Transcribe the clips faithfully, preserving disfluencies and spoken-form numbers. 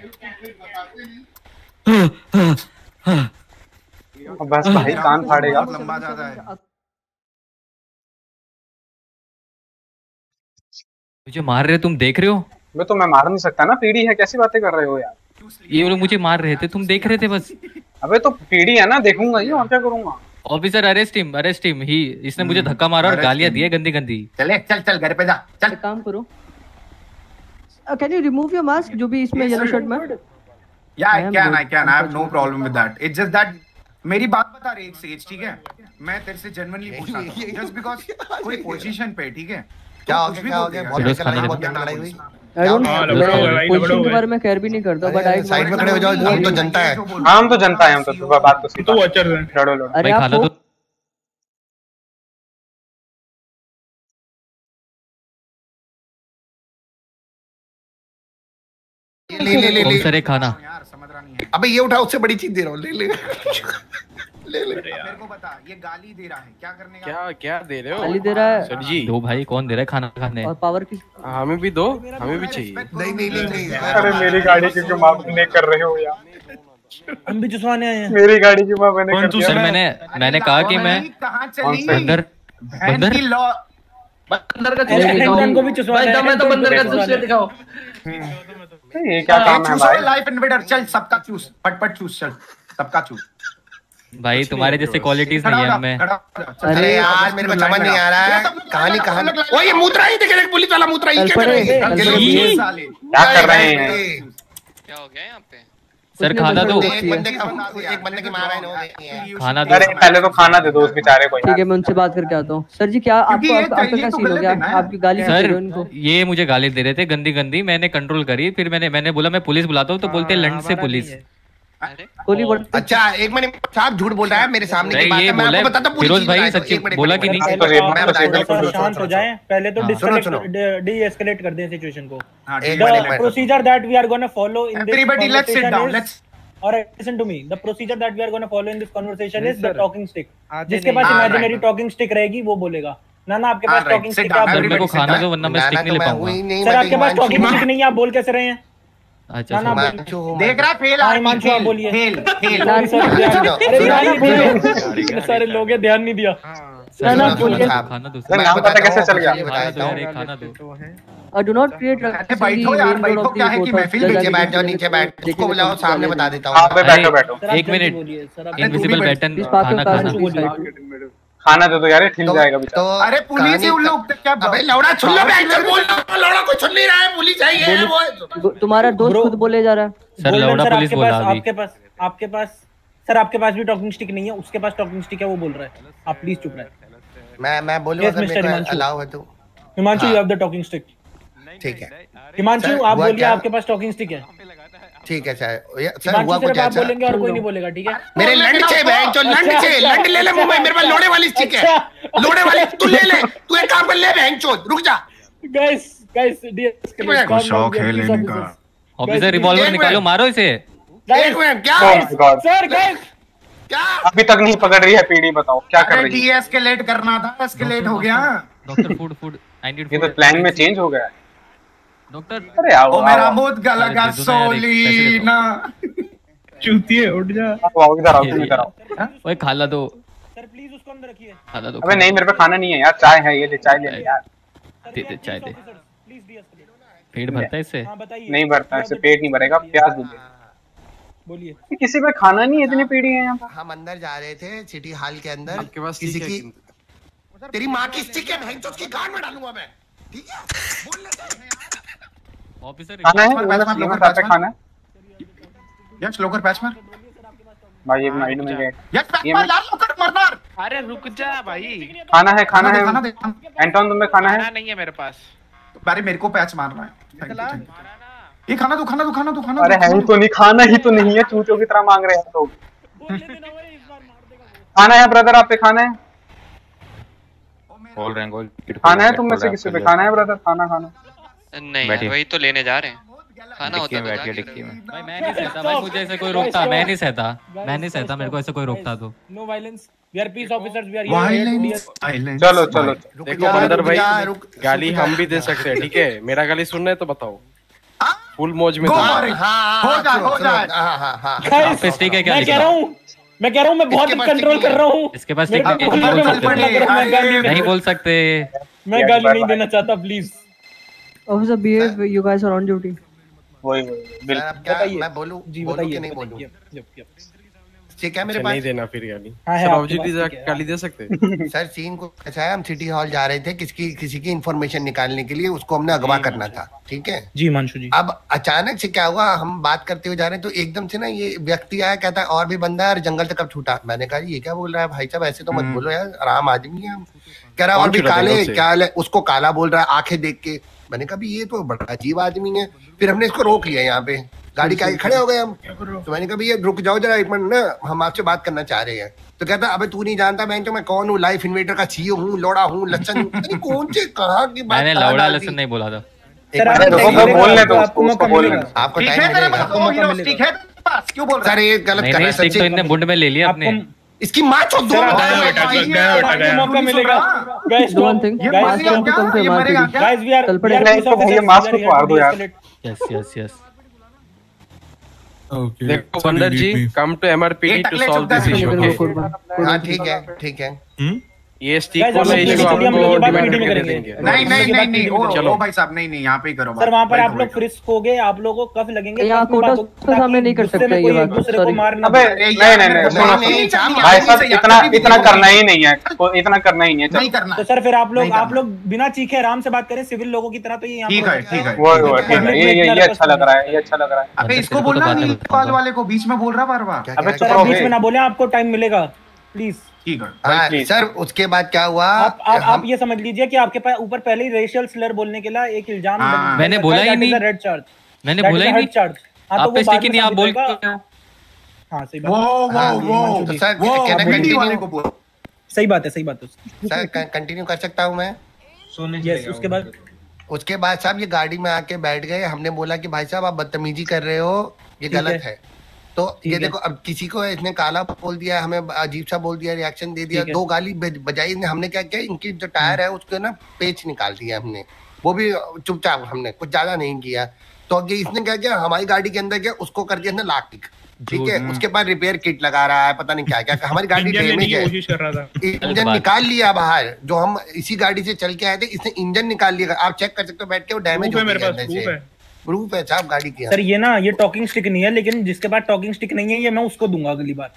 बस भाई कान फाड़ेगा। लंबा ज्यादा है। मुझे मार रहे तुम देख रहे हो? मैं तो मैं मार नहीं सकता ना, पीढ़ी है, कैसी बातें कर रहे हो यार। ये लोग मुझे मार रहे थे, तुम देख रहे थे बस। अबे तो पीढ़ी है ना, देखूंगा ही और क्या करूंगा। Officer arrest him, arrest him. ही इसने मुझे धक्का मारा और गालियां दी है गंदी गंदी। चले चल चल घर पे जा चल। एक काम करो, can you remove your mask जो भी इसमें येलो शर्ट में। या I can I can I have no problem with that. It's just that मेरी बात बता रही एक सेज, ठीक है? मैं तेरे से जेन्युइनली पूछ रहा हूं जस्ट बिकॉज़ कोई पोजीशन पे, ठीक है? क्या हो गया क्या हो गया? बहुत लड़ाई बहुत लड़ाई हुई। आई डोंट पोजीशन के बारे में केयर भी नहीं करता, बट आई साइड में खड़े हो जाओ, हम तो जनता है। हम तो जनता है, हम तो बात तो सीधा। तो वॉचर है। लड़ो लड़ो। अरे भाई खाना तो ले ले ले ले सर खाना यार समझ रहा नहीं है। अबे ये उठा, उससे बड़ी चीज दे रहा हूँ, ले ले ले ले। मेरे को बता ये गाली दे रहा है, क्या करने का? क्या क्या दे रहे हो? गाली दे रहा है सर जी दो भाई, कौन दे रहा है खाना खाने? और पावर की हमें भी दो, हमें भी चाहिए। नहीं नहीं नहीं नहीं। अरे मेरी गाड़ी की क्यों माफ नहीं कर रहे हो यार? हम भी चुसवाने आए हैं। मेरी गाड़ी की माफ मैंने कर दिया। सर मैंने मैंने कहा कि मैं कहां चली बंदर बंदर की लॉ बंदर का चूसने को भी चुसवाने आए हैं। तो बंदर का चूसने दिखाओ। ये क्या काम है भाई? लाइफ इन्वेडर चल सबका चूस, पटपट चूस, चल सबका चूस। भाई तुम्हारे जैसे क्वालिटीज नहीं है हमें। अरे यार मेरे को समझ नहीं आ रहा है कहानी कहानी। ओ ये मूत्रा ही देख रहे, पुलिस वाला मूत्रा ही क्या कर रहे हैं? क्या कर रहे हैं? क्या हो गया यहाँ पे? सर खाना दो। एक बंदे का एक बंदे की मां बहन हो गई है। खाना दो। अरे पहले तो खाना दे दो उस बेचारे को। ठीक है, मैं उनसे बात करके आता हूँ। सर जी क्या आपको आपका क्या सीन हो गया? आपकी गाली क्यों दे रहे हो इनको? ये मुझे गाली दे रहे थे गंदी गंदी, मैंने कंट्रोल करी। फिर मैंने मैंने बोला मैं पुलिस बुलाता हूँ, तो बोलते लंड से पुलिस। अच्छा एक मिनट, आप झूठ बोल रहा है मेरे सामने की बात है। मैं आपको बताता हूँ फिरोज भाई सच्ची बोला कि नहीं? शांत हो जाएं, पहले तो डी एस्केलेट कर दें सिचुएशन को। एक minute procedure that we are gonna follow in this everybody let's sit down let's और listen to me. The procedure that we are gonna follow in this conversation is the talking stick. जिसके पास imaginary talking stick रहेगी वो बोलेगा। ना ना आपके पास talking stick है, आप मेरे को खाना दो वरना मैं स्टिक नहीं ले पाऊंगा। सर आपके पास टॉकिंग स्टिक नहीं है, आप बोल कैसे रहे हैं? अच्छा देख रहा फेल आ हिमांशु आप बोलिए। फेल फेल अरे सारे लोग ध्यान नहीं दिया। खाना दो। नाम पता कैसे चल गया? खाना दो। Do not create. अरे बैठो यार, बैठो क्या है कि महफिल नीचे बैठ जाओ, नीचे बैठ। उसको बुलाओ, सामने बता देता हूँ। आप बैठो बैठो। एक मिनट, इनविजिबल बटन खाना खाना खाना दे दो यार, ठीक जाएगा बेचारा। तो अरे पुलिस ही उन लोग क्या? अबे लौड़ा छुन लो, बैंकर बोल लो। लौड़ा कोई छुन नहीं रहा है, पुलिस आई है वो। तुम्हारा दोस्त खुद बोले जा रहा है। सर लौड़ा पुलिस बोला अभी। आपके पास आपके पास सर आपके पास भी टॉकिंग स्टिक नहीं है, उसके पास टॉकिंग स्टिक है, वो बोल रहा है। आप प्लीज चुप रहे। मैं मैं बोलूं अगर मेरे को अलाउ है तो। Himanshu you have the talking stick. ठीक है हिमांशु आप बोलिए, आपके पास टॉकिंग स्टिक है। ठीक है सर। सर हुआ कुछ आप बोलेंगे और कोई नहीं बोलेगा, ठीक है? मेरे लंड से बहन जो लंड से लंड ले ले मुंह में। मेरे पास लोड़े वाली स्टिक है, लोड़े वाली तू ले ले। तू एक काम कर ले बहन चोद, रुक जा। गाइस गाइस डीएस शौक है लेने का। ऑफिसर रिवॉल्वर निकालो, मारो इसे। एक मिनट क्या सर गाइस क्या अभी तक नहीं पकड़ रही है पीढ़ी, बताओ क्या कर रही है? डी एस्केलेट करना था, एस्केलेट हो गया। Doctor food food I need. ये तो प्लान में चेंज हो गया है डॉक्टर। अरे आओ ओ मेरा मुंह गला का सोलीना चूतिए उठ जा। आओ इधर आओ, तुम इधर आओ। ओए खाला दो सर, प्लीज उसको अंदर रखिए। खाला दो। अबे नहीं, मेरे पे खाना नहीं है यार, चाय है, ये ले चाय ले ले यार। दे दे चाय दे। पेट भरता है इससे? हां बताइए। नहीं भरता, इससे पेट नहीं भरेगा। प्याज दो बोलिए। किसी पे खाना नहीं है, इतनी पीढ़ी है यहाँ पे। हम अंदर जा रहे थे सिटी हॉल के अंदर। आपके पास किसी ठीक की तेरी माँ की स्टिक है बहन चोद की गांड में डालूंगा मैं, ठीक है? बोल ले ऑफिसर खाना है, लोकर पैच पे खाना है। यस लोकर पैच मार भाई, एक माइंड में गए। यस पैच मार यार, लोकर मार मार। अरे रुक जा भाई। खाना है, खाना है। खाना दे। एंटोन तुम्हें खाना है? नहीं है मेरे पास। अरे मेरे को पैच मारना है। ये खाना दो, खाना दो, खाना दो, खाना दो। अरे है ही तो नहीं, खाना ही तो नहीं है, चूतियों की तरह मांग रहे हैं तो। खाना है ब्रदर, आप पे खाना है? बोल रहे हैं खाना है तुम में से किसी पे? खाना है ब्रदर? खाना खाना नहीं यार, वही तो लेने जा रहे हैं। खाना होता है बैठिए डिक्की में। भाई मैं नहीं सहता भाई, मुझे ऐसे कोई रोकता, मैं नहीं सहता, मैं नहीं सहता, मेरे को ऐसे कोई रोकता तो। No violence, we are peace officers, we are here. चलो चलो देखो बंदर भाई, गाली हम भी दे सकते हैं, ठीक है? मेरा गाली सुनना है तो बताओ। फुल मौज में Go था। for it. हाँ हो जाए, हो जाए। हाँ हाँ हाँ ऑफिस ठीक है क्या मैं लिख कह रहा रहा हूँ? हूँ मैं कह रहा हूँ मैं बहुत इसके पास कंट्रोल टिक कर नहीं रहा हूँ। इसके पास मेरे टिक को नहीं बोलने है। में मत करना करो, मैं गाली नहीं बोल सकते। मैं गाली नहीं देना चाहता please. Officer, behave. You guys are on duty. वही वही सर बिल्कुल। अब क्या बताइए। मैं बोलूं जी बोलूं बताइए कि नहीं बोलूं बताइए। Yep, yep. ठीक है मेरे अच्छा, नहीं पास देना फिर गाली। हाँ, है, सर आपके ऑब्जेक्टिव पास ठीक है। गाली दे सकते। सर सीन को ऐसा है हम सिटी हॉल जा रहे थे किसकी किसी की इंफॉर्मेशन निकालने के लिए उसको हमने अगवा करना था ठीक है जी हिमांशु जी। अब अचानक से क्या हुआ हम बात करते हुए जा रहे हैं तो एकदम से ना ये व्यक्ति आया कहता है और भी बंदा है और जंगल से कब छूटा मैंने कहा ये क्या बोल रहा है भाई साहब ऐसे तो मत बोलो यार आराम आदमी है हम कह रहा है और भी काले क्या हाल है उसको काला बोल रहा है आंखें देख के मैंने कहा ये तो बड़ा अजीब आदमी है फिर हमने इसको रोक लिया यहाँ पे गाड़ी के आगे खड़े हो गए हम तो मैंने कहा भैया रुक जाओ जरा एक मिनट ना हम आपसे बात करना चाह रहे हैं तो कहता अबे तू नहीं जानता मैं तो मैं कौन हूँ लाइफ इन्वेटर का सीईओ हूँ लोड़ा हूँ लक्षण हूँ कौन से कहाँ की बात मैंने लौड़ा लसन नहीं बोला था। सर आप देखो, टाइम मिलेगा, बोलने दो, आपको उसको मौका बोलने मिलेगा। दो। आपको ठीक टाइम है तेरे मिलेगा पास वो हीरो स्टिक है तेरे पास क्यों बोल रहा सर है? ये गलत नहीं कर रहा नहीं है स्टिक तो सच्ची इतने बुंड में ले लिया अपने। आपको इसकी माँ चौथ दो सर, आप- गया बेटा, भाई, गया ये- बेटा, आपको गया। मौका मिलेगा। Guys, Do one thing. ये Guys, मर गया Mask क्या? off ये to मरेगा M R P D. क्या? guys, we are कल we पड़े। are नहीं, police तो भैया officers, मास्क we are तो फाड़ here दो to यार। de-escalate. Yes yes yes. Okay. देखो Sorry, बंदर जी lead me. Come to MRPD ये टू टकले सॉल्व चुपता दिस है। Issue Code okay. one. Code हाँ one. ठीक है ठीक है ये स्टिक Guys, को हम मैं लोग इशू PDM आपको के बाद डिमांड PDM करके करेंगे। देंगे। नहीं नहीं नहीं नहीं ओ चलो। ओ भाई साहब नहीं नहीं यहाँ पे ही करो सर वहाँ पर बैठो, आप लोग बैठो। फ्रिस्क हो गए आप लोगों को कफ लगेंगे यहाँ कफ में कोटा बात होगी, के सामने ताकि नहीं कर गुस्से सकते में ये कोई एक बात, दूसरे को sorry। मार ना अबे दे। नहीं नहीं नहीं सुनो नहीं, सुनो नहीं, भाई नहीं, साहब नहीं, इतना नहीं, इतना नहीं, करना ही नहीं है को- इतना करना ही नहीं है नहीं चलो। करना तो सर फिर आप लोग नहीं आप करना। लोग बिना चीखे आराम से बात करें सिविल लोगों की तरह तो ये यहाँ ठीक पर है होता ठीक है वो वो ठीक है ये ये ये अच्छा लग रहा है ये अच्छा लग रहा है। अबे इसको तेरे को तो बोलना बात नहीं नहीं कॉल बताऊंगा। वाले को बीच में बोल रहा बार बार क्या अबे क्या- चुप सर रहो आप बीच बे। में ना बोले आपको टाइम मिलेगा प्लीज। ठीक है हाँ, please। सर उसके बाद क्या हुआ आप आप हम- आप ये समझ लीजिए कि आपके पास ऊपर पहले ही रेशियल स्लर बोलने के लिए एक इल्जाम हाँ। लग- मैंने लगा बोला है, ही that is नहीं। a red charge. मैंने That बोला is ही a नहीं। hard charge. हाँ, तो आप वो पे बाद स्टिक ही में नहीं आप साबित बोल होगा। क्यों? हाँ सही वो बात वो हाँ, वो तो सर वो कहना भिंडी कंटिन्यू वाले को बोल सही बात है सही बात है सर कंटिन्यू कर सकता हूँ मैं यस उसके बाद उसके बाद साहब ये गाड़ी में आके बैठ गए हमने बोला कि भाई साहब आप बदतमीजी कर रहे हो ये ठीक गलत है। है तो ठीक ये है। देखो अब किसी को इसने काला बोल दिया हमें अजीब सा बोल दिया रिएक्शन दे दिया ठीक है। दो गाली बज- बजाई ने हमने क्या किया इनकी जो टायर है उसके ना पेच निकाल दिया हमने वो भी चुपचाप हमने कुछ ज्यादा नहीं किया तो ये इसने क्या किया हमारी गाड़ी के अंदर क्या उसको कर दिया इसने लाख किक ठीक है उसके बाद रिपेयर किट लगा रहा है पता नहीं क्या क्या हमारी गाड़ी डैमेज है कोशिश कर रहा था। इंजन निकाल लिया बाहर जो हम इसी गाड़ी से चल के आए थे इसने इंजन निकाल लिया आप चेक कर सकते हो बैठ के वो डैमेज प्रूफ हो है मेरे गया पास अंदर प्रूफ से है। प्रूफ है साहब गाड़ी की सर ये ना ये टॉकिंग स्टिक नहीं है लेकिन जिसके पास टॉकिंग स्टिक नहीं है ये मैं उसको दूंगा अगली बार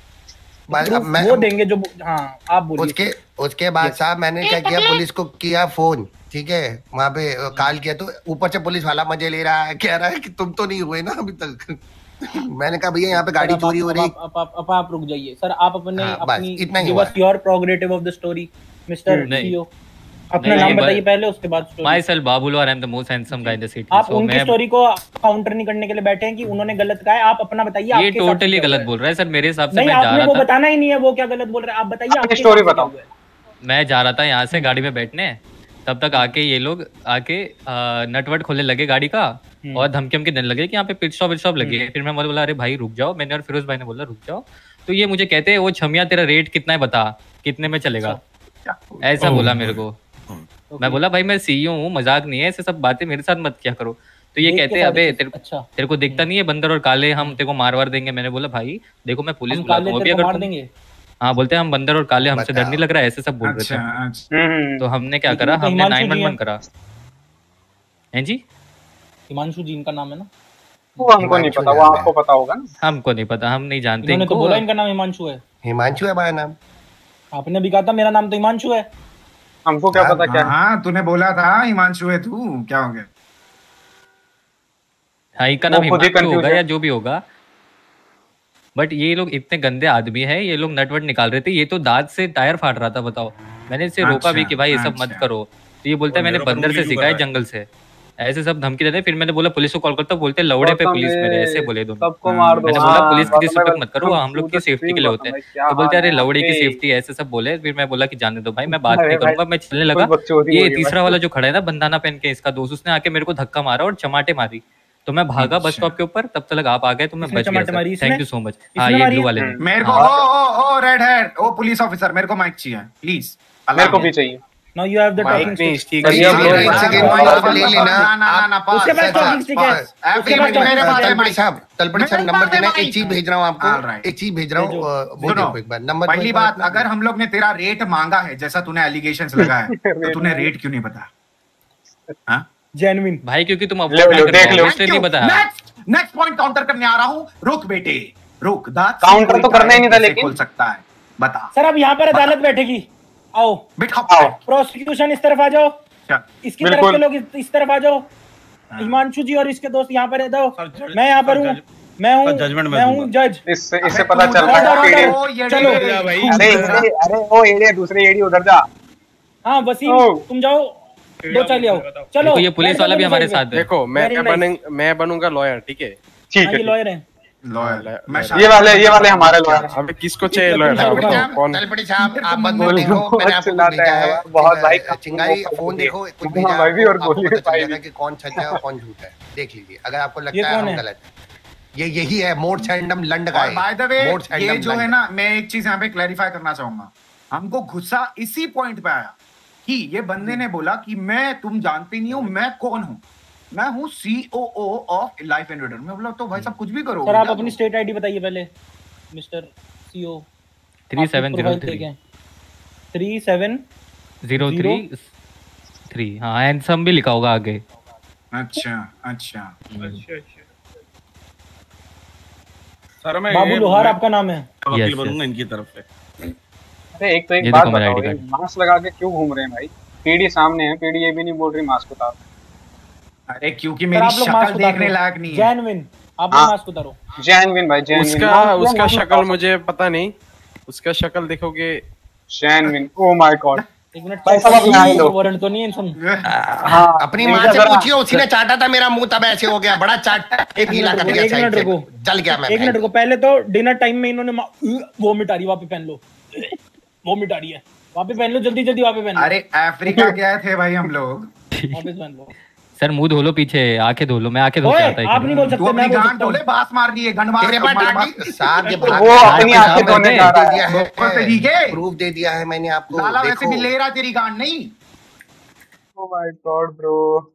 बस अब Proof मैं वो देंगे जो हाँ आप बोलिए उसके उसके बाद साहब मैंने क्या किया पुलिस को किया फोन ठीक है वहाँ पे कॉल किया तो ऊपर से पुलिस वाला मजे ले रहा है कह रहा है कि तुम तो नहीं हुए ना अभी तक मैंने कहा भैया यहाँ पे गाड़ी सर, अब चोरी हो आप- रही अब आप- अब- अब आप रुक जाइए सर आप अपने हाँ, बस, अपनी इतना ही गिव हुआ us your prerogative of the story mister नहीं। सीईओ अपना नहीं, नाम नहीं, बताइए but- पहले उसके बाद story। माई सेल्फ बाबुल और I am the most handsome guy in the city. आप सो उनकी मैं स्टोरी को काउंटर नहीं करने के लिए बैठे हैं कि उन्होंने गलत कहा है आप अपना बताइए ये आपके हिसाब से टोटली क्या गलत हुआ बोल रहा है सर मेरे हिसाब है। से नहीं मैं जा आपने रहा वो था बताना ही नहीं है वो क्या गलत बोल रहा है आप बताइए अपनी आपके story हिसाब से क्या बताओ। हुआ है। मैं जा रहा था यहाँ से गाड़ी में बैठने तब तक आके ये लोग आके नटवट खोलने लगे गाड़ी का और धमकी हमके देने लगे कि यहाँ पे पिट स्टॉप पिट स्टॉप लगी है। फिर मैं बोला अरे भाई रुक जाओ मैंने और फिरोज भाई ने बोला रुक जाओ तो ये मुझे कहते हैं वो छमिया तेरा रेट कितना है बता कितने में चलेगा ऐसा बोला मेरे को। मैं बोला भाई मैं सीईओ हूँ मजाक नहीं है ऐसे सब बातें मेरे साथ मत क्या करो तो ये देख के कहते हैं सारे अबे चीज़- तेरे अच्छा तेरे को दिखता नहीं है बंदर और काले हम तेरे को मार वार देंगे। मैंने बोला भाई देखो मैं पुलिस हम बुलाता काले हूँ अभी तेरे को अगर मार तुम देंगे हाँ बोलते हैं हम बंदर और काले हमसे डर बताओ। नहीं लग रहा है ऐसे सब बोल रहे अच्छा थे। अच्छा हम्म तो हमने क्या लेकिन करा तो हमने Himanshu nine one G one हैं। करा हैं जी हिमांशु जी इनका नाम है ना वो हमको नहीं पता वो आपको पता होगा ना। हमको नहीं पता हम नहीं जानते इन्होंने तो इनको। बोला इनका नाम हिमांशु है हिमांशु है हमारा नाम आपने भी कहा था मेरा नाम तो हिमांशु है हमको क्या पता क्या है। हाँ तूने बोला था हिमांशु है तू क्या हो गया हाँ इनका नाम वो खुद ही हिमांशु confused होगा है। या जो भी होगा बट ये लोग इतने गंदे आदमी है ये लोग नटवट निकाल रहे थे ये तो दांत से टायर फाड़ रहा था बताओ। मैंने इसे रोका भी अच्छा, कि भाई ये सब मत अच्छा। करो तो ये बोलता है मैंने बंदर से सीखा है जंगल से ऐसे सब धमकी देते हैं। फिर मैंने बोला पुलिस को कॉल करता बोलते लौड़े पे पुलिस मेरे ऐसे बोले दोनों। सबको मार दो। मैंने बोला हाँ, पुलिस की बातों में डिसरिस्पेक्ट मत करो तुम हम लोग की तो सेफ्टी के लिए होते हैं। भाई, क्या तो बोलते हाल अरे है लौड़े की आपके? सेफ्टी ऐसे सब बोले। फिर मैं बोला कि जाने दो भाई मैं बात अरे नहीं भाई, करूंगा मैं चलने लगा। कोई बकचोदी ये हो रही है तीसरा भाई। वाला जो खड़ा है ना बंदाना पहन के इसका दोस्त उसने आके मेरे को धक्का मारा और चमाटे मारी तो मैं भागा बस अच्छा। स्टॉप के ऊपर तब तक आप आ गए तो मैं इसने बच गया चमाटे मारी, सर। थैंक इसने? You so much. इसने हाँ ये मारी ब्लू है? वाले ने। मेरे को ओ ओ ओ रेड हेड ओ पुलिस ऑफिसर मेरे को माइक चाहिए प्लीज मेरे को भी चाहिए। Now you have the talking stick. एक सेकंड भाई ले लेना। ना ना ना पास उसके पास talking stick है। उसके पास मेरे पास है तलपड़ी साहब, तलपड़ी साहब नंबर देना। एक चीज भेज रहा हूँ आपको, Alright. एक चीज भेज रहा हूँ, वो देखो एक बार नंबर। पहली बात, अगर हम लोग ने तेरा रेट मांगा है जैसा तूने एलिगेशंस लगाया तो तूने रेट क्यों नहीं बताया? हाँ जेन्युइन भाई क्योंकि तुम अवॉइड ना कर रहे हो इसलिए नहीं बताया। नेक्स्ट नेक्स्ट पॉइंट काउंटर करने आ रहा हूँ। रुक बेटे रुक, दांत काउंटर तो करना ही नहीं था, लेकिन खोल सकता है, बता। सर अब यहाँ पर अदालत बैठेगी। आओ बैठा। प्रोसिक्यूशन इस तरफ आ जाओ, इसकी तरफ के लोग इस- इस तरफ आ जाओ। हिमांशु जी और इसके दोस्त यहाँ पर है। दो मैं यहाँ पर हूँ, मैं हूँ मैं हूँ जज। इससे इससे पता चल रहा है कि चलो अरे अरे अरे ओ एड़े दूसरे एड़ी उधर जा। हाँ वसीम तुम जाओ, दो चाली आओ। चलो देखो ये पुलिस वाला भी हमारे साथ है। देखो मैं बनूंगा मैं बनूंगा लॉयर, ठीक है? ठीक है, लॉयर है। लॉयर मैं ये वाले ये वाले हमारे लॉयर। अबे किसको चाहिए लॉयर? कौन? तलपड़ी साहब आप बंद मत देखो, मैंने आपको कुछ भेजा है बहुत भाई। चिंगारी फोन देखो, कुछ भेजा भाई भी है, और आपको गोली पता भाई चल जाएगा कि कौन सच है और कौन झूठ है। देख लीजिए, अगर आपको ये लगता है कौन हम है? गलत, ये यही है मोड सैंडम लंड का और बाय द वे मोड ये सैंडम जो है ना, मैं एक चीज यहाँ पे क्लैरिफाई करना चाहूंगा। हमको गुस्सा इसी पॉइंट पे आया कि ये बंदे ने बोला कि मैं तुम जानते नहीं हो मैं कौन हूँ, मैं हूँ COO of life and order. मैं बोला तो भाई सब कुछ भी करो सर आप अपनी स्टेट आईडी बताइए पहले mister CO. Three seven zero three three seven zero three three. हाँ हैंडसम भी लिखा होगा आगे। अच्छा अच्छा सर मैं बाबू लोहार आपका नाम है? वकील बनूंगा इनकी तरफ से। अरे एक तो ये एक बात देखो मेरा बताओ, आई डी ये कार्ड। मास्क लगा के क्यों घूम रहे हैं भाई? पीडी सामने है, पीडी ये भी नहीं बोल रही मास्क उतार। अरे क्योंकि सर, मेरी आप लोग शक्ल मास्क उतारो। देखने लायक नहीं है। जेन्युइन आप लोग हाँ। मास्क उतारो। जेन्युइन भाई जेन्युइन। उसका उसका शक्ल मुझे पता नहीं, उसका शक्ल देखोगे। जेन्युइन। Oh my God. एक मिनट भाई साहब, आप यहाँ ही लो। वारंट तो नहीं है सुन। हाँ अपनी माँ से पूछिए, उसी ने चाटा था मेरा मुंह, तब ऐसे हो गया। बड़ा चाट एक गीला कर दिया, एक मिनट साइड से रुको। जल गया मैं। एक मिनट रुको, पहले तो डिनर टाइम में इन्होंने वोमिट आ रही है, वहाँ पे पहन लो। वोमिट आ रही है, वहाँ पे पहन लो, जल्दी जल्दी वहाँ पे पहन लो। अरे अफ्रीका गए थे भाई हम लोग। वापस पहन लो। सर मुंह धो लो, पीछे आंखें धो लो। मैं आंखें धो के ओए, आता आप नहीं बोल तू सकते, अपनी मैं बोल गांड सकता हूँ। डोले, बास मार दिए, गन मार तेरे मार- पास मार- टाटी साहब, ये भाग वो अपनी साहब आंखें धोने दे जा रहा दे है। दिया है, वो तरीके। प्रूफ दे दिया है मैंने आपको। लाला वैसे देखो भी ले रहा तेरी गांड नहीं। ओह माय गॉड ब्रो,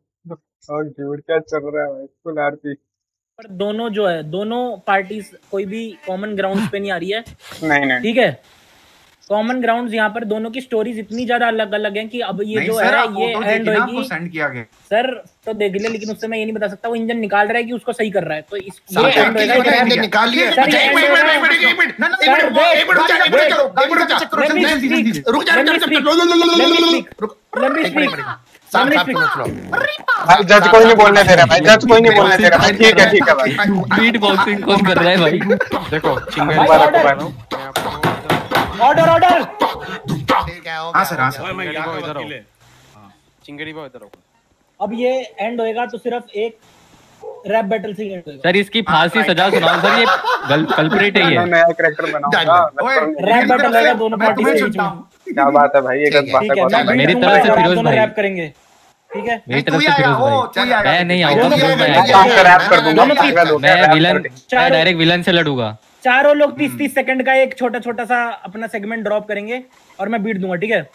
और झूठ क्या चल रहा है भाई? Full RP. पर दोनों जो है, दोनों पार्टीज कोई भी कॉमन ग्राउंड पे नहीं आ रही है, नहीं नहीं ठीक है? कॉमन ग्राउंड यहाँ पर दोनों की स्टोरीज इतनी ज्यादा अलग अलग हैं कि अब ये नहीं जो सर, है आप ये फोटो एंड देखिए ना, आपको होगी। सेंड किया गया। सर तो देख ले, लेकिन उससे मैं ये नहीं बता सकता वो इंजन निकाल रहा है कि उसको सही कर रहा है। तो इस ये साथ एंड होएगा, में ये इंजन निकाल लिए। सर, ये एक मिनट, end एक होएगा। मिनट, एक मिनट, ना ना सर, एक मिनट, wait, एक मिनट, wait, एक मिनट करो, wait, गाड़ी का चेक करो, let me जल्दी जल्दी जल्दी। रुक जा, रुक जा, रुक जा, रुक जा, Let me speak. रुक। Let me एक मिनट, speak. एक मिनट। साहब, Let me साहब, speak. सुनो, सुनो। भाई जज कोई नहीं बोलने दे रहा भाई, जज कोई नहीं बोलने दे रहा भाई। ठीक है ठीक है भाई। बीट बॉक्सिंग कौन कर रहा है भाई? देखो चिंगारी भाई, वाला order. को मैं आपको ऑर्डर ऑर्डर। क्या हो हाँ गया, सर, हो हाँ गया? सर। ओए मैं यहाँ का इधर आओ। वकील है। चिंगारी बाबू इधर आओ। अब ये एंड होएगा तो सिर्फ एक रैप बैटल से एंड होएगा। सर इसकी फांसी सजा सुनाओ सर, ये कल्प्रेट है मैं ये। नया कैरेक्टर बनाऊंगा। ओए, मैं- रैप मेरी बैटल तरफ रहेगा से दोनों मैं पार्टी तुम्हें के बीच चुनता में। हूँ। क्या बात है भाई, ये गलत बात ठीक है। है, मैं बहुत मेरी बीट तरफ से दूंगा और आप फिरोज दोनों भाई। रैप करेंगे, ठीक है? मेरी तू तरफ ही से आएगा, फिरोज ओ, भाई। तू ही आएगा। मैं नहीं आऊंगा, दोनों फिरोज भाई मैं आएगा। मैं रैप कर दूंगा। दोनों पागल हो गया, मैं रैप विलन, करके। मैं डायरेक्ट विलन से लड़ूंगा। चारों लोग तीस तीस सेकंड का एक छोटा छोटा सा अपना सेगमेंट ड्रॉप करेंगे और मैं बीट दूंगा, ठीक है?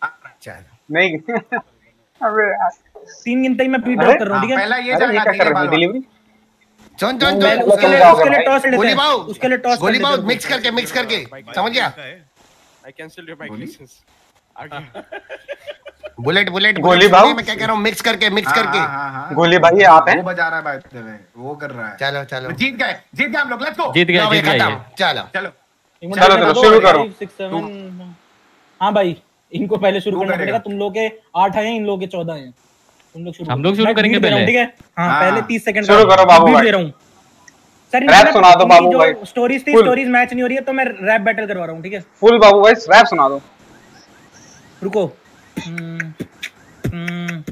चलो। नहीं अबे यार। तीन गिनते ही मैं बीट अरे, ड्रॉप कर रहा हूँ, ठीक है? पहला ये अरे ये जाएगा, क्या कर तीन रहे हो? बार। डिलीवरी सुन, सुन, मैं सुन। उसके लिए जाओगे उसके लिए भाई। टॉस लेते गोली हैं, बाबू, उसके लिए टॉस गोली कर बाबू, लेते हैं। मिक्स करके, मिक्स करके, समझ गया? I cancel your bike licence. आगे बुलेट, बुलेट, गोली बुलेट, बाबू। मैं क्या कह रहा हूँ, मिक्स करके, मिक्स हाँ, करके। हाँ, हाँ, हाँ। गोली भाई ये आप हैं? वो बजा रहा है बात कर रहे हैं, वो कर रहा है। चलो, चलो। जीत गए, जीत गए हम लोग, लेट्स गो। जीत गया, लो, जीत भाई, गया खत्म। ये। चलो। चलो एक मिनट, चलो, मैं चलो, दो, शुरू करो। five, six, seven। हाँ भाई, इनको पहले शुरू तू करना करेगा। पड़ेगा। तुम लोग के आठ हैं, इन लोगों के चौदह हैं। तुम लोग शुरू हम करो। लोग शुरू मैं करेंगे beat दे रहा हूँ, पहले। ठीक है? हाँ, हाँ। पहले तीस सेकंड शुरू करो बाबू बीट भाई। दे रहा हूँ। सर रैप सुना दो बाबू भाई। स्टोरीज थी, Full। स्टोरीज मैच नहीं हो रही है, तो मैं रैप बैटल करवा रहा हूँ, ठीक है? फुल बाबू भाई रैप सुना दो। रुको। हम्म, हम्म,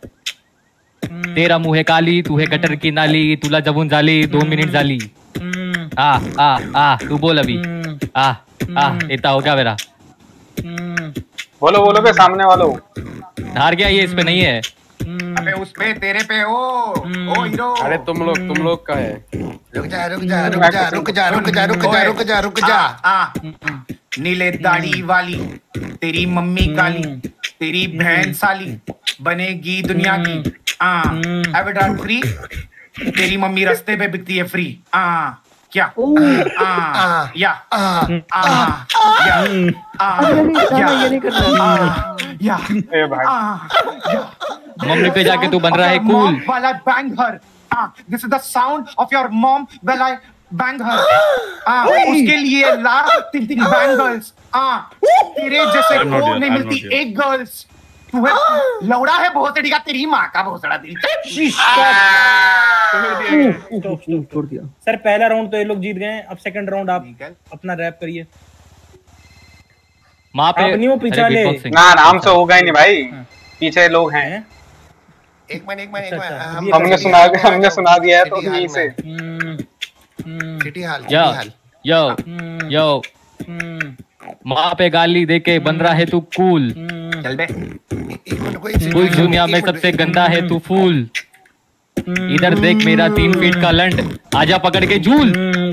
तेरा मुंह है काली, तू है कटर की नाली, तुला जबून झाली, दोन मिनिट झाली। हम्म, आ आ आ तू बोल अभी। हम्म, आ आ इतना हो गया मेरा। हम्म, बोलो बोलो बे सामने वालों। हार गया ये, इस पे नहीं है। हम्म। अबे उस पे, तेरे पे, ओ ओ हीरो। अरे तुम लोग तुम लोग का है। रुक जा, रुक जा, रुक जा, रुक जा, रुक जा, रुक जा, रुक जा, रुक जा। आ, आ, नीले दाढ़ी वाली तेरी मम्मी काली, तेरी बहन साली बनेगी दुनिया की। एविडार फ्री, तेरी मम्मी रास्ते पे बिकती है फ्री। आ क्या आ या आ या या मम्मी पे जाके तू बन रहा है कूल वाला banger. This is the sound of your mom when I bang her. उसके लिए ला तीन तीन बैंगल्स। तेरे जैसे को नहीं मिलती एक गर्ल्स। तू है लौड़ा है भोसड़ी का, तेरी माँ का भोसड़ा तेरी। छोड़ दिया सर। पहला राउंड तो ये लोग जीत गए, अब सेकंड राउंड आप अपना रैप करिए। माँ पे नहीं वो पीछे ले ना, नाम से होगा ही नहीं भाई, पीछे लोग हैं। एक मिनट एक मिनट एक मिनट, हमने सुना हमने सुना दिया है तो यहीं से सिटी हाल यो यो यो माँ पे गाली देके बन रहा है तू कूल। चल बे। पूरी दुनिया में सबसे गंदा है तू फूल। इधर देख मेरा तीन फीट का लंड, आजा पकड़ के झूल।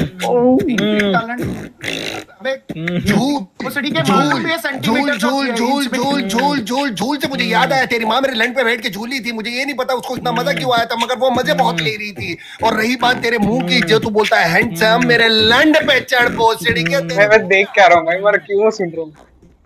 झूल झूल झूल झूल झूल झूल झूल से मुझे याद आया, तेरी माँ मेरे लंड पे बैठ के झूली थी। मुझे ये नहीं पता उसको इतना मजा क्यों आया था, मगर वो मजे बहुत ले रही थी। और रही बात तेरे मुंह की, जो तू बोलता है हैंडसम, मेरे लंड पे चढ़ भोसड़ी के। मैं देख क्या रहा हूँ भाई, मैं क्यों सुन रहा हूँ,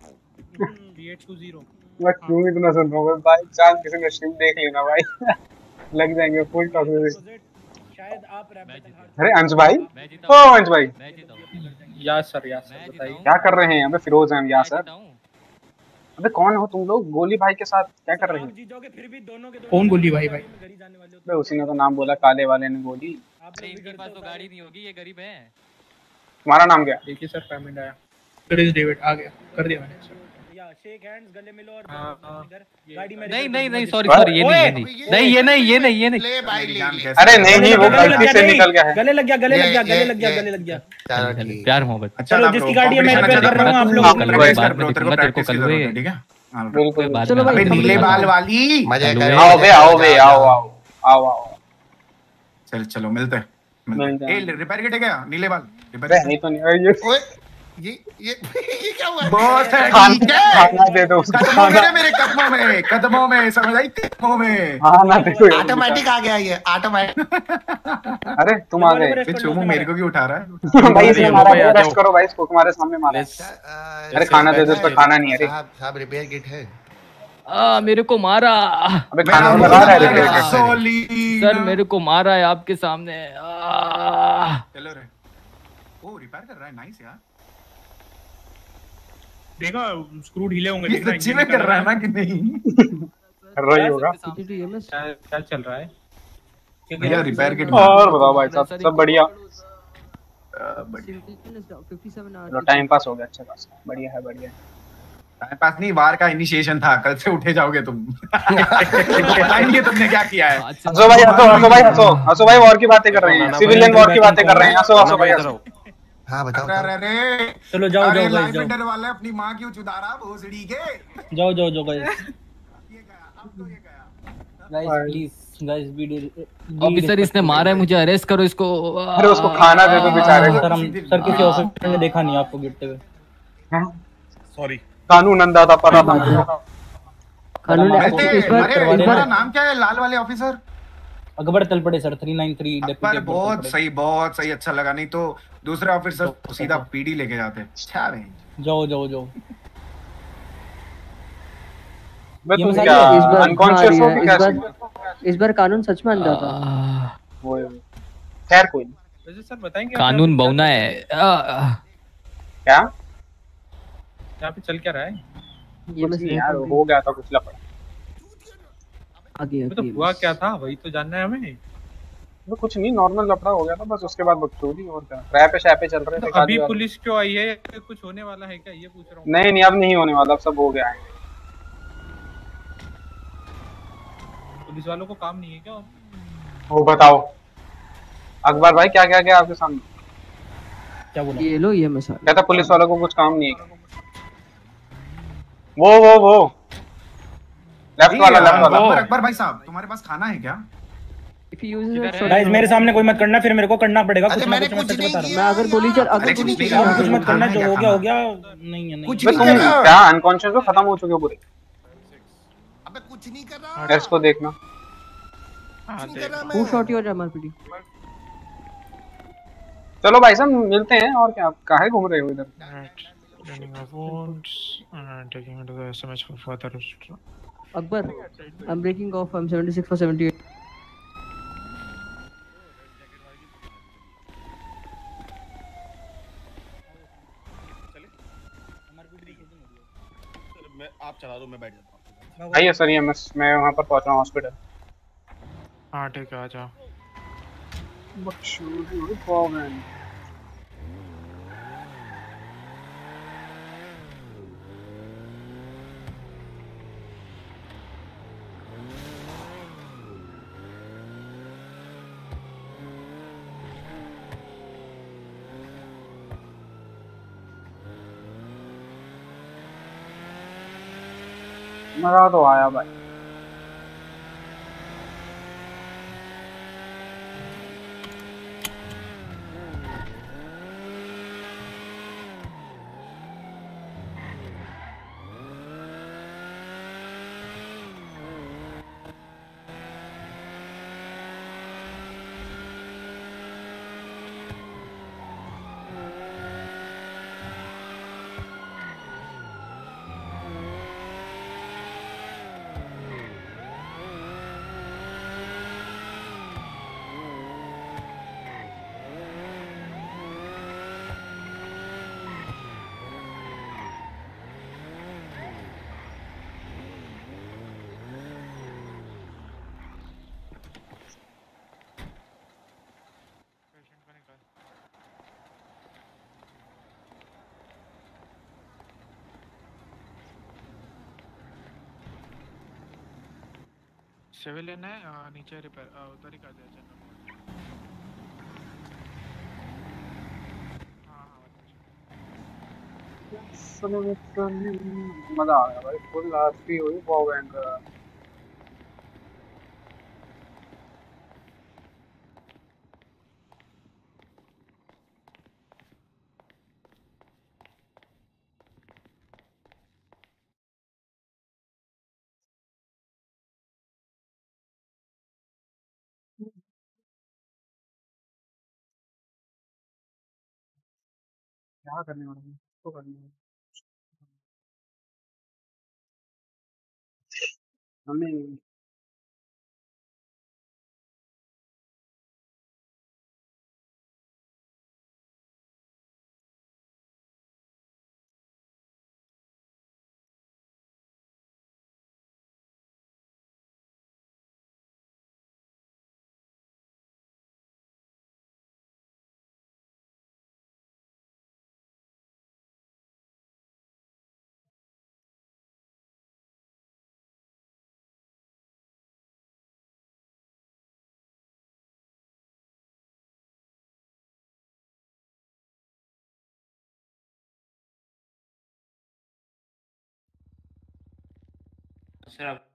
मैं क्यों इतना सुन रहा हूँ भाई। चांद किसी ने स्ट्रीम देख लेना भाई, लग जाएंगे फुल टॉक में। शायद आप अरे अंश भाई, ओ अंश भाई, या सर या सर बताइए क्या कर रहे हैं? अबे फिरोज हैं या सर। अबे कौन हो तुम लोग? गोली भाई के साथ क्या कर रहे हैं? कौन गोली भाई? भाई अबे उसी ने तो नाम बोला, काले वाले ने गोली। इनके पास तो गाड़ी नहीं होगी, ये गरीब है। तुम्हारा नाम क्या? देखिए सर पेमेंट आया, क्रिस डेविड आ गया, कर दिया मैंने। शेक हैंड्स, गले मिलो और गाड़ी में। नहीं नहीं नहीं सॉरी सॉरी, ये नहीं ये नहीं नहीं ये नहीं ये नहीं ये नहीं। अरे नहीं नहीं वो गलती से निकल गया है। गले लग गया गले लग गया गले लग गया गले लग गया। प्यार मोहब्बत। चलो जिसकी गाड़ी है मैं रिपेयर कर रहा हूं, आप लोग तेरे को कल हुए, ठीक है बिल्कुल। चलो भाई नीले बाल वाली मजा कर। आओ बे आओ बे आओ आओ आओ आओ। चल चलो मिलते हैं। ए रिपेयर किट है क्या? नीले बाल रिपेयर नहीं तो नहीं। ये ये ये ये क्या हुआ? बहुत है, ठीक है। खाना दे दो उसको, कदमों में मेरे कदमों में कदमों में समझ आई, कदमों में। खाना दे दो। ऑटोमेटिक आ गया ये, ऑटोमेटिक। अरे तुम आ गए। चुमू मेरे को क्यों उठा रहा है भाई? इसने मारा, अरेस्ट करो भाई इसको, तुम्हारे सामने मारा। अरे खाना दे दो उसको, खाना नहीं है। अरे साहब रिपेयर किट है। आ, मेरे को मारा। अबे खाना लगा रहा है रिपेयर किट। सर मेरे को मारा है आपके सामने। चलो रे। ओ रिपेयर कर रहा है, नाइस यार। देखा स्क्रू ढीले होंगे, ये सच्ची में कर रहा है ना कि नहीं? कर रहा ही होगा। क्या चल रहा है? भैया रिपेयर किट। और बताओ भाई साहब, सब बढ़िया? चलो टाइम पास हो गया, अच्छा खासा बढ़िया है बढ़िया। टाइम पास नहीं, वार का इनिशिएशन था। कल से उठे जाओगे तुम। पता नहीं तुमने क्या किया है। हंसो भाई हंसो, हंसो भाई हंसो, हंसो भाई वॉर की बातें कर रहे हैं, सिविलियन वॉर की बातें कर रहे हैं। हंसो हंसो भाई हंसो। हाँ बताओ। अरे चलो जाओ जाओ गाइस जाओ। लाइफ वाले अपनी माँ क्यों चुदारा भोसड़ी के। जाओ जाओ जाओ गाइस। ये गया, अब तो ये गया। Guys please guys video. Officer इसने मारा है मुझे, अरेस्ट करो इसको। अरे उसको खाना दे दो बेचारे को। सर हम सर किसी ऑफिसर ने देखा नहीं आपको गिरते हुए। सॉरी कानून अंधा था, पता था कानून। तुम्हारा नाम क्या है लाल वाले ऑफिसर? अकबर तलपड़े सर, तीन नौ तीन अकबर। बहुत सही बहुत सही, अच्छा लगा। नहीं तो दूसरे ऑफिसर सीधा पीडी लेके जाते। अच्छा है। जाओ जाओ जाओ। मैं तो क्या अनकॉन्शियस हो क्या? इस बार इस बार कानून सच में अंधा था। वो खैर कोई नहीं। वैसे सर बताएंगे कानून बौना है। क्या यहाँ पे चल क्या रहा है? ये बस यार हो गया था कुछ लफड़ा। आगे तो हुआ क्या था वही तो जानना है हमें। तो कुछ नहीं, नॉर्मल लफड़ा हो गया था बस, उसके बाद बकचोदी और क्या, रैप शैपे चल रहे थे। तो अभी पुलिस क्यों आई है? कुछ होने वाला है क्या ये पूछ रहा हूँ। नहीं नहीं अब नहीं होने वाला, अब सब हो गया है। पुलिस वालों को काम नहीं है क्या? वो बताओ अकबर भाई क्या क्या क्या आपके सामने क्या बोला? ये लो ये मसाला। कहता पुलिस वालों को कुछ काम नहीं है। वो वो वो लेफ्ट वाला लेफ्ट वाला। अकबर अकबर भाई साहब तुम्हारे पास खाना है क्या? गाइस मेरे सामने कोई मत करना, फिर मेरे को करना पड़ेगा कुछ ना कुछ। मैं सच बता रहा हूं। मैं अगर गोली चल अगर गोली चल कुछ मत करना, जो हो गया हो गया। नहीं है नहीं तुम क्या अनकॉन्शियस हो, खत्म हो चुके हो पूरे? एस को देखना। Who shot your MRPD? चलो भाई साहब मिलते हैं, और क्या आप काहे घूम रहे हो इधर? Akbar, I am breaking off, I am seventy six for seventy-eight. मैं आप चला दो, मैं बैठ जाता हूं। आइए सर, ये मैं मैं वहां पर पहुंच रहा हूं हॉस्पिटल। हां ठीक है, आ जाओ। बख्शू पवन मजा तो आया भाई। सिविलियन है, नीचे रिपेयर उधर ही कर दिया जाए। मजा आ गया भाई, फुल आरपी हुई पावर बैंक। क्या करने वाला हूँ तो करने वाला हमें। सर आप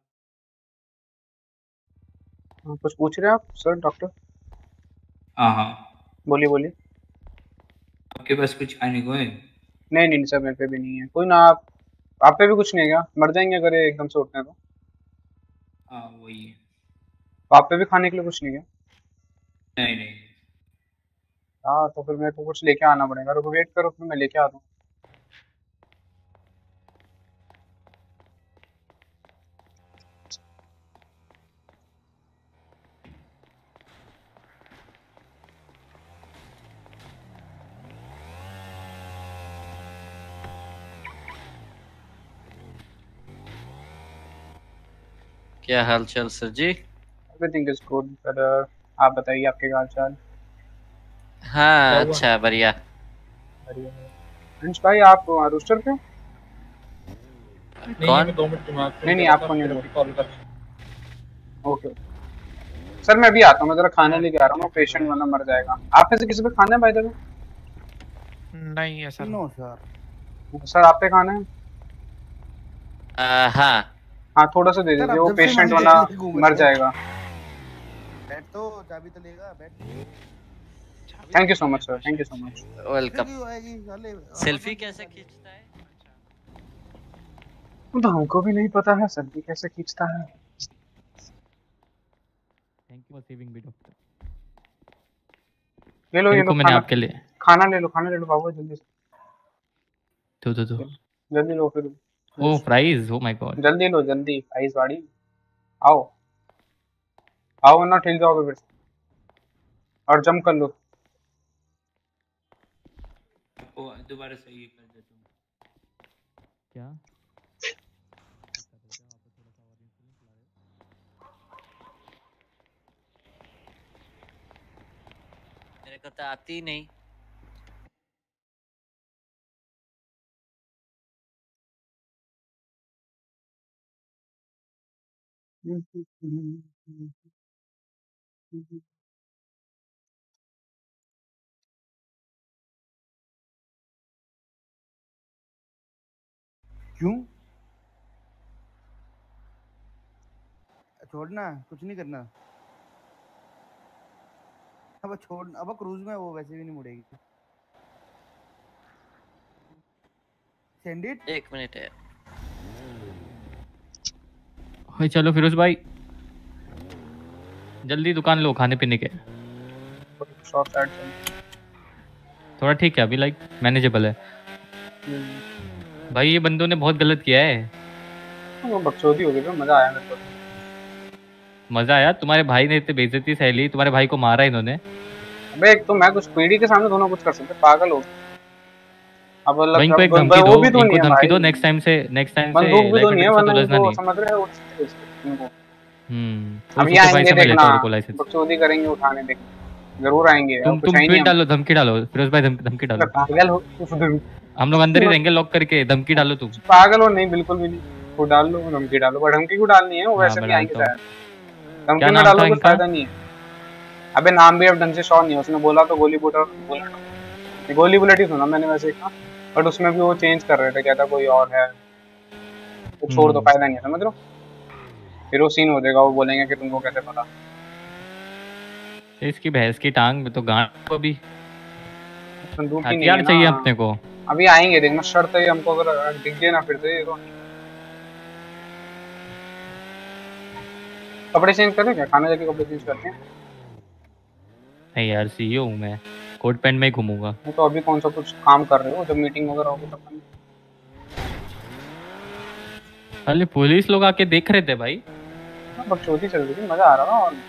हाँ, कुछ पूछ रहे हैं आप सर? डॉक्टर हाँ हाँ बोलिए बोलिए। आपके पास कुछ खाने को है? नहीं नहीं सर, मेरे पे भी नहीं है कोई ना। आप आप पे भी कुछ नहीं है क्या? मर जाएंगे अगर ये एकदम से उठते हैं तो। हाँ वही है। तो आप पे भी खाने के लिए कुछ नहीं है? नहीं नहीं हाँ तो फिर मेरे को कुछ लेके आना पड़ेगा। रुको वेट करो, फिर मैं लेके आता हूँ। क्या हाल चाल sir ji? Everything is good sir. आप बताइए आपके हाल चाल? हाँ अच्छा बढ़िया। बढ़िया। अंश भाई आप रूस्टर पे? कौन? दो मिनट में नहीं नहीं आपको नहीं कॉल कर। ओके सर मैं भी आता हूँ, मैं जरा खाना लेके आ रहा हूँ, पेशेंट वरना मर जाएगा। आप में से किसी पे खाना है भाई? देखो नहीं है सर। No sir. सर आप पे खाना है? आ, हाँ हाँ थोड़ा सा दे दीजिए, वो पेशेंट वरना मर जाएगा। बैठ तो चाबी तो लेगा, बैठ। Thank you so much sir, thank you so much. Welcome. Selfie कैसे खींचता है? तो हमको भी नहीं पता है सेल्फी कैसे खींचता है। सेविंग भी डॉक्टर। ले लो ये लो मैंने आपके लिए खाना ले लो, खाना ले लो बाबू जल्दी से। तो तो तो जल्दी लो फिर। Oh fries, oh my God. जल्दी लो जल्दी, फ्राइज वाड़ी आओ आओ वरना ठिल जाओगे फिर से। और जंप कर लो। ओ दोबारा से ये कर देता हूं। क्या मेरे को तो आती ही नहीं। क्यों? छोड़ना, कुछ नहीं करना। अब छोड़, अब क्रूज में वो वैसे भी नहीं मुड़ेगी। Send it. एक मिनट है। भाई चलो फिरोज भाई जल्दी दुकान लो खाने पीने के। थोड़ा ठीक है अभी, लाइक मैनेजेबल है। भाई ये बंदों ने बहुत गलत किया है। वो बकचोदी हो गई तो मजा आया मेरे को। मजा आया? तुम्हारे भाई ने इतनी बेइज्जती सही, तुम्हारे भाई को मारा इन्होंने। अबे एक तो मैं कुछ पीढ़ी के सामने दोनों कुछ कर सकते, पागल हो। अब इनको एक धमकी दो, इनको धमकी दो नेक्स्ट टाइम से, नेक्स्ट टाइम से बंदूक भी तो नहीं है वरना उलझना इनको नहीं। समझ रहे हो इनको। हम्म अब ये आएंगे देखना, बकचोदी करेंगे उठाने देखना, जरूर आएंगे। तुम तुम ट्वीट डालो, धमकी डालो फिरोज भाई, धमकी डालो। पागल हो हम लोग अंदर ही रहेंगे लॉक करके, धमकी डालो तुम। पागल हो? नहीं बिल्कुल भी नहीं। वो डाल लो धमकी डालो, पर धमकी क्यों डालनी है? वो वैसे भी आएंगे शायद। धमकी में डालो कुछ फायदा नहीं है। अबे नाम भी अब ढंग से शॉट नहीं है, उसने बोला तो गोली बुलेट, बुलेट गोली बुलेट ही सुना मैंने वैसे का, बट उसमें भी वो चेंज कर रहे थे, कहता कोई और है तो छोड़ दो, फायदा नहीं है, समझ रहे हो? फिर वो सीन हो जाएगा, वो बोलेंगे कि तुमको कैसे पता। इसकी भैंस की टांग में तो गांठ को भी संदूक ही हथियार चाहिए अपने को। अभी आएंगे देखना, शर्त है हमको, अगर दिख गए ना फिर से ये तो। कपड़े चेंज करें क्या? खाने जाके कपड़े चेंज करते हैं? नहीं यार सीईओ हूं मैं, कोट पैंट में ही घूमूंगा। तो अभी कौन सा कुछ काम कर रहे हो? जब मीटिंग वगैरह होगी तब। अरे पुलिस लोग आके देख रहे थे भाई, बकचोदी चल रही थी, मजा आ रहा था। और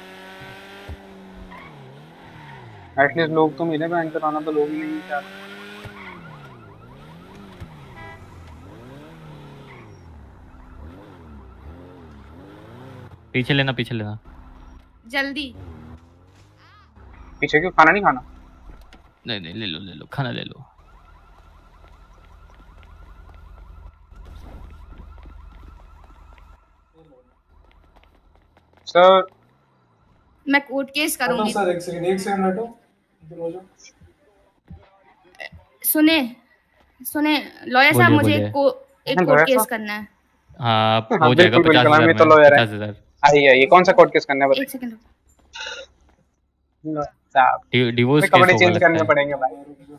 एटलीस्ट लोग तो मिले, बैंक कराना तो लोग ही नहीं चाहते। पीछे लेना, पीछे लेना जल्दी। पीछे क्यों? खाना नहीं खाना? नहीं नहीं ले लो ले लो, खाना ले लो। सर मैं कोर्ट केस करूंगी। सर एक सेकंड, एक सेकंड हटो, इधर हो जाओ। सुने सुने लॉयर साहब, मुझे एक को, एक कोर्ट केस करना है। हाँ हो जाएगा पचास हजार में, पचास हजार। आइए आइए, कौन सा कोर्ट केस करना है? एक सेकंड डिवोर्स केस कपड़े चेंज करने पड़ेंगे भाई।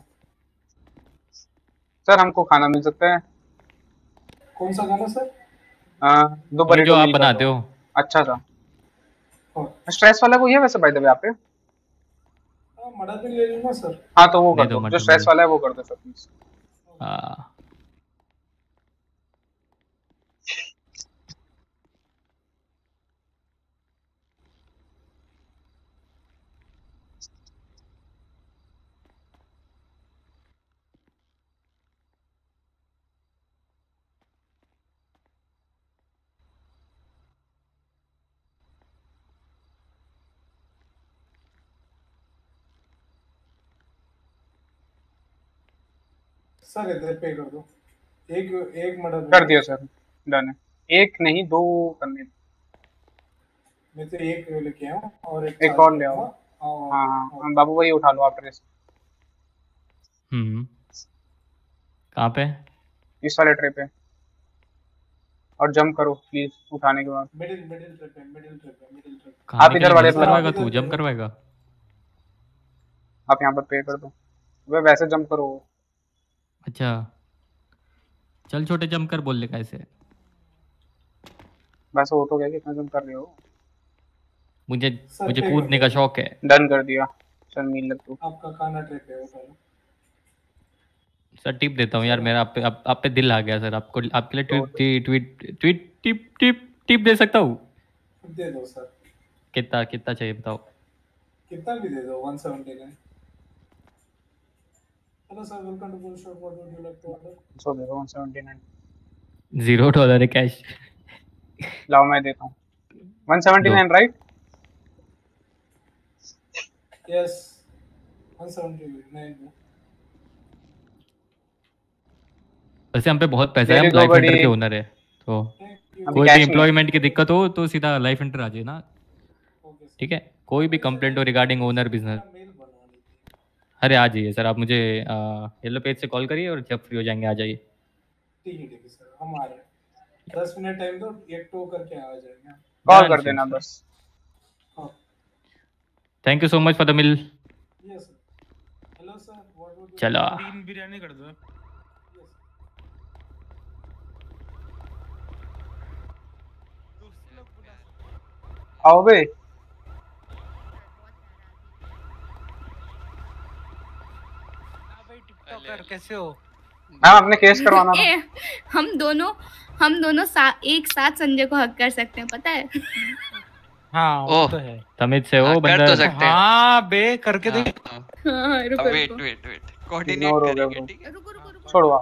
सर हमको खाना मिल सकता है? कौन सा खाना सर? दो बड़े जो आप बनाते हो। अच्छा सा स्ट्रेस वाला कोई है वैसे बाय द वे आप पे? मटर भी ले लेना सर। हाँ तो वो कर दो, जो स्ट्रेस वाला है वो कर दो सर प्लीज। हाँ सर इधर पे कर दो। एक एक मटर कर दिया सर, डन है। एक नहीं दो करने, मैं तो एक लेके आया और एक, एक और ले आओ। हाँ हाँ बाबू भाई उठा लो आप ट्रेस। हम्म कहाँ पे? इस वाले ट्रे पे, और जंप करो प्लीज उठाने के बाद। मिडिल मिडिल ट्रे पे, मिडिल ट्रे पे, मिडिल ट्रे पे। आप इधर वाले करवाएगा तू, जंप करवाएगा? आप यहाँ पर पे कर दो, वे वैसे जंप करो। अच्छा चल छोटे जंप कर, बोल ले कैसे। वैसे हो तो गया, कितना जंप कर रहे हो? मुझे मुझे कूदने का शौक है। डन कर दिया सर मील लग तू। आपका खाना ट्रिप है वो पहले। सर टिप देता हूँ यार, मेरा आप पे आप, आप पे दिल आ गया सर। आपको आपके लिए tweet tweet tweet tip tip tip दे सकता हूँ? दे दो सर। कितना कितना चाहिए बताओ? कितना भी दे दो। One seventy nine. Hello sir, welcome to bull shop. What would you like to order? So दे दो one seventy nine. Zero dollar है कैश। लाओ मैं देता हूँ। One seventy nine right? Yes one seventy nine. वैसे हम पे बहुत पैसा है, हम लाइफ इंटर के ओनर है, तो कोई भी एम्प्लॉयमेंट की दिक्कत हो तो सीधा लाइफ इंटर आ जाए ना। ठीक है, कोई भी कंप्लेंट हो रिगार्डिंग ओनर बिजनेस, अरे आ जाइए सर। आप मुझे येलो पेज से कॉल करिए और जब फ्री हो जाएंगे आ जाइए। ठीक है ठीक है सर, हम आ रहे हैं। दस मिनट टाइम दो, एक टो करके आ जाएंगे। कॉल कर देना बस। Thank you so much for the meal. Yes sir. Hello sir, what would you? चलो तीन बिरयानी कर दो। आओ बे। कैसे हो? मैम अपने केस करवाना था। ए, हम दोनों हम दोनों सा, एक साथ संजय को हक कर सकते हैं, पता है? हाँ वो तो है। तमिज से वो बंदा कर तो सकते हैं। हाँ बे करके देख। हाँ रुको वेट रुको। वेट वेट कोऑर्डिनेट करेंगे ठीक है। छोड़वा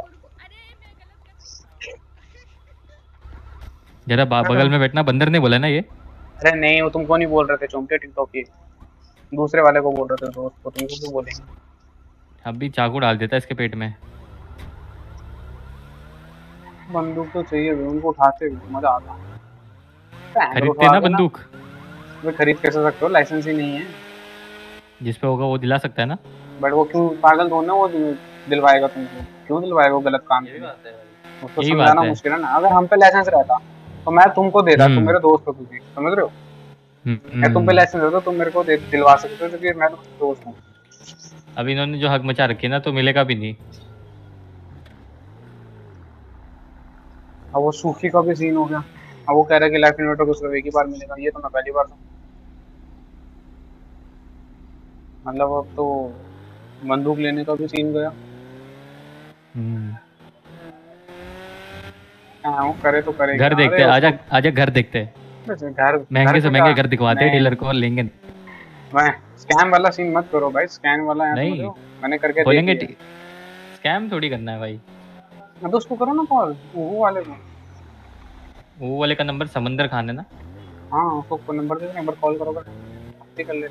जरा बगल में बैठना। बंदर ने बोला ना ये? अरे नहीं, वो तुमको नहीं बोल रहे थे चौंके टिकटॉक की, दूसरे वाले को बोल रहे थे दोस्त को। तुमको क्यों बोलेंगे? अभी चाकू डाल देता इसके पेट में। बंदूक तो चाहिए भी, उनको उठाते भी मजा आता। खरीदते ना बंदूक? वे खरीद कैसे सकते हो, लाइसेंस ही नहीं है। जिस पे होगा वो दिला सकता है ना। बट वो क्यों पागल थोड़ा वो दिलवाएगा तुमको? क्यों दिलवाएगा वो गलत काम? उसको समझाना मुश्किल है ना। अगर हम पे लाइसेंस रहता तो मैं तुमको दे रहा, तुम मेरे दोस्त हो, तुझे समझ रहे हो? मैं तुम पे लाइसेंस रहता तुम मेरे को दिलवा सकते हो क्योंकि मैं तुम्हारा दोस्त हूँ। अब इन्होंने जो हक मचा रखी है ना तो मिलेगा भी नहीं। अब वो सूखी का भी सीन हो गया। अब वो कह रहा है कि लाइफ इन्वर्टर को सिर्फ एक ही बार मिलेगा। ये तो मैं पहली बार सुना। मतलब अब तो बंदूक लेने का भी सीन गया। हाँ वो करे तो करेगा। घर देखते, आजा आजा घर देखते। घर महंगे से महंगे घर दिखवाते हैं डीलर को, लेंगे। मैं स्कैम वाला सीन मत करो भाई। स्कैम वाला है नहीं, मैंने करके बोलेंगे स्कैम थोड़ी करना है भाई। मैं तो उसको करो ना कॉल, वो वाले को। वो वाले का नंबर समंदर खान है ना? हाँ उसको नंबर दे, नंबर कॉल करोगे ठीक कर ले।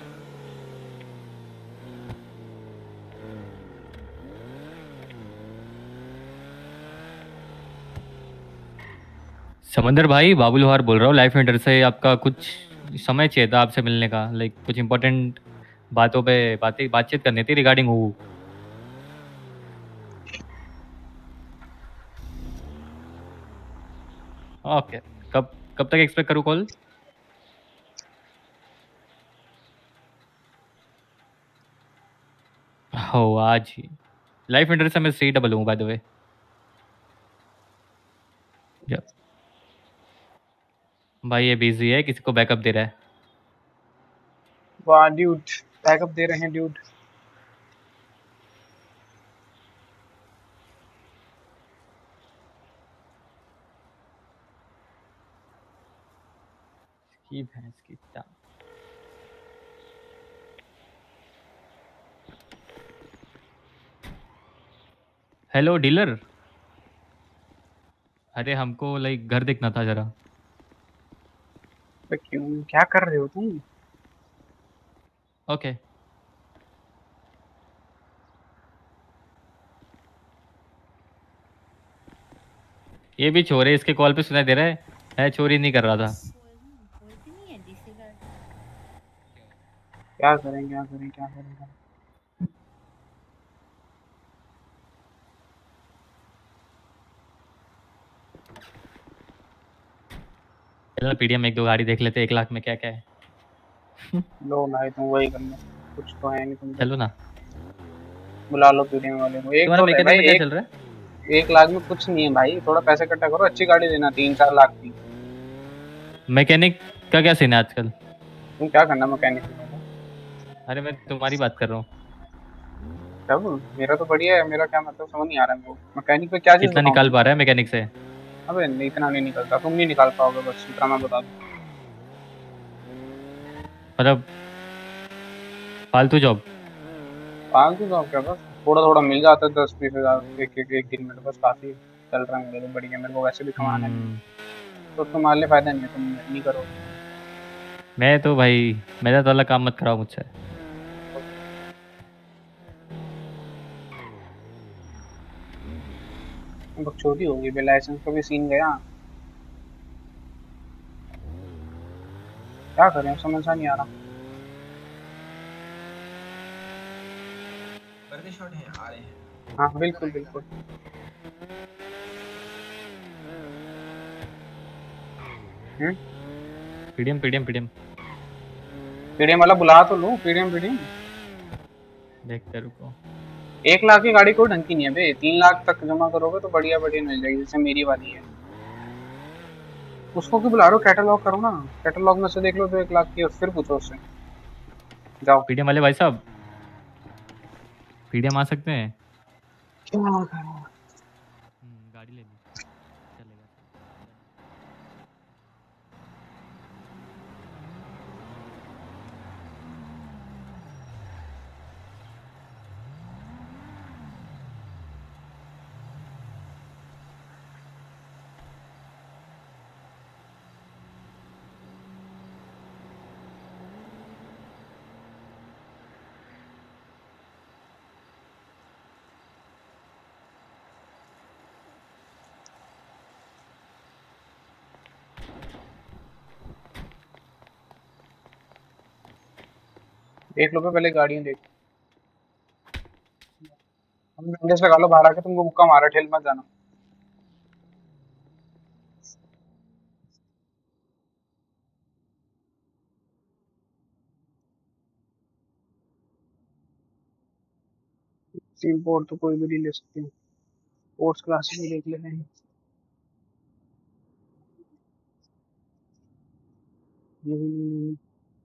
समंदर भाई, बाबू लोहार बोल रहा हूँ लाइफ इंटर से। आपका कुछ समय चाहिए था आपसे मिलने का, लाइक कुछ इम्पोर्टेंट बातों पे बातें बातचीत करनी थी रिगार्डिंग वो। ओके, कब कब तक एक्सपेक्ट करूँ कॉल? हो आज ही लाइफ इंटर से मैं सी डबल हूँ बाय द वे। भाई ये बिजी है, किसी को बैकअप दे रहा है। वाह ड्यूड, बैकअप दे रहे हैं ड्यूड। की भैंस की टांग। हेलो डीलर, अरे हमको लाइक घर देखना था जरा। क्यों, क्या कर रहे हो तुम? Okay okay. ये भी चोरी इसके कॉल पे सुनाई दे रहा है, है चोरी नहीं कर रहा था। क्या करें क्या करें क्या करें? चलो पीडीएम एक दो गाड़ी देख लेते, एक लाख में क्या क्या है। लो भाई तुम वही करना, कुछ तो है नहीं तुम। चलो ना, बुला लो पीडीएम वाले को। एक तो मैकेनिक में क्या चल रहा है? एक लाख में कुछ नहीं है भाई, थोड़ा पैसे इकट्ठा करो, अच्छी गाड़ी लेना। तीन चार लाख की मैकेनिक का क्या सीन है आजकल? तुम क्या करना मैकेनिक में? अरे मैं तुम्हारी बात कर रहा हूँ। तब मेरा तो बढ़िया है, मेरा क्या मतलब समझ नहीं आ रहा है मेरे को मैकेनिक पे क्या चीज कितना निकाल पा रहा है मैकेनिक से? अबे नहीं, इतना नहीं निकलता, तुम नहीं निकाल पाओगे, बस इतना मैं बता दूं। मतलब फालतू जॉब? फालतू जॉब क्या, बस थोड़ा थोड़ा मिल जाता है, दस बीस हजार एक एक एक दिन में, तो बस काफी चल रहा है मेरे लिए, बढ़िया। मेरे को वैसे भी कमाना है, तो तुम्हारे लिए फायदा नहीं है, तुम नहीं करो। मैं तो भाई मेहनत वाला काम मत कराओ मुझसे। बकचोदी होगी बे, लाइसेंस का भी सीन गया। क्या करें, समझ नहीं आ रहा। शॉट है, आ रहे हैं। हाँ बिल्कुल बिल्कुल। हम्म पीडीएम पीडीएम पीडीएम पीडीएम वाला बुला तो लो, पीडीएम पीडीएम देखते रुको। एक लाख की गाड़ी कोई ढंग की नहीं है बे, तीन लाख तक जमा करोगे तो बढ़िया बढ़िया मिल जाएगी, जैसे मेरी वाली है। उसको क्यों बुला रहे हो, कैटलॉग करो ना, कैटलॉग में से देख लो तो एक लाख की, और फिर पूछो उससे। जाओ पीडीएम वाले भाई साहब, पीडीएम आ सकते हैं? क्या गाड़ी ले ली, चलेगा। देख लो पे, पहले गाड़ियां देख, हम विंडोज लगा लो बाहर आके, तुमको मुक्का मारा, ठेल मत जाना। टीम पोर्ट तो कोई भी नहीं ले सकती, स्पोर्ट्स क्लास में देख लेते हैं। ये भी नहीं,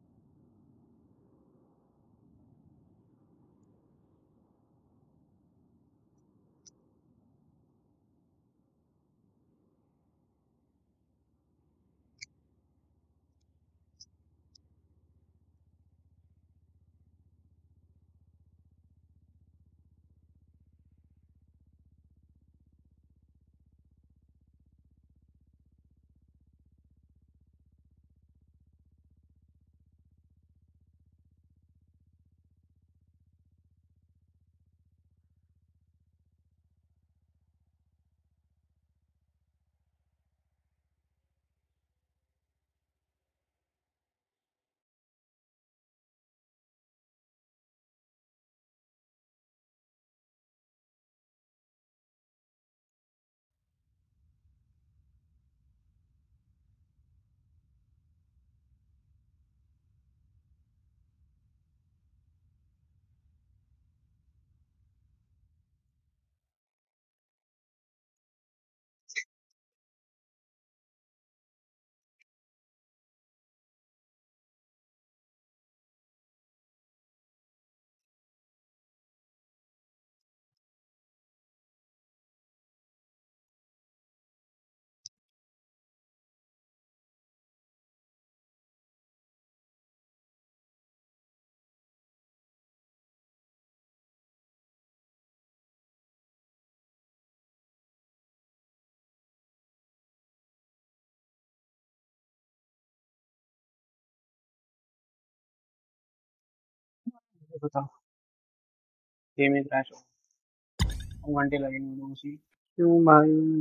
बताओ गेम में क्रैश हो, घंटे लगेंगे उसी। क्यों भाई?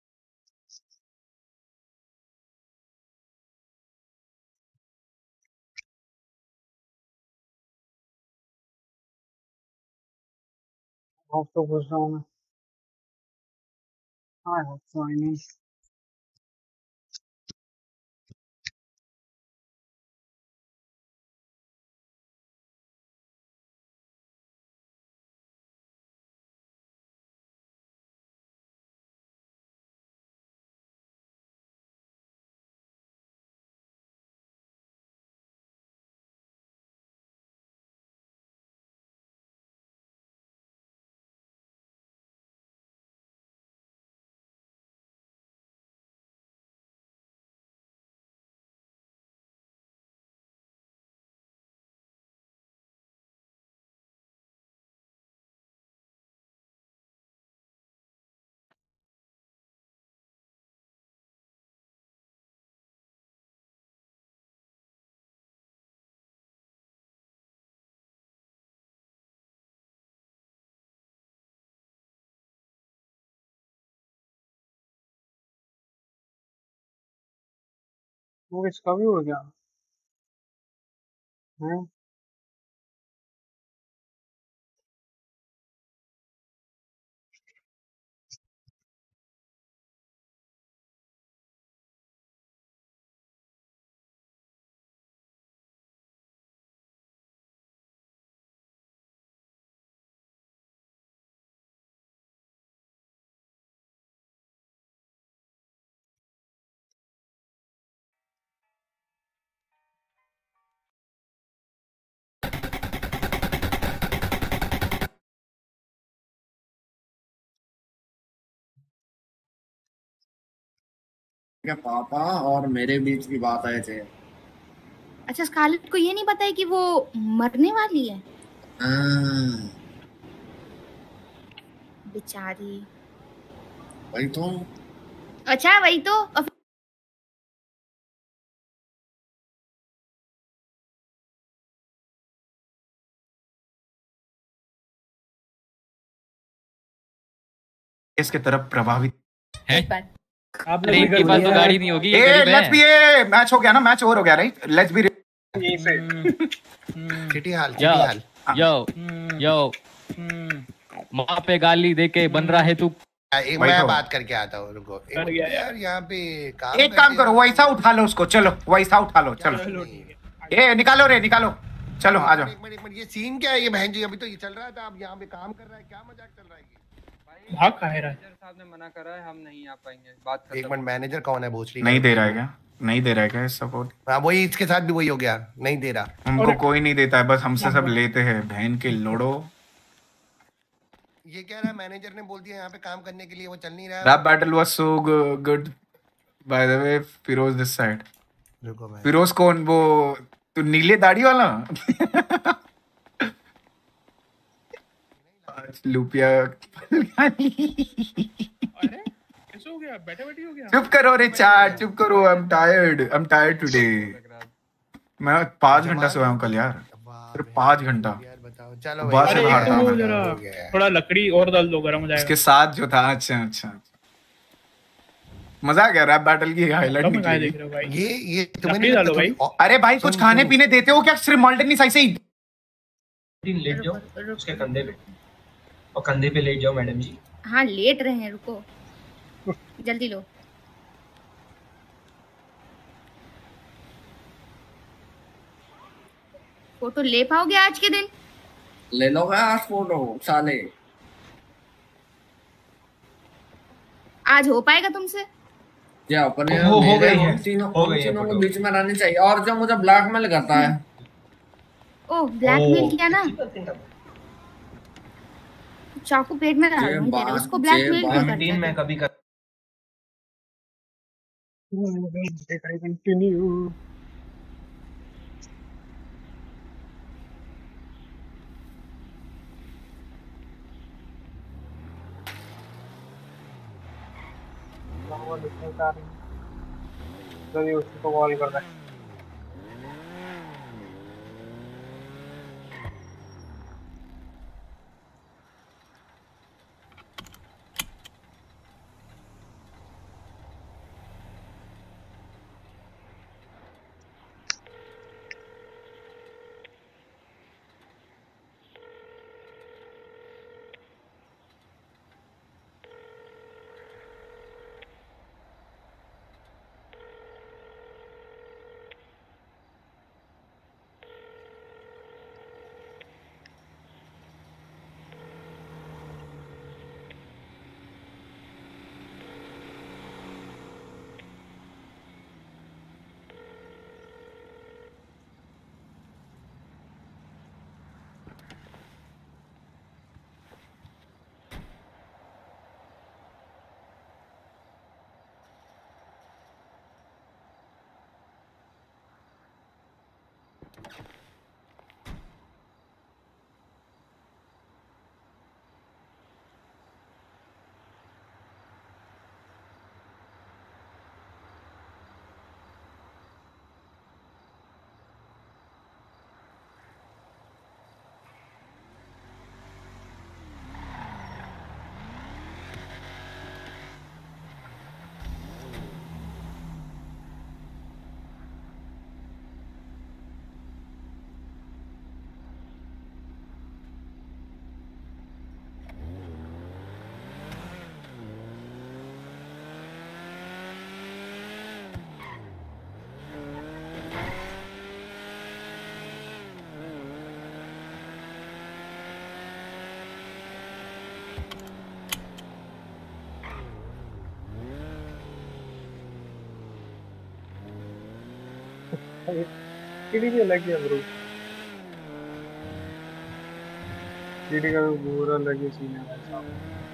होप तो घुस रहा हूँ मैं। हाँ होप तो आई नहीं। वो इसका भी हो गया है। क्या पापा और मेरे बीच की बात है थे। अच्छा, स्कारलेट को ये नहीं पता है कि वो मरने वाली है। बेचारी। वही तो। अच्छा वही तो। इसके तरफ प्रभावित है। आप अरे इनके पास तो गाड़ी नहीं होगी, ये ए गरीब लेट्स बी है। ए मैच हो गया ना, मैच ओवर हो गया राइट। लेट्स बी यहीं से चिटी हाल चिटी यो हाल यो यो माँ पे गाली देके बन रहा है तू। एक मैं बात करके आता हूँ, रुको यार। यहाँ पे काम एक काम करो, वैसा उठा लो उसको, चलो वैसा उठा लो, चलो ए निकालो रे निकालो, चलो आ जाओ। एक मिनट एक मिनट, ये सीन क्या है ये बहन जी? अभी तो ये चल रहा था, अब यहाँ पे काम कर रहा है, क्या मजाक चल रहा है ये? भाग कह रहा है? साहब ने मना करा है, हम नहीं आ पाएंगे। बात एक मिनट, मैनेजर कौन है? भोसड़ी नहीं दे रहा है क्या? नहीं दे रहा है क्या सपोर्ट? हाँ वही, इसके साथ भी वही हो गया, नहीं दे रहा। हमको कोई नहीं देता है, बस हमसे सब लेते हैं। बहन के लोड़ो। ये कह रहा है मैनेजर ने बोल दिया यहाँ पे काम करने के लिए, वो चल नहीं रहा है। Rap battle was so good by the way. Firoz this side. रुको भाई, फिरोज कौन? वो तू नीले दाढ़ी वाला? लुपिया। अरे कैसे हो गया? बैठे बैठी हो गया? चुप करो रे चैट, चुप करो। I am tired, I am tired today. मैं पाँच घंटा सोया हूँ कल यार, सिर्फ पाँच घंटा। चलो बस अरे बाहर था मैं। जरा थोड़ा लकड़ी और डाल दो, गरम हो जाएगा। इसके साथ जो था। अच्छा अच्छा मजा आ गया। रैप बैटल की हाईलाइट निकली। ये ये लकड़ी डालो भाई। अरे भाई कुछ खाने पीने देते हो क्या? सिर्फ मॉल्टन नहीं, ऐसे ही लेट जाओ उसके कंधे पे, और कंधे पे लेट जाओ मैडम जी। हाँ लेट रहे हैं, रुको जल्दी लो। फोटो ले पाओगे आज के दिन? ले लो आज फोटो साले। आज हो पाएगा तुमसे? क्या अपने हो, हो गई है, तीनों हो गई है तीनों को फोटो। बीच में रहनी चाहिए। और जो मुझे ब्लैकमेल करता है, ओह ब्लैकमेल किया ना, चाकू पेट में डाल जे दूंगी तेरे, बात- उसको जे ब्लैकमेल बात- क्यों करता है? मैं कभी कर कंटिन्यू। जल्दी उसको कॉल कर रहा है। टीडी भी अलग है ब्रो, टीडी का तो पूरा अलग ही सीन है भाई साहब।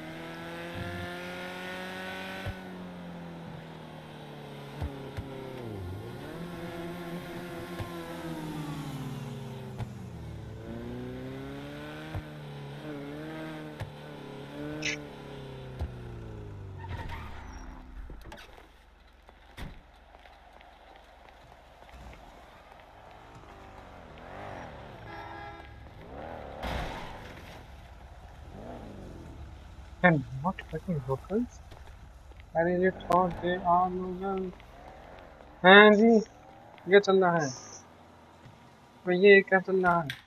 And not fucking locals? अरे ये thought they are locals। हैं जी, क्या चल रहा है? तो ये क्या चल रहा है?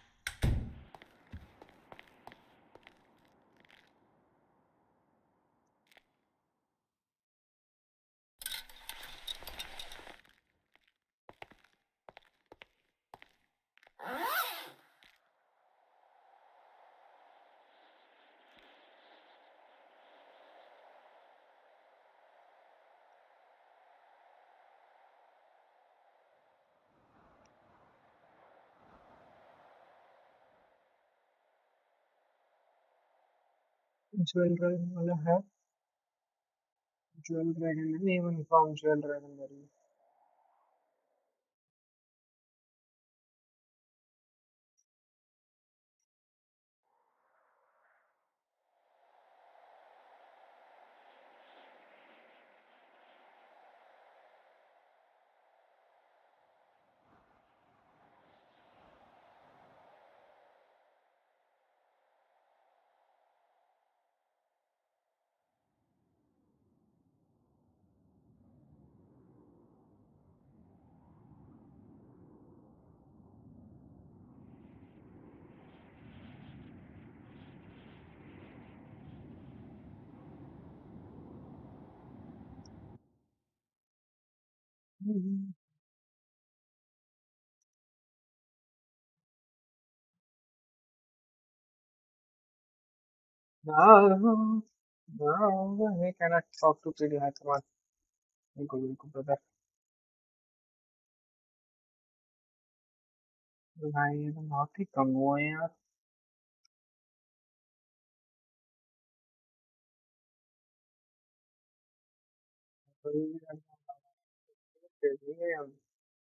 ज्वेल ड्रैगन वाला है, ज्वेल ड्रैगन नहीं, यूनिफॉर्म ज्वेल ड्रैगन वाली। No, no, he cannot talk to P D Hyderabad. बिल्कुल बिल्कुल ब्रदर। भाई ये तो बहुत ही कम हुआ है यार। कोई भी नहीं है हम।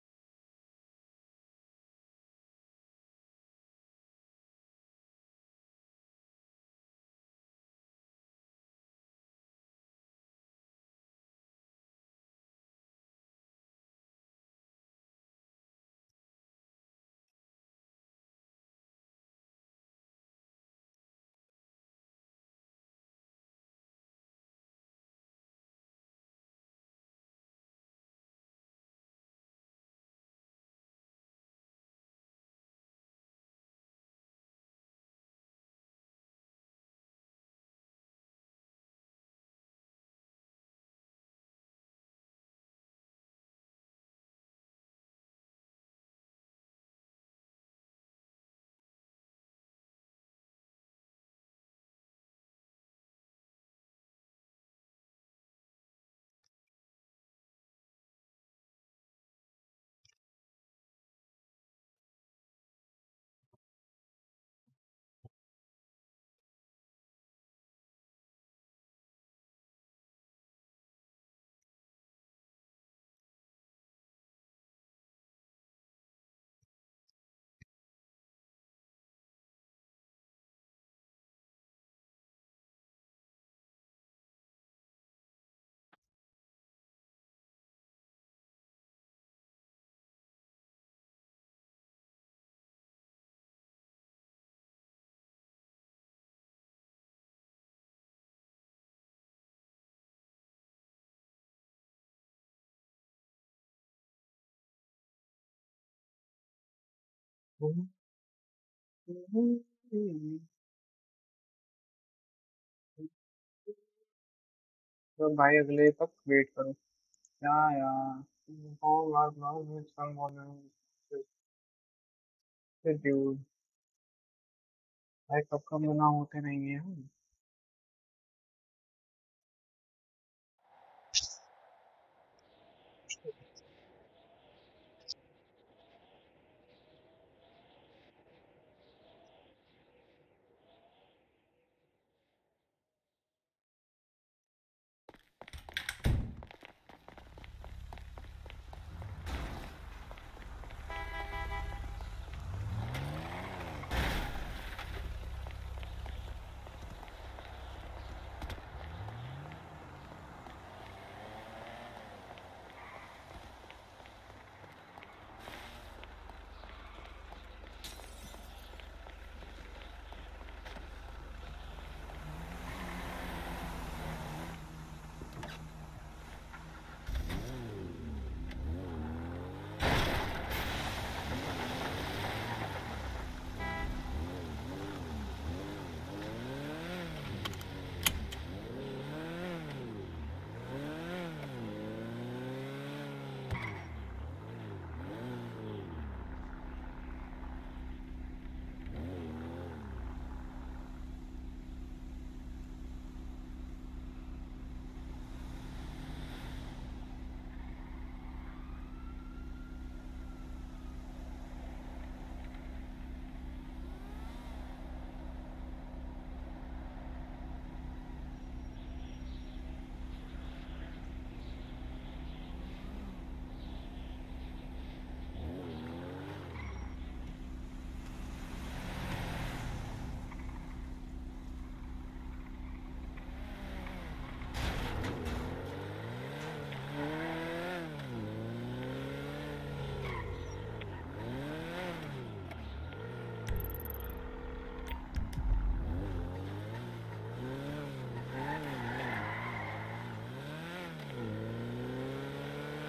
तो भाई अगले तक वेट करो क्या यार। All our blogs with some volume dude, भाई कब कब मना होते नहीं है हम।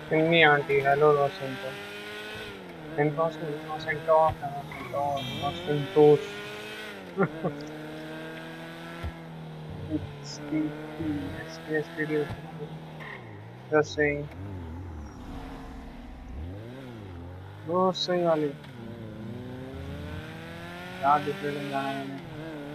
Sydney auntie, hello Los Santos. Santos, Los Santos, Los Santos. It's the S P S video. Just saying. वो सही वाली याद डिस्प्ले में जाना है मैंने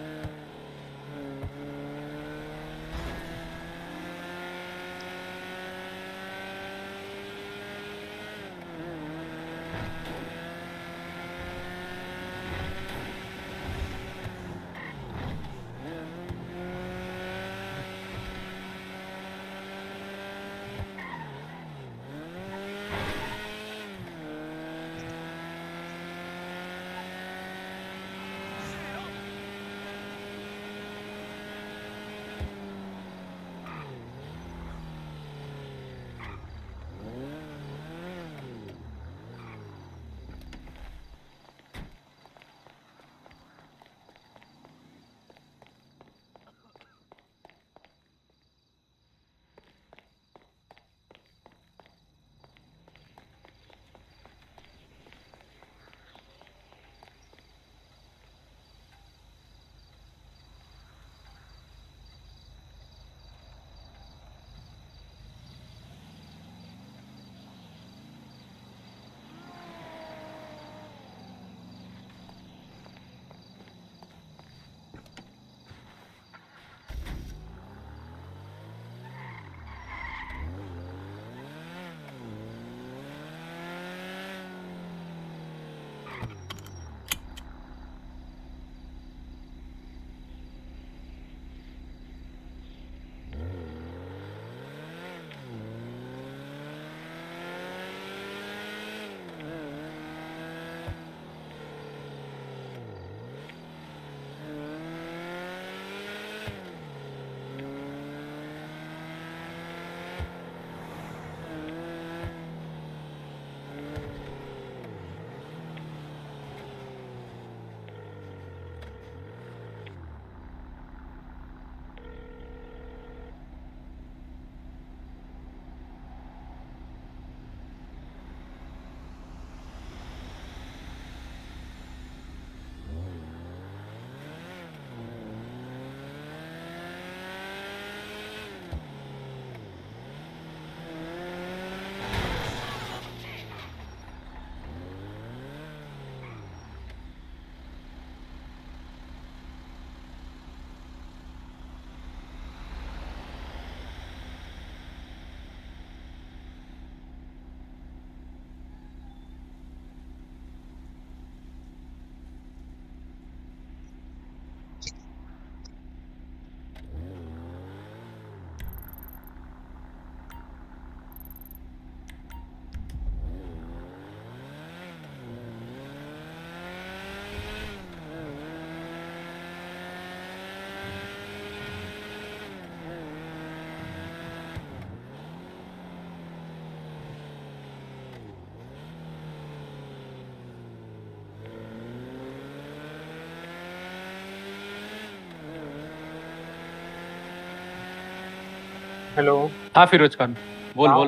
हेलो। हाँ फिरोज खान बोल हाँ। बोल।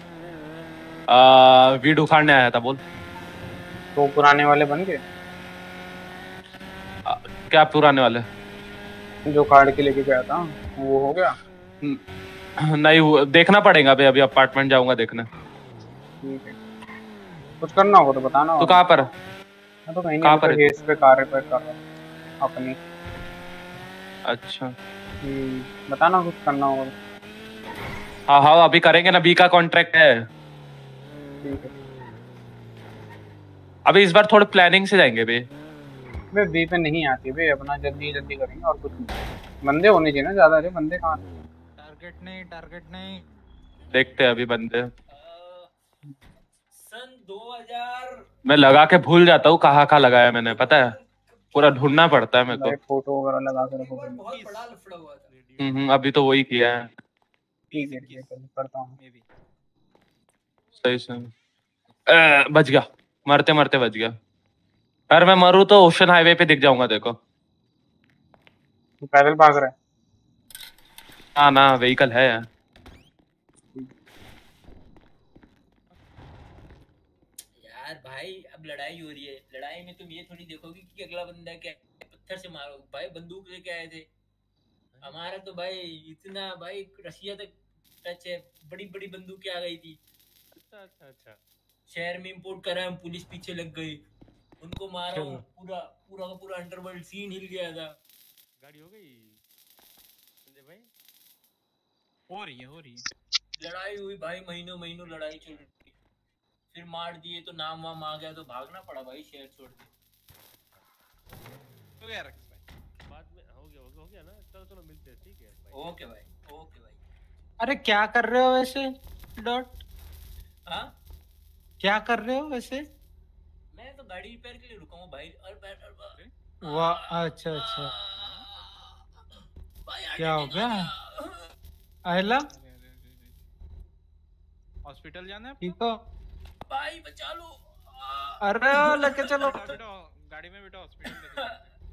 आ, वीड उखाड़ने आया था बोल। तो पुराने वाले बन गए? क्या पुराने वाले? जो कार्ड के लेके गया था वो हो गया? नहीं वो देखना पड़ेगा भाई, अभी अपार्टमेंट जाऊंगा देखने। ठीक है, कुछ करना होगा तो बताना। तो कहाँ पर? मैं तो कहीं नहीं, पर हेस पे कार रिपेयर कर रहा हूँ अपनी। अच्छा हम्म बताना कुछ करना होगा। हाँ हाँ अभी करेंगे ना, बी का कॉन्ट्रैक्ट है। ठीक है, अभी इस बार थोड़े प्लानिंग से जाएंगे बे। बे बी पे नहीं आती बे, अपना जल्दी जल्दी करेंगे और कुछ नहीं। बंदे होने चाहिए ना ज्यादा। अरे बंदे कहाँ? टारगेट नहीं, टारगेट नहीं। देखते हैं अभी बंदे। सन दो हज़ार मैं लगा के भूल जाता हूँ कहाँ कहाँ लगाया मैंने, पता है पूरा ढूंढना पड़ता है मेरे को। फोटो वगैरह लगा कर रखो। बहुत बड़ा लफड़ा हुआ था। हम्म अभी तो वही किया है। ठीक है ठीक है करता हूँ। सही से बच गया, मरते मरते बच गया। अगर मैं मरूँ तो ओशन हाईवे पे दिख जाऊंगा देखो। तू पैदल भाग रहा है? हाँ ना व्हीकल है। अब लड़ाई हो रही है, लड़ाई में तुम ये थोड़ी देखोगे कि अगला बंदा क्या पत्थर से मारो। भाई बंदूक लेके आए थे, हमारा तो भाई इतना भाई रशिया तक टच है, बड़ी बड़ी बंदूकें आ गई थी। अच्छा अच्छा अच्छा शहर में इंपोर्ट करा, हम पुलिस पीछे लग गई, उनको मारा, पूरा पूरा का पूरा अंडरवर्ल्ड सीन हिल गया था। गाड़ी हो गई संजय भाई? हो रही है हो रही है लड़ाई हुई भाई, महीनों महीनों लड़ाई चल रही, फिर मार दिए तो नाम वाम आ गया तो भागना पड़ा भाई शहर छोड़ के। हो गया रक्स भाई, बाद में हो गया हो गया ना। चलो चलो मिलते हैं, ठीक है भाई। ओके भाई, ओके भाई। अरे क्या कर रहे हो वैसे डॉट? हाँ क्या कर रहे हो वैसे? मैं तो गाड़ी रिपेयर के लिए रुका हूँ भाई। और वाह अच्छा अच्छा, क्या हो गया अहला? हॉस्पिटल जाना है? ठीक हो भाई, बचा लो। अरे लेके चलो, गाड़ी में बैठो, हॉस्पिटल लेके।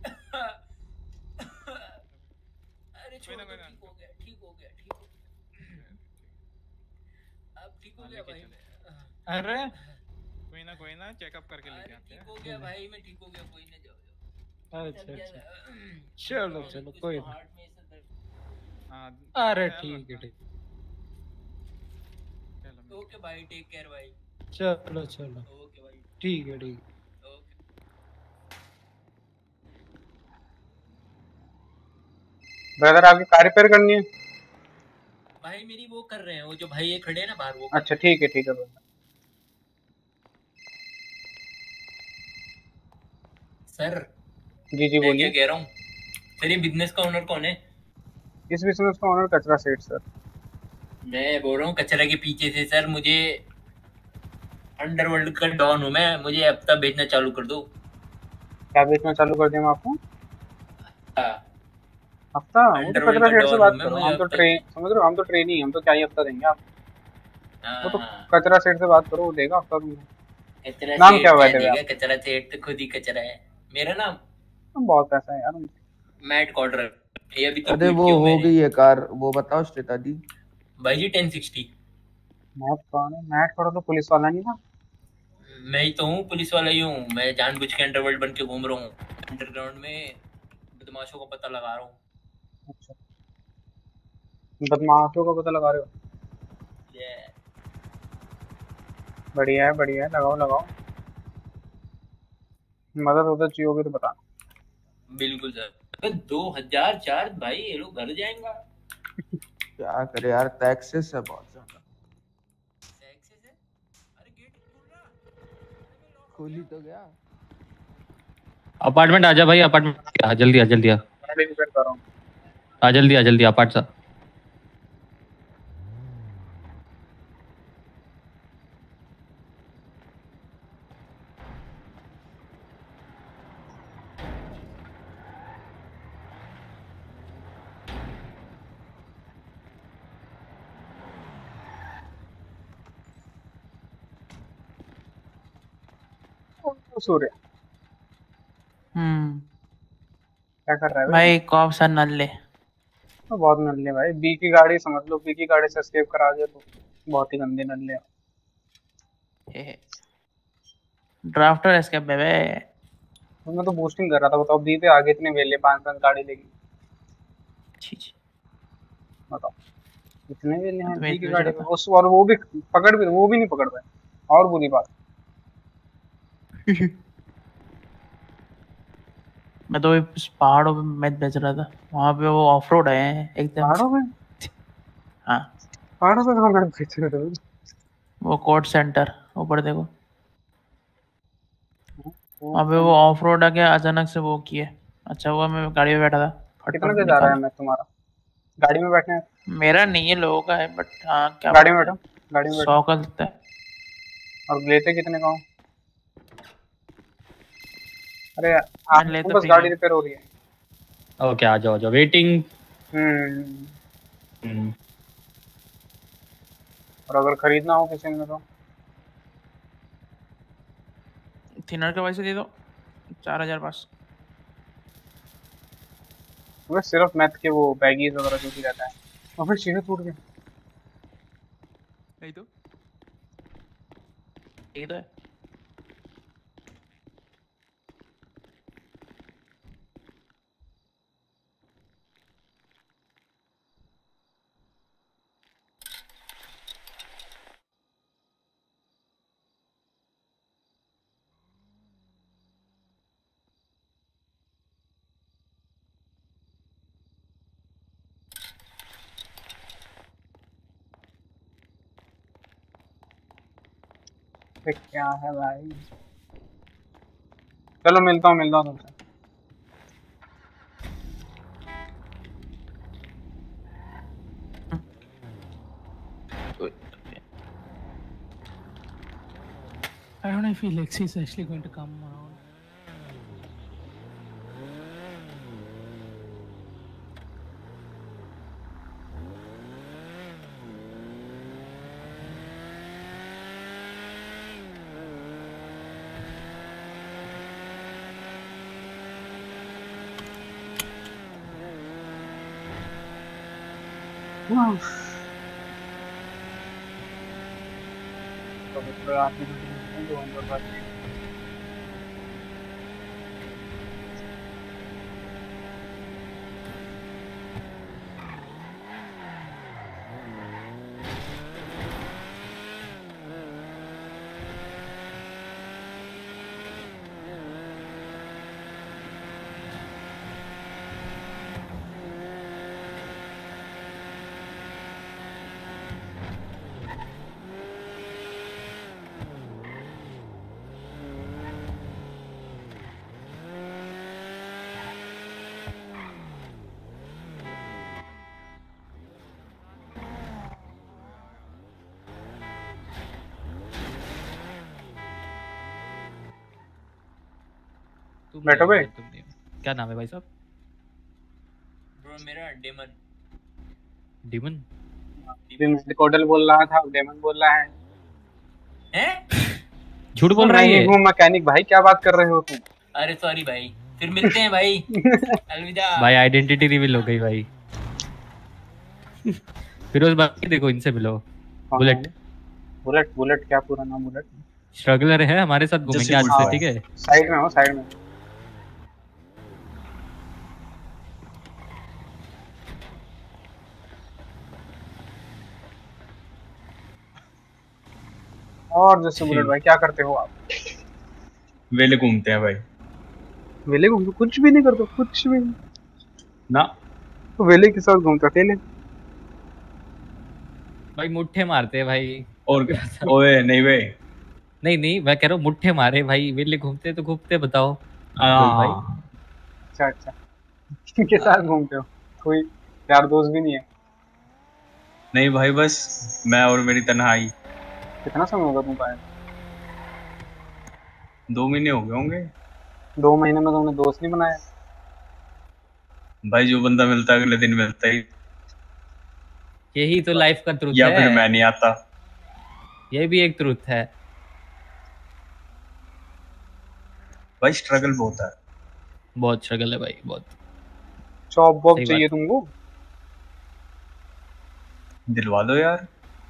अरे छोड़ दो, ठीक हो गया ठीक हो गया ठीक हो गया, अब ठीक हो गया भाई। अरे कोई ना कोई ना, चेकअप करके लेके आते हैं। ठीक हो गया भाई, मैं ठीक हो गया, कोई ना, जाओ जाओ। अच्छा अच्छा, चलो चलो कोई ना। हाँ अरे ठीक है ठीक। ओके भाई, टेक केयर भाई। चलो चलो ओके भाई, ठीक है ठीक है। ब्रदर आपकी कार रिपेयर करनी है? भाई मेरी वो कर रहे हैं, वो जो भाई ये खड़े हैं ना बाहर, वो। अच्छा ठीक है ठीक है ब्रदर। सर जी जी बोलिए। मैं क्या कह रहा हूँ सर, ये बिजनेस का ओनर कौन है? इस बिजनेस का ओनर कचरा सेठ सर। मैं बोल रहा हूँ कचरा के पीछे से सर, मुझे अंडरवर्ल्ड का डॉन हूँ मैं, मुझे हफ्ता बेचना चालू कर दो। क्या बेचना चालू कर दें आपको? हफ्ता? तो कचरा सेठ से बात करो, हम तो ट्रेन समझ रहे हो, हम तो ट्रेनी, हम तो क्या ही हफ्ता देंगे आप? वो तो कचरा सेठ से बात करो, वो देगा हफ्ता तुमको। नाम क्या हुआ है? कचरा सेठ तो खुद ही कचरा है। मेरा नाम बहुत पैसा है यार। मैट कॉर्डर। अरे वो हो गई है कार, वो बताओ श्वेता जी। भाई जी टेन सिक्सटी। मैट कौन है? मैट कॉर्डर तो पुलिस वाला नहीं था? मैं ही तो हूँ, पुलिस वाला ही हूँ। मैं जानबूझ के अंडरवर्ल्ड बन के घूम रहा हूँ, अंडरग्राउंड में बदमाशों का पता लगा रहा हूँ। अच्छा, बदमाशों का पता लगा रहे हो? बढ़िया है बढ़िया है, लगाओ लगाओ। मदद उधर चाहिए होगी तो बता। बिल्कुल सर। दो हजार चार भाई, ये लोग घर जाएंगा। क्या करे यार, टैक्सेस है बहुत ज्यादा। टैक्सेस है? अरे गेट खोल रहा। खोली तो गया। अपार्टमेंट आजा भाई, अपार्टमेंट आ जल्दी आ जल्दी आ। मैं रिपेयर कर रहा हूँ। आ जल्दी आ जल्दी अपार्ट सा। सूर्य हम्म क्या कर रहा है भाई? कौन सा नल्ले? तो बहुत नल्ले भाई, बी की गाड़ी समझ लो, बी की गाड़ी से एस्केप करा दिया तो बहुत ही गंदे नल्ले। ड्राफ्टर एस्केप बेबे। तो मैं तो बूस्टिंग कर रहा था, बताओ बी पे आगे इतने वेले पांच पांच गाड़ी लेगी। छी बताओ इतने वेले हैं बी की तो गाड़ी पे, उस और वो भी पकड़ भी वो भी नहीं पकड़ पाए। और बुरी बात मैं तो इस पहाड़ों पे मैच बेच रहा था, वहाँ पे वो ऑफ रोड है एकदम। पहाड़ों में? हाँ पहाड़ों पे कहाँ मैच बेच रहे थे? वो कोर्ट सेंटर ऊपर देखो, वहाँ पे वो ऑफ रोड आके अचानक से वो किए। अच्छा हुआ मैं गाड़ी में बैठा था। कितना के जा रहा है मैं तुम्हारा? गाड़ी में बैठने? मेरा नहीं है, लोगों का है, बट हाँ क्या गाड़ी में बैठो, गाड़ी में बैठो। सौ का लगता है। और लेते कितने का हूँ? अरे आप तो बस गाड़ी रिपेयर हो रही है। ओके आ जाओ आ जाओ, वेटिंग। हम्म और अगर खरीदना हो किसी ने तो थिनर के पैसे दे दो, चार हजार पास। वो सिर्फ मैथ के वो बैगीज वगैरह जो भी रहता है। और फिर शीशे टूट गए। नहीं तो ये तो है। क्या है भाई? चलो मिलता हूँ मिलता हूँ तुमसे। I don't know if Lexi is actually going to come around. Wow. बैठो भाई। क्या नाम है भाई साहब? ब्रो मेरा डेमन। डेमन? डेमन कोडल बोल रहा था, डेमन बोल रहा है। हैं? झूठ बोल रहा है ये। वो मैकेनिक भाई, क्या बात कर रहे हो तुम? अरे सॉरी भाई, फिर मिलते हैं भाई। अलविदा भाई। आइडेंटिटी रिवील हो गई भाई। फिरोज भाई देखो, इनसे मिलो। बुलेट बुलेट बुलेट क्या पूरा नाम? बुलेट स्ट्रगलर है, हमारे साथ घूमेंगे आज से, ठीक है? साइड में हो, साइड में। और जैसे बुलेट भाई क्या करते हो आप? वेले घूमते हैं भाई। वेले घूमते? कुछ भी नहीं करते? कुछ भी ना। तो वेले के साथ घूमते अकेले? भाई मुट्ठे मारते हैं भाई। और ओए नहीं वे नहीं नहीं मैं कह रहा हूँ मुट्ठे मारे भाई। वेले घूमते तो घूमते बताओ भाई। अच्छा अच्छा किसके साथ घूमते हो? कोई यार दोस्त भी नहीं है? नहीं भाई, बस मैं और मेरी तन्हाई। कितना समय होगा तुम पाए? दो महीने हो गए होंगे। दो महीने में तुमने दोस्त नहीं बनाया? भाई जो बंदा मिलता है अगले दिन मिलता ही। यही तो लाइफ का ट्रुथ है। या फिर मैं नहीं आता। ये भी एक ट्रुथ है भाई। स्ट्रगल बहुत है, बहुत स्ट्रगल है भाई, बहुत। जॉब वॉब चाहिए तुमको? दिलवा दो यार।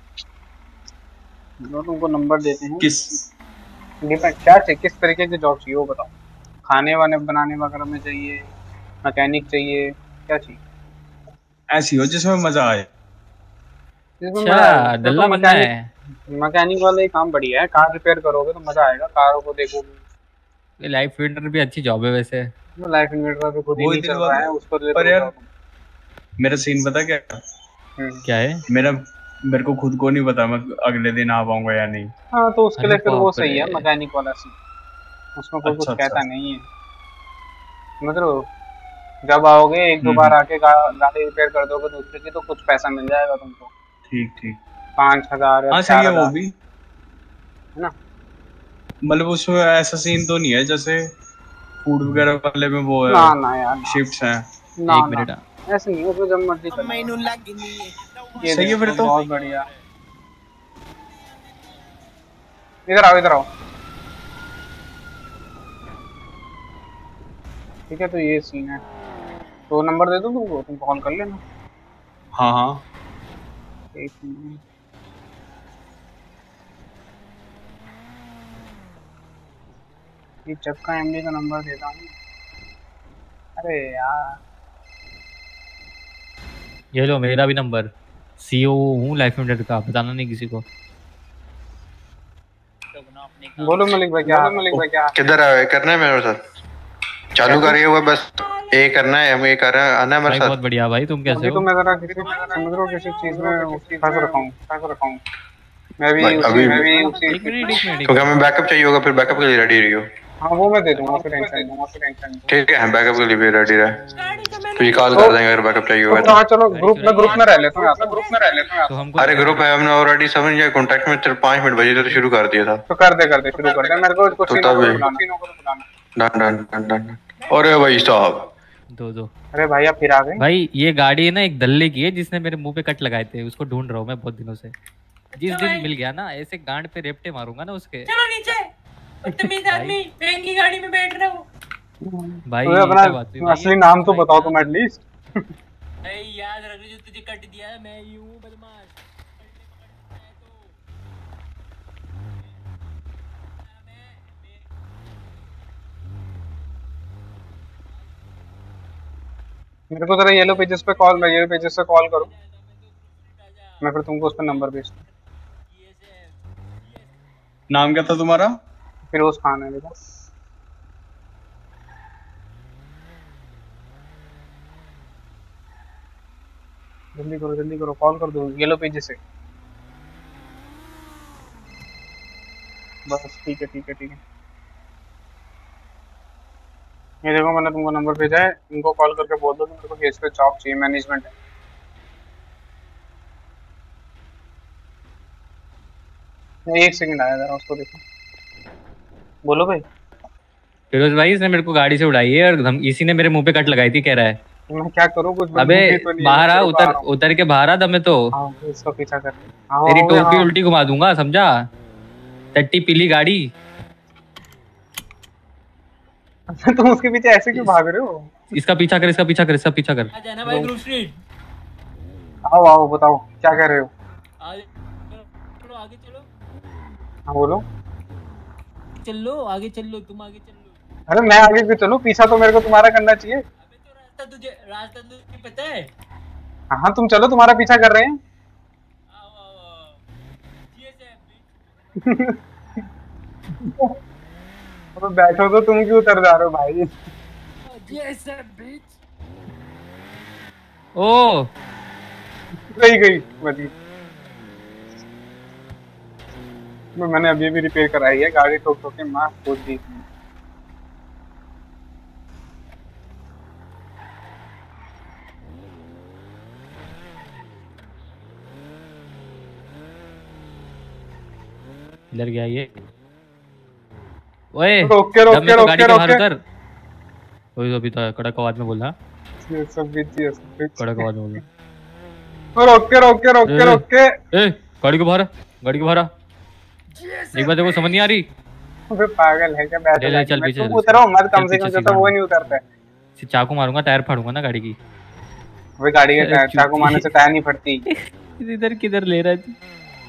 तुमको नंबर देते हैं। किस डिपेंड क्या चाहिए, किस तरीके की जॉब चाहिए वो बताओ। खाने वाने बनाने वगैरह में चाहिए, मैकेनिक चाहिए, क्या चाहिए? ऐसी हो जिसमें मजा आए। अच्छा डल्ला बनना है। मैकेनिक वाला ही काम बढ़िया है। कार रिपेयर करोगे तो मजा आएगा, कारों को देखोगे। लाइफ इन्वेंटर भी अच्छी जॉब है वैसे। लाइफ इन्वेंटर पे खुद ही नहीं चल रहा है, उस पर पर यार मेरा सीन पता क्या क्या है? मेरा मेरे को खुद को नहीं पता मैं अगले दिन आ पाऊंगा या नहीं। हाँ तो उसके लिए फिर वो सही है मैकेनिक वाला सीन, उसमें कोई कुछ अच्छा, कहता अच्छा। नहीं है। मतलब जब आओगे एक दो बार आके गा, गाड़ी रिपेयर कर दोगे दूसरे की तो कुछ पैसा मिल जाएगा तुमको। ठीक ठीक। पाँच हजार हाँ सही है वो भी है ना। मतलब उसमें ऐसा सीन तो नहीं है जैसे फूड वगैरह वाले में वो है। ना ना यार शिफ्ट्स हैं। एक मिनट ऐसे नहीं, उसमें जब मर्जी कर। ये सही है फिर तो। बहुत बढ़िया। इधर आओ इधर आओ। ठीक है तो ये सीन है। तो नंबर दे दो तुमको, तुम कॉल कर लेना। हाँ हाँ एक मिनट। ये चक्का एमडी का नंबर देता हूँ। अरे यार ये लो मेरा भी नंबर। सीईओ हूँ लाइफ इन्वेंटर का, बताना नहीं किसी को। बोलो मलिक भाई क्या? मलिक भाई क्या किधर है? करना है मेरे साथ? चालू करिए हुआ बस ये करना है, हम ये कर रहे हैं। आना है मेरे साथ। बहुत बढ़िया भाई, तुम कैसे हो? तो मैं जरा किसी समझ रहा हूँ किसी चीज में उसकी फंस रखा हूँ फंस रखा हूँ मैं भी अभी मैं भी उसी क्योंकि हमें बैकअप चाहिए होगा, फिर बैकअप के लिए रेडी रहियो। हाँ वो मैं दे दूंगा, फिर टेंशन दूंगा, फिर टेंशन। ठीक है, हम बैकअप के लिए भी रेडी रहे, तो ये कॉल कर देंगे अगर बैकअप चाहिए होगा तो। हाँ चलो ग्रुप में ग्रुप में रह लेता हूँ, ग्रुप में रह लेता हूँ। अरे ग्रुप है, हमने ऑलरेडी समझ गया कॉन्टैक्ट में तेरे पाँच मिनट बजे तो शुरू कर दिया था। तो कर दे कर दे शुरू कर दे, मेरे को कुछ तो डन डन डन डन। अरे भाई साहब दो दो। अरे भाई आप फिर आ गए भाई। ये गाड़ी है ना एक दल्ले की है जिसने मेरे मुंह पे कट लगाए थे, उसको ढूंढ रहा हूँ मैं बहुत दिनों से। जिस दिन मिल गया ना ऐसे गांड पे रेपटे मारूंगा ना उसके। चलो नीचे, बदतमीज आदमी महंगी गाड़ी में बैठ रहे हो भाई। अपना असली नाम तो बताओ तुम एटलीस्ट। याद रख जो तुझे कट दिया है, मैं ही हूँ बदमाश। मेरे को जरा येलो पेजेस पे कॉल, मैं येलो पेजेस से कॉल करूँ, मैं फिर तुमको उस पर नंबर भेजता हूँ। नाम क्या था तुम्हारा? फिरोज खान है मेरा। जल्दी करो जल्दी करो, कॉल कर दो येलो पेजेस से। बस ठीक है ठीक है ठीक है। ये देखो मैंने तुमको नंबर भेजा है, इनको कॉल करके बोल दो कि मेरे को केस पे जॉब चाहिए, मैनेजमेंट है। एक सेकंड आया जरा, उसको देखो। बोलो भाई। फिरोज भाई इसने मेरे को गाड़ी से उड़ाई है और हम इसी ने मेरे मुंह पे कट लगाई थी, कह रहा है। मैं क्या करूं, कुछ अबे बाहर आ, उतर उतर के बाहर आ दमे तो। हाँ इसका पीछा कर। तेरी टोपी उल्टी घुमा दूंगा, समझा? टट्टी पीली गाड़ी। तुम उसके पीछे ऐसे क्यों भाग रहे हो? इसका पीछा कर, इसका पीछा कर, इसका पीछा कर। जाना भाई ग्रुप स्ट्रीट। आओ आओ बताओ क्या कह रहे हो? चलो आगे चलो। हाँ बोलो। चलो आगे चलो, तुम आगे चलो। अरे मैं आगे क्यों चलूं, पीछा तो मेरे को तुम्हारा करना चाहिए। अबे तो रास्ता तुझे रास्ता तुझे पता है। हाँ तुम चलो, तुम्हारा पीछा कर रहे हैं। आओ आओ आओ। तो बैठो तो तुम क्यों उतर जा रहे हो भाई? ओ गई गई बची। मैंने अभी भी रिपेयर कराई है गाड़ी, ठोक ठोक के माँ खोद दी। इधर गया ये। ओए रोके रोके रोके रोके। कोई तो भी तो कड़क आवाज में बोल रहा। ये सब बीती है, सब बीती। कड़क आवाज में बोल रहा। रोके रोके रोके रोके। ए गाड़ी को बाहर, गाड़ी को बाहर। एक बार देखो समझ नहीं आ रही। अबे पागल है क्या? बैठ ले चल पीछे उतरो मत, कम से कम तो वो नहीं उतरता है। चाकू मारूंगा, टायर फाड़ूंगा ना गाड़ी की। वे गाड़ी का टायर चाकू मारने से टायर नहीं फटती। इधर किधर ले रहा है?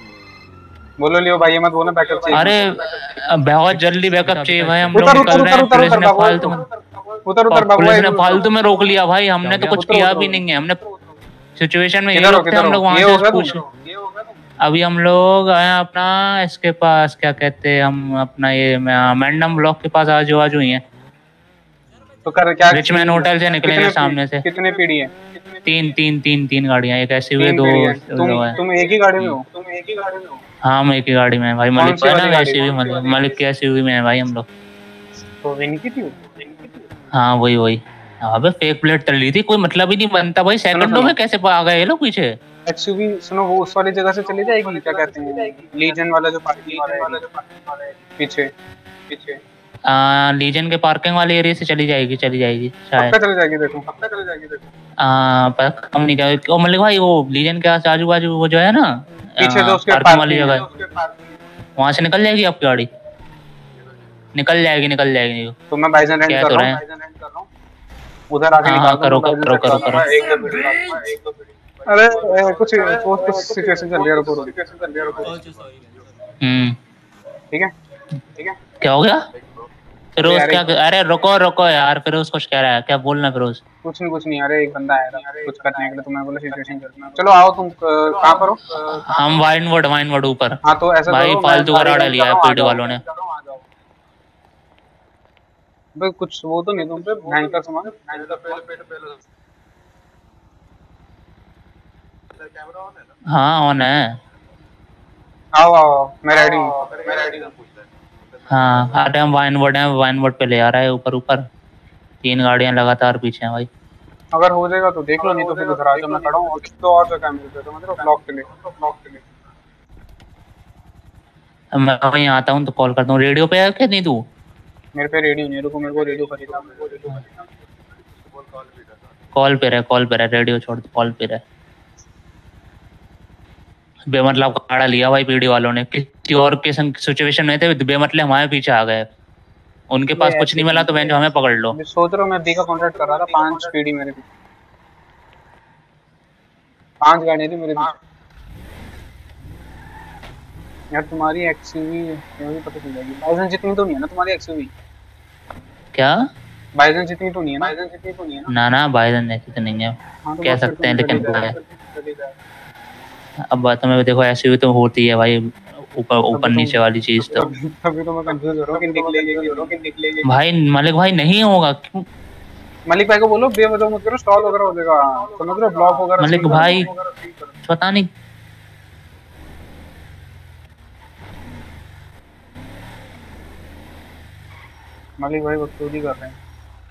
बोलो लियो भाई, मत बोलो बैकअप चाहिए। अरे बहुत जल्दी बैकअप चाहिए भाई, हम लोग निकल रहे हैं। पुलिस ने फालतू में उतर उतर बाबू, पुलिस ने फालतू में रोक लिया भाई, हमने तो कुछ किया भी नहीं है। हमने सिचुएशन में ये लोग थे, हम लोग वहां से पूछ। अभी हम लोग आए अपना इसके पास, क्या कहते हैं हम, अपना ये मैंडम ब्लॉक के पास आजू बाजू ही है। तो कर क्या? रिचमैन होटल से निकले हैं सामने से। कितने पीढ़ी है? तीन तीन तीन तीन गाड़ियां, एक ऐसी हुई, दो तुम तुम एक ही गाड़ी में हो? तुम एक ही गाड़ी में हो? हाँ हम एक ही गाड़ी में भाई। मलिक है ना वैसी भी, मलिक की ऐसी हुई में है भाई हम लोग। तो विनकी थी? हाँ वही वही। अबे फेक प्लेट चल रही थी, कोई मतलब ही नहीं बनता भाई। सेकंडों में कैसे आ गए ये लोग पीछे? एक्सयूवी सुनो, वो उस वाली जगह से चली जाएगी, क्या कहते हैं, लीजन वाला जो पार्किंग वाला है पीछे पीछे। आ, लीजन के पार्किंग वाले एरिया से चली जाएगी, चली जाएगी शायद। चली जाएगी देखो, कब तक चली जाएगी देखो। आ, पर कम नहीं क्या ओ मलिक भाई, वो लीजन के आजू बाजू वो जो है ना पीछे जो उसके पार्किंग वाली जगह, वहाँ से निकल जाएगी आपकी गाड़ी। निकल जाएगी निकल जाएगी। तो मैं बाइजन रेंट कर रहा हूँ, उधर आके निकाल करो करो करो करो। अरे कुछ कुछ सिचुएशन चल रही है, रुको रुको। हम्म ठीक है ठीक है। क्या हो गया फिरोज? क्या? अरे रुको रुको यार, फिरोज कुछ कह रहा है, क्या बोलना फिरोज? कुछ नहीं कुछ नहीं। अरे एक बंदा आया था कुछ करने के लिए, तो मैं बोला सिचुएशन करना। चलो आओ, तुम कहाँ पर हो? हम वाइनवुड वाइनवुड ऊपर। हाँ तो ऐसा भाई फालतू का राडा लिया है पीडी वालों ने। भाई कुछ वो तो नहीं तुम पे भयंकर सामान। हाँ ऑन है। आओ आओ मैं रेडी हूँ मैं रेडी हूँ। हाँ अरे हम वाइन वर्ड हैं, वाइन वर्ड पे ले आ रहा है ऊपर ऊपर, तीन गाड़ियां लगातार पीछे हैं भाई। अगर हो जाएगा तो देख लो, नहीं तो फिर उधर आ जाओ, मैं खड़ा हूँ और तो और जगह मिल जाए तो मतलब ब्लॉक के लिए ब्लॉक के लिए मैं वहीं आता हूँ तो कॉल करता हूँ। रेडियो पे है क्या नहीं तू? मेरे पे रेडियो नहीं, रुको मेरे को रेडियो खरीदना, मेरे को रेडियो खरीदना। कॉल पे रहे, कॉल पे रहे, रेडियो छोड़ कॉल पे रहे। बेमतलब का भाड़ा लिया भाई पीडी वालों ने, किसी और के सिचुएशन में थे बेमतलब हमारे पीछे आ गए, उनके पास कुछ नहीं मिला तो बहन जो हमें पकड़ लो। मैं सोच रहा हूँ मैं बी का कॉन्ट्रैक्ट कर रहा था, पांच पीडी मेरे पीछे, पांच गाड़ी थी मेरे पीछे। यार तुम्हारी एक्सयूवी मुझे पता चल जाएगी, बाइजन जितनी तो नहीं है ना तुम्हारी एक्सयूवी? क्या बाइजन जितनी तो नहीं है ना? बाइजन जितनी तो नहीं है ना? ना ना बाइजन जैसी तो नहीं है, कह सकते हैं लेकिन वो है। अब बात में देखो एक्सयूवी तो होती है भाई, ऊपर ऊपर नीचे वाली चीज तो अभी तो मैं कंफ्यूज हो रहा हूं कि निकलेगी कि निकलेगी। भाई मलिक भाई नहीं होगा क्यों? मलिक भाई को बोलो बेवजह मत करो, स्टॉल वगैरह हो जाएगा, समझ रहे हो, ब्लॉक वगैरह। मलिक भाई पता नहीं मलिक भाई बकचोदी कर रहे हैं।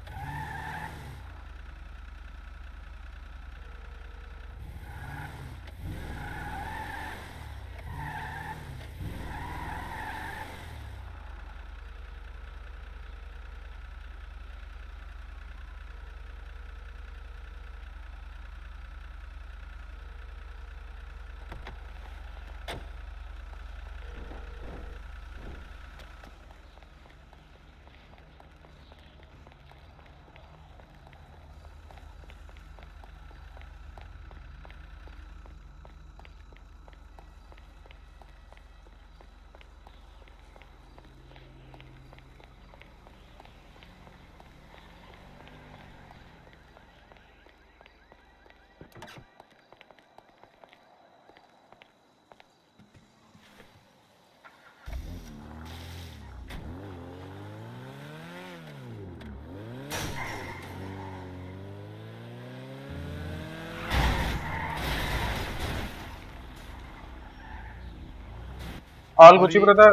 All Gucci brother.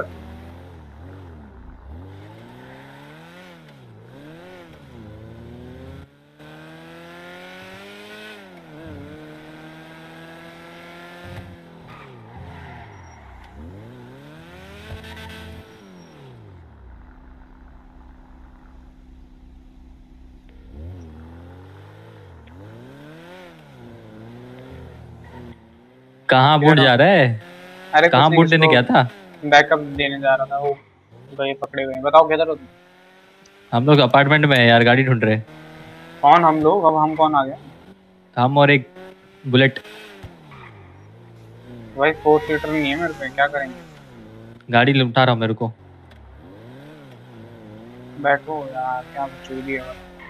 कहाँ बूट जा रहा है? अरे कहाँ बूट देने गया था? बैकअप देने जा रहा था, वो गए पकड़े गए। बताओ किधर हो तुम? हम लोग अपार्टमेंट में है यार, गाड़ी ढूंढ रहे हैं। कौन हम लोग? अब हम कौन आ गया? हम और एक बुलेट। भाई फोर सीटर नहीं है मेरे पे, क्या करेंगे? गाड़ी उठा रहा हूँ मेरे को। बैठो यार, क्या चोरी है।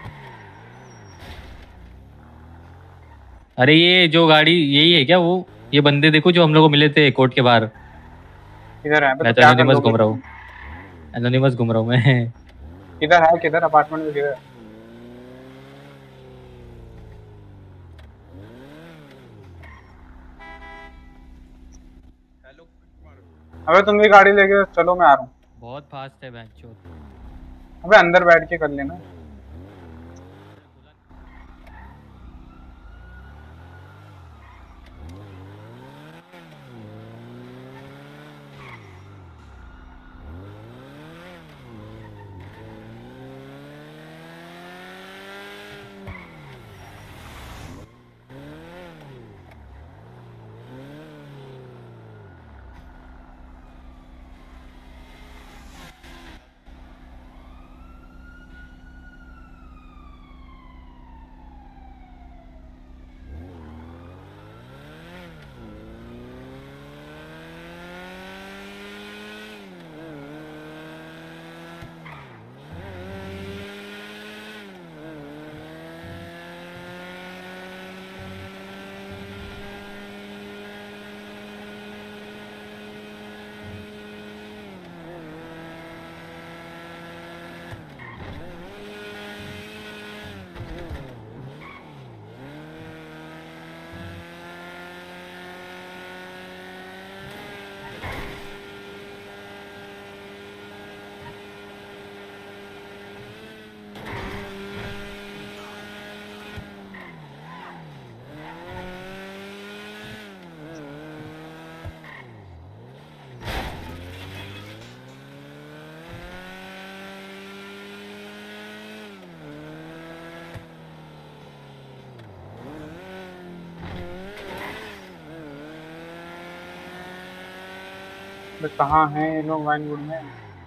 अरे ये जो गाड़ी यही है क्या? वो ये बंदे देखो जो हम लोग को मिले थे कोर्ट के बाहर। किधर है? मैं तो एनोनिमस घूम रहा हूँ, एनोनिमस घूम रहा हूँ मैं। किधर है? किधर अपार्टमेंट में किधर? अबे तुम भी गाड़ी लेके चलो, मैं आ रहा हूँ। बहुत फास्ट है बहनचोद। अबे अंदर बैठ के कर लेना। कहाँ हैं ये लोग वाइनवुड में?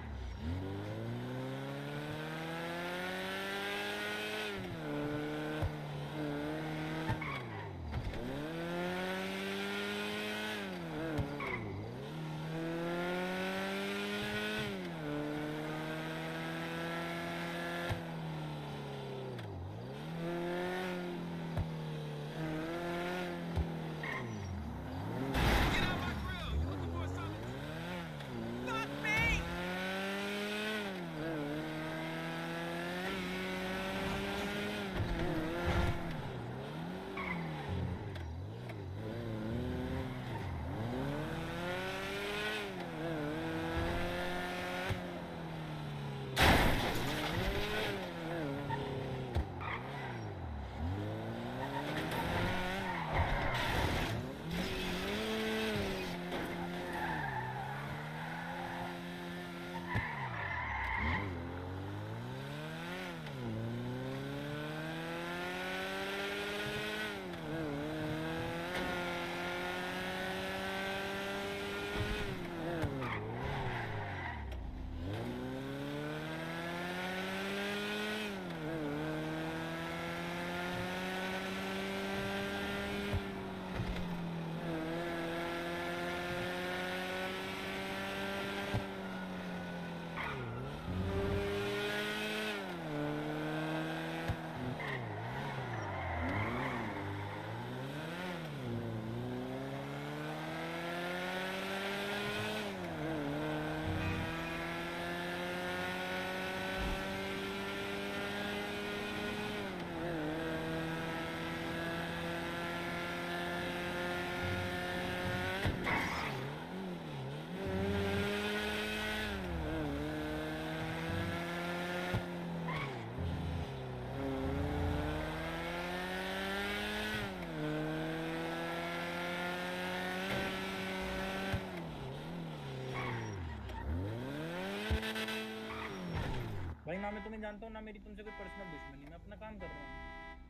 भाई ना मैं तुम्हें जानता हूँ ना मेरी तुमसे कोई पर्सनल दुश्मनी, मैं अपना काम कर रहा हूँ।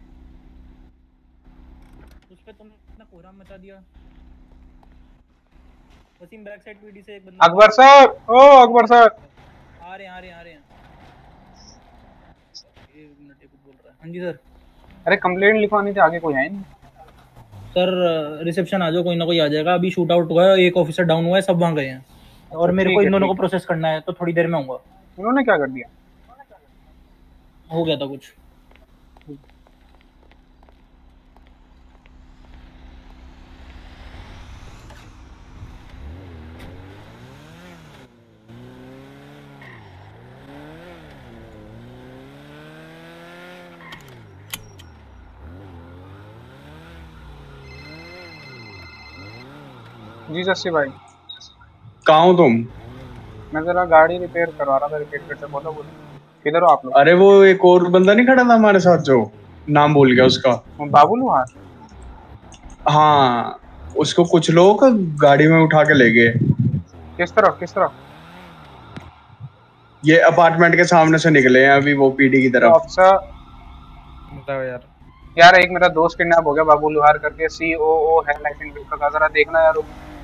उस पे तुमने इतना कोहराम मचा दिया। वसीम बैक साइड पीडी से एक बंदा। अकबर सर, ओ अकबर सर। आ रहे हैं आ रहे हैं आ रहे हैं। एक मिनट एक बोल रहा है। हाँ जी सर। अरे कंप्लेंट लिखवानी थी, आगे कोई है नहीं। सर रिसेप्शन आ जाओ, कोई ना कोई आ जाएगा। अभी शूट आउट हुआ है, एक ऑफिसर डाउन हुआ है, सब वहाँ गए हैं और मेरे को इन दोनों को प्रोसेस करना है, तो थोड़ी देर में आऊंगा। उन्होंने क्या कर दिया? हो गया था कुछ। जी जस्सी भाई। कहाँ हो तुम? मैं जरा गाड़ी रिपेयर करवा रहा था, रिपेयर करते बोलो बोलो। किधर हो आप लोग? अरे वो एक और बंदा नहीं खड़ा था हमारे साथ, जो नाम भूल गया उसका। बाबू लोहार? हाँ, उसको कुछ लोग गाड़ी में उठा के ले गए। किस तरफ किस तरफ? ये अपार्टमेंट के सामने से निकले हैं अभी, वो पीडी की तरफ। अफसर बताओ यार। यार एक मेरा दोस्त किडनैप हो गया, बाबू लोहार करके, सी ओ ओ है लाइफ इन का, जरा देखना यार।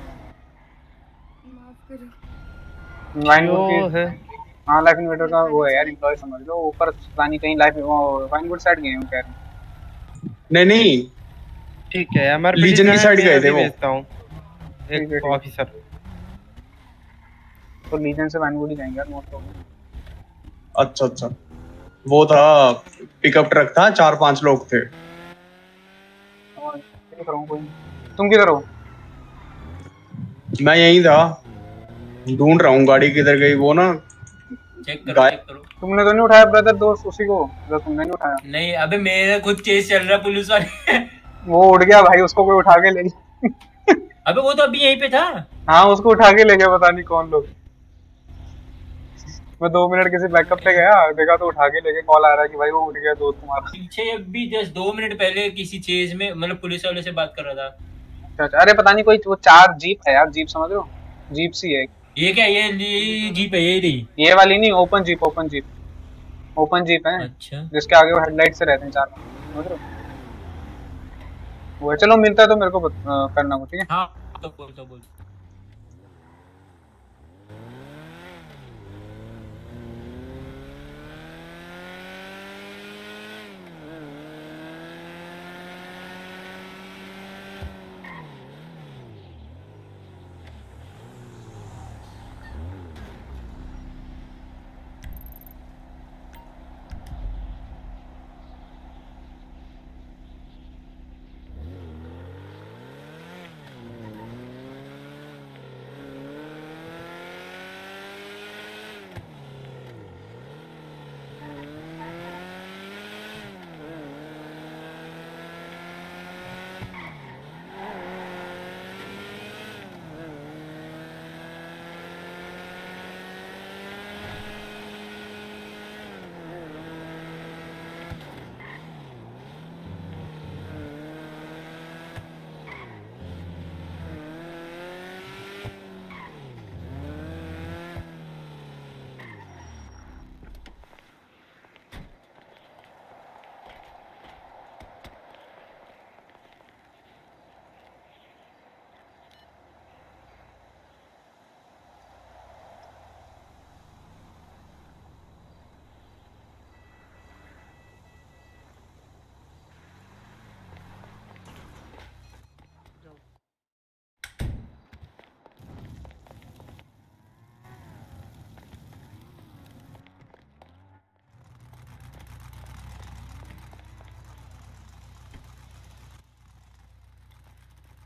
वाइनवुड है। हाँ लाइफ इन्वेटर का वो है यार, एम्प्लॉय समझ लो। ऊपर पता नहीं कहीं लाइफ वाइनवुड साइड गए हैं कह रहे हैं। नहीं नहीं ठीक है, हमारे लीजन की साइड गए थे वो। भेजता हूं एक ऑफिसर। तो लीजन से वाइनवुड ही जाएंगे यार मोस्ट ऑफ। अच्छा अच्छा, वो था पिकअप ट्रक था, चार पांच लोग थे। तुम किधर हो? मैं यहीं था, ढूंढ रहा हूँ गाड़ी किधर गई। वो ना चेक करो चेक करो। तुमने तो नहीं उठाया ब्रदर दोस्त उसी को, जो तुमने नहीं उठाया। नहीं अबे मेरा खुद केस चल रहा पुलिस वाले। वो उड़ गया भाई, उसको कोई उठा के ले गया। अबे वो तो अभी यहीं पे था। हाँ उसको उठा के ले गया, पता नहीं कौन लोग। मैं दो मिनट किसी बैकअप पे गया, देखा तो उठा के लेके कॉल आ रहा है कि भाई वो उठ गया दोस्त तुम्हारा। पीछे अभी जस्ट दो मिनट पहले किसी चेज में मतलब पुलिस वाले से बात कर रहा था। अच्छा अरे पता नहीं कोई वो चार जीप है यार, जीप समझ रहे हो? जीप सी है। ये क्या ये जीप है? ये नहीं ये वाली नहीं, open jeep open jeep open jeep है। अच्छा जिसके आगे वो हेडलाइट से रहते हैं चार, समझ रहे हो? वो चलो मिलता है तो मेरे को करना कुछ, ठीक है? हाँ तो बोल तो बोल।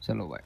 चलो भाई।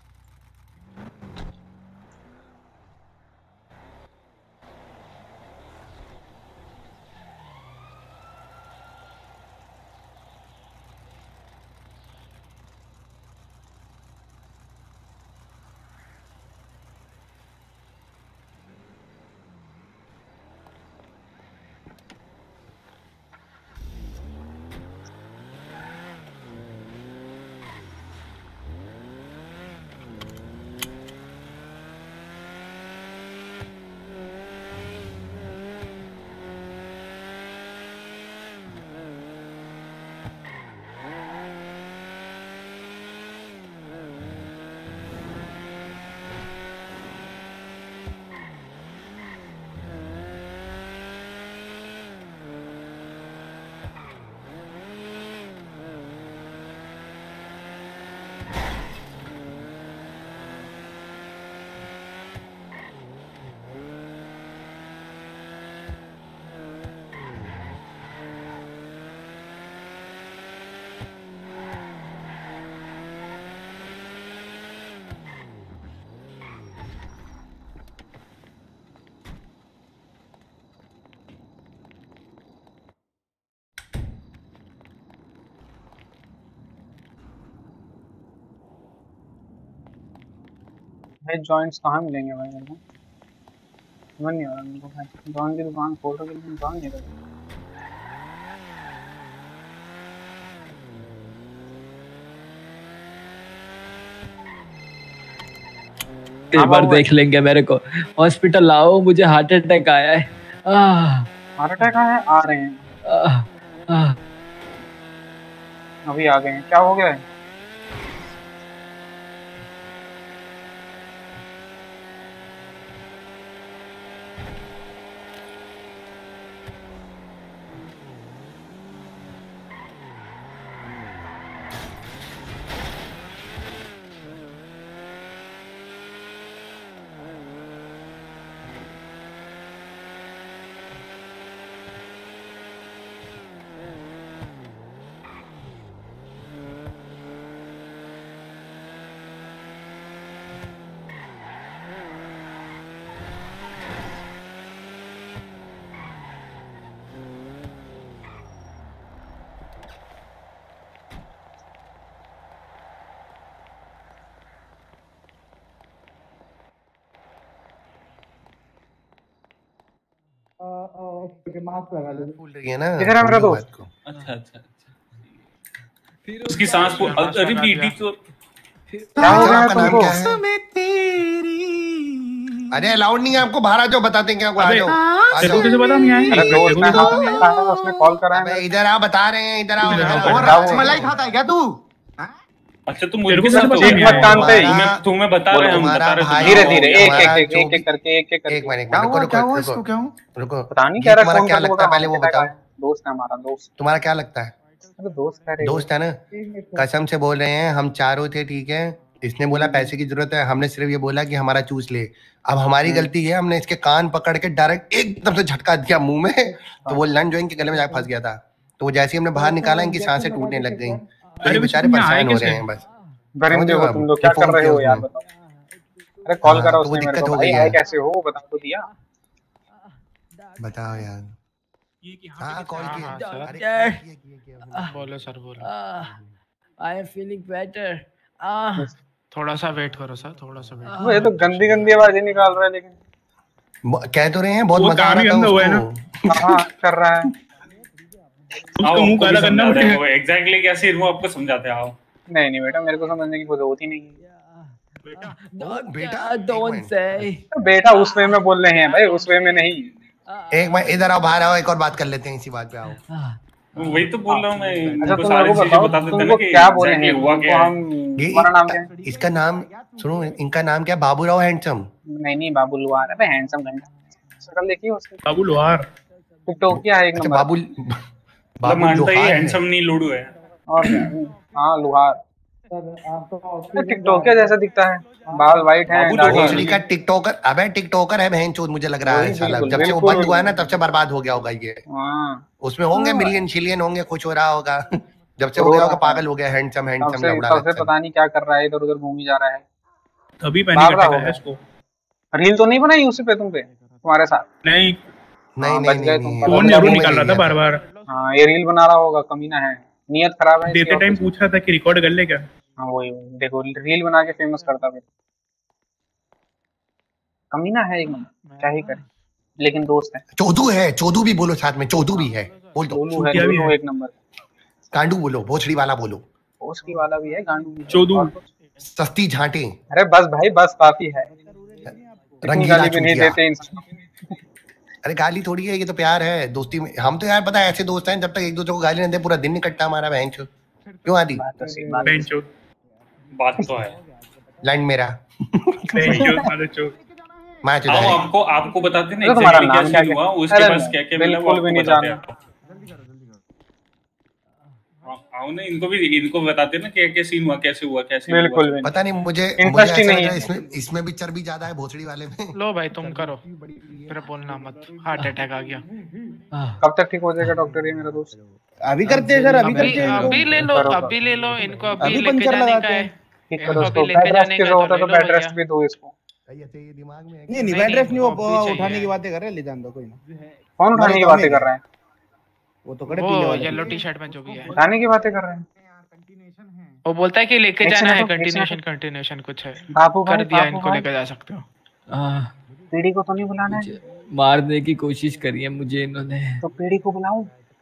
भाई जॉइंट्स कहाँ मिलेंगे भाई मेरे को? समझ नहीं आ रहा मेरे को भाई। जॉइंट की दुकान खोल रहा लेकिन जॉइंट नहीं रहा। एक बार देख लेंगे मेरे को। हॉस्पिटल लाओ, मुझे हार्ट अटैक आया है। हार्ट अटैक आया है? आ रहे हैं। आह, आह। अभी आ गए हैं। क्या हो गया है? मास्क लगा लो। फूल रही है ना। किधर है मेरा दोस्त? अच्छा अच्छा फिर उसकी सांस को अरे बीटी को क्या हो गया तुमको? अरे अलाउड नहीं है आपको, बाहर आ जाओ, बताते हैं क्या। आ जाओ आ जाओ। कैसे पता नहीं आए? अरे दोस्त ने कहा है, उसने कॉल करा है। इधर आ, बता रहे हैं। इधर आओ। और रसमलाई खाता है क्या तू? अच्छा तुम मुझे साथ मत जानते। तुम्हें तुम्हें बता रहे हैं, हम बता रहे हैं। धीरे धीरे एक एक एक एक करके एक एक करके। एक मिनट रुको रुको रुको रुको। पता नहीं क्या रहा। तुम्हारा क्या लगता है पहले वो बताओ। दोस्त है हमारा। दोस्त तुम्हारा क्या लगता है? दोस्त है। दोस्त है ना? कसम से बोल रहे हैं, हम चारों थे, ठीक है। इसने बोला पैसे की जरूरत है, हमने सिर्फ ये बोला कि हमारा चूस ले। अब हमारी गलती है, हमने इसके कान पकड़ के डायरेक्ट एकदम से झटका दिया मुंह में, तो वो लन जो इनके गले में जाके फंस गया था। तो जैसे ही हमने बाहर निकाला, इनकी सांसें टूटने लग गई। तो ये बेचारे परेशान हो रहे हैं बस। गरीब देखो तुम लोग क्या कर रहे हो यार, बताओ। अरे कॉल करा उसने मेरे को। भाई आए कैसे हो बता तो दिया। बताओ यार। हाँ कॉल किया। बोलो सर बोलो। I am feeling better. थोड़ा सा वेट करो सर, थोड़ा सा वेट। वो ये तो गंदी गंदी आवाजें निकाल रहा है, लेकिन कह तो रहे हैं बहुत मजा आ रहा था उसको। हाँ कर रहा है। उसका मुंह काला करना पड़ेगा। एग्जैक्टली क्या सीन वो आपको समझाते आओ। नहीं नहीं बेटा, मेरे को समझने की कोई जरूरत ही नहीं है। बेटा बेटा डोंट से। बेटा उस वे में बोल रहे हैं भाई, उस वे में नहीं। एक मैं इधर आओ, बाहर आओ, एक और बात कर लेते हैं इसी बात पे। आओ वही तो बोल रहा हूँ मैं। अच्छा तुम लोगों को बताओ तुमको क्या बोले हैं, हुआ क्या है? तुम्हारा नाम क्या है? इसका नाम सुनो, इनका नाम क्या है? बाबूराव हैंडसम। नहीं नहीं बाबू लुहार है। हैंडसम घंटा शक्ल देखिए उसकी। बाबू लुहार टिकटोकिया है एक नंबर। बाबू बाबू मानता ही हैंडसम नहीं लूडू है। और हाँ लुहार टिकटोकर जैसा दिखता है, बाल वाइट है। का टिकटोकर। अबे टिकटोकर है बहनचोद, मुझे लग रहा है साला। जब से वो बंद हुआ है ना, तब से बर्बाद हो गया होगा ये। उसमें होंगे मिलियन शिलियन होंगे, कुछ हो रहा होगा। जब से हो गया होगा पागल हो गया, हैंडसम हैंडसम लौड़ा सबसे पता नहीं क्या कर रहा है, इधर उधर घूमी जा रहा है। अभी पैनिक अटैक आया इसको। रील तो नहीं बनाई उसी पे तुम पे तुम्हारे साथ? नहीं नहीं नहीं नहीं, फोन जरूर निकाल रहा था बार बार। हाँ ये रील बना रहा होगा, कमीना है, नियत खराब है। देते टाइम पूछ रहा था कि रिकॉर्ड कर ले क्या। हाँ वही देखो, रील बना के फेमस करता फिर। कमीना है एक नंबर, क्या ही करे, लेकिन दोस्त है। चौधू है, चौधू भी बोलो साथ में, चौधू भी है, बोल दो। चौधू है, चौधू एक नंबर। गांडू बोलो, भोसड़ी वाला बोलो। भोसड़ी वाला भी है, गांडू भी है। चौधू सस्ती झांटे। अरे बस भाई बस, काफी है। रंगीला भी नहीं देते इंसान। अरे गाली थोड़ी है, ये तो प्यार है दोस्ती में। हम तो यार पता है ऐसे दोस्त हैं, जब तक एक दूसरे को गाली नहीं देते पूरा दिन नहीं कटता हमारा। बहन चो क्यों आदि? बहन चो बात तो है। लाइन मेरा बहन चो मारो चो। मैं चो आपको आपको बताते ना एग्जैक्टली क्या सीन हुआ, उसके पास क्या क्या मिला वो आपको बताते हैं। आओ ना, इनको भी इनको बताते ना क्या क्या सीन हुआ, कैसे हुआ, कैसे हुआ। बिल्कुल पता नहीं मुझे, इंटरेस्ट ही नहीं है इसमें। इसमें भी चर्बी ज्यादा है भोसड़ी वाले में। लो भाई तुम करो, फिर बोलना मत, हार्ट अटैक आ गया। कब तक ठीक हो जाएगा डॉक्टर ये मेरा दोस्त? अभी करते हैं सर, अभी करते हैं। अभी ले लो, अभी ले लो इनको, अभी लेके जाने का है। ठीक करो इसको, बेड रेस्ट की जरूरत है तो बेड रेस्ट भी दो इसको। नहीं नहीं बेड रेस्ट नहीं, वो उठाने की बातें कर रहे हैं, ले जान दो, कोई ना। कौन उठाने की बातें कर रहा है? वो तो कड़े पीले वाले येलो टी शर्ट में जो भी है, उठाने की बातें कर रहे हैं। वो बोलता है कि लेके जाना है, कंटिन्यूएशन कंटिन्यूएशन कुछ है। बापू कर दिया, इनको लेके जा सकते हो। पीड़ी को तो नहीं बुलाना है? मारने की कोशिश करी है मुझे इन्होंने। तो पीड़ी को बुलाऊं?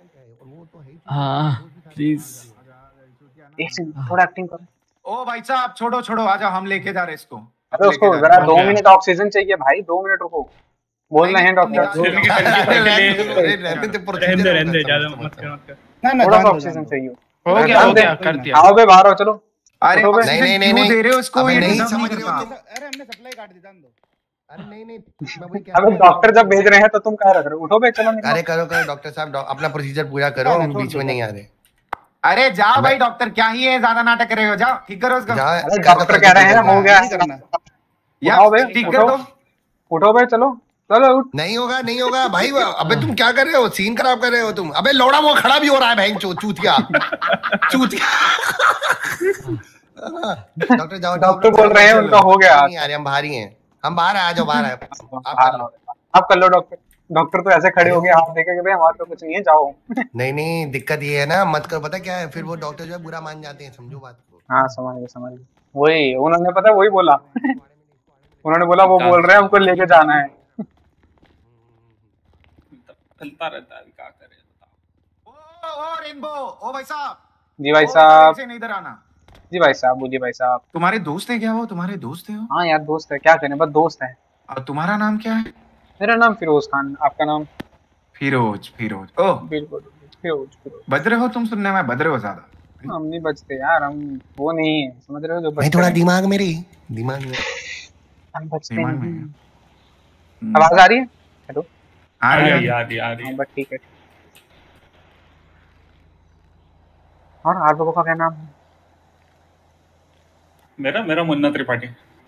हाँ प्लीज, एक सेकंड थोड़ा एक्टिंग करो। ओ भाई साहब छोड़ो छोड़ो, आजा हम लेके जा रहे इसको। अरे उसको जरा दो मिनट ऑक्सीजन चाहिए भाई, दो मिनट रुको, बोल रहे हैं डॉक्टर। रहने रहने ज्यादा मत कर मत कर। ना ना थोड़ा ऑक्सीजन चाहिए। हो गया हो गया, कर दिया। आओ बे बाहर आओ, चलो। अरे नहीं नहीं नहीं नहीं दे रहे हो उसको, ये नहीं नहीं समझ समझ रहे हो। अरे हमने सप्लाई काट दी, जान दो। अरे नहीं नहीं मैं वही अबे डॉक्टर जब भेज रहे हैं तो तुम क्या रख रहे हो? उठो बे, चलो। अरे करो करो डॉक्टर साहब, अपना प्रोसीजर पूरा करो, हम बीच में नहीं आ रहे। अरे जाओ भाई, डॉक्टर क्या ही है, ज्यादा नाटक कर रहे हो, जाओ ठीक करो उसको। अरे डॉक्टर कह रहे हैं हो गया यार ठीक कर दो। उठो भाई, चलो चलो उठ। नहीं होगा नहीं होगा भाई। अबे तुम क्या कर रहे हो, सीन खराब कर रहे हो तुम। अबे लौड़ा वो खड़ा भी हो रहा है बहन चो चूतिया चूतिया। डॉक्टर जाओ, डॉक्टर बोल रहे हैं उनका हो गया। नहीं यार हम बाहर ही हैं, हम बाहर आ जाओ, बाहर आप कर लो, आप कर लो डॉक्टर। डॉक्टर तो ऐसे खड़े हो गए, हाथ देखे कि भाई हमारे तो कुछ नहीं है, जाओ। नहीं नहीं दिक्कत ये है ना, मत करो। पता क्या है, फिर वो डॉक्टर जो है बुरा मान जाते हैं, समझो बात को। हाँ समझ गए समझ गए, वही उन्होंने पता वही बोला। उन्होंने बोला वो बोल रहे हैं हमको लेके जाना है। चलता रहता है, क्या करे बताओ। ओ ओ रेनबो, ओ भाई साहब। जी भाई साहब। से इधर आना। जी भाई साहब, बोलिए भाई साहब। तुम्हारे दोस्त है क्या वो? तुम्हारे दोस्त है वो? हाँ यार दोस्त है, क्या करें, बस दोस्त है। और तुम्हारा नाम क्या है? मेरा नाम फिरोज खान, आपका नाम? फिरोज। फिरोज ओह बिल्कुल फिरोज फिरोज। बदरे हो तुम, सुनने में बदरे हो ज्यादा। हम नहीं बचते यार, हम वो नहीं है, समझ रहे हो जो बचते थोड़ा दिमाग मेरी दिमाग में हम बचते नहीं। आवाज आ रही है? हेलो आ रही है, आ रही आ रही है। बस ठीक है। और आप लोगों का क्या नाम है? मेरा मेरा मुन्ना त्रिपाठी।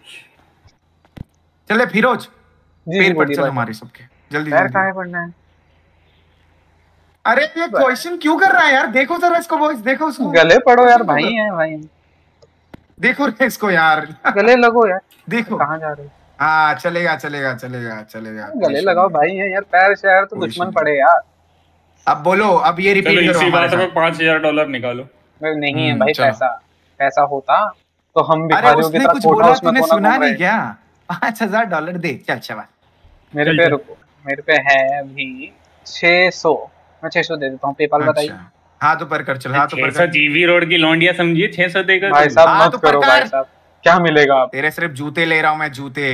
चले फिरोज, जी पैर जी पड़ चल हमारे सबके, जल्दी पैर जल्दी। कहाँ पड़ना है? अरे ये क्वेश्चन क्यों कर रहा है यार? देखो जरा इसको, वॉइस देखो उसको। गले पड़ो यार, भाई है भाई। देखो रे इसको यार, गले लगो यार। देखो कहाँ जा रहे हो? हाँ चलेगा चलेगा चलेगा चलेगा। गले लगाओ भाई है यार, पैर शहर तो दुश्मन पड़े यार। अब बोलो, अब ये रिपीट करो। इसी बात में पाँच हजार डॉलर निकालो। नहीं है भाई पैसा, पैसा होता तो हम भिखारियों की तरह कोठा उसमें तूने सुना नहीं क्या? पाँच हजार डॉलर दे, चल चल। मेरे पे रुको, मेरे पे है अभी छह सौ, मैं छह सौ दे देता हूँ, पेपाल बताइए। हाँ तो पर कर चल, हाँ तो पर कर। जीवी रोड की लौंडिया समझिए, छह सौ देगा भाई साहब मत करो भाई साहब, क्या मिलेगा? तेरे सिर्फ जूते ले रहा हूँ मैं, जूते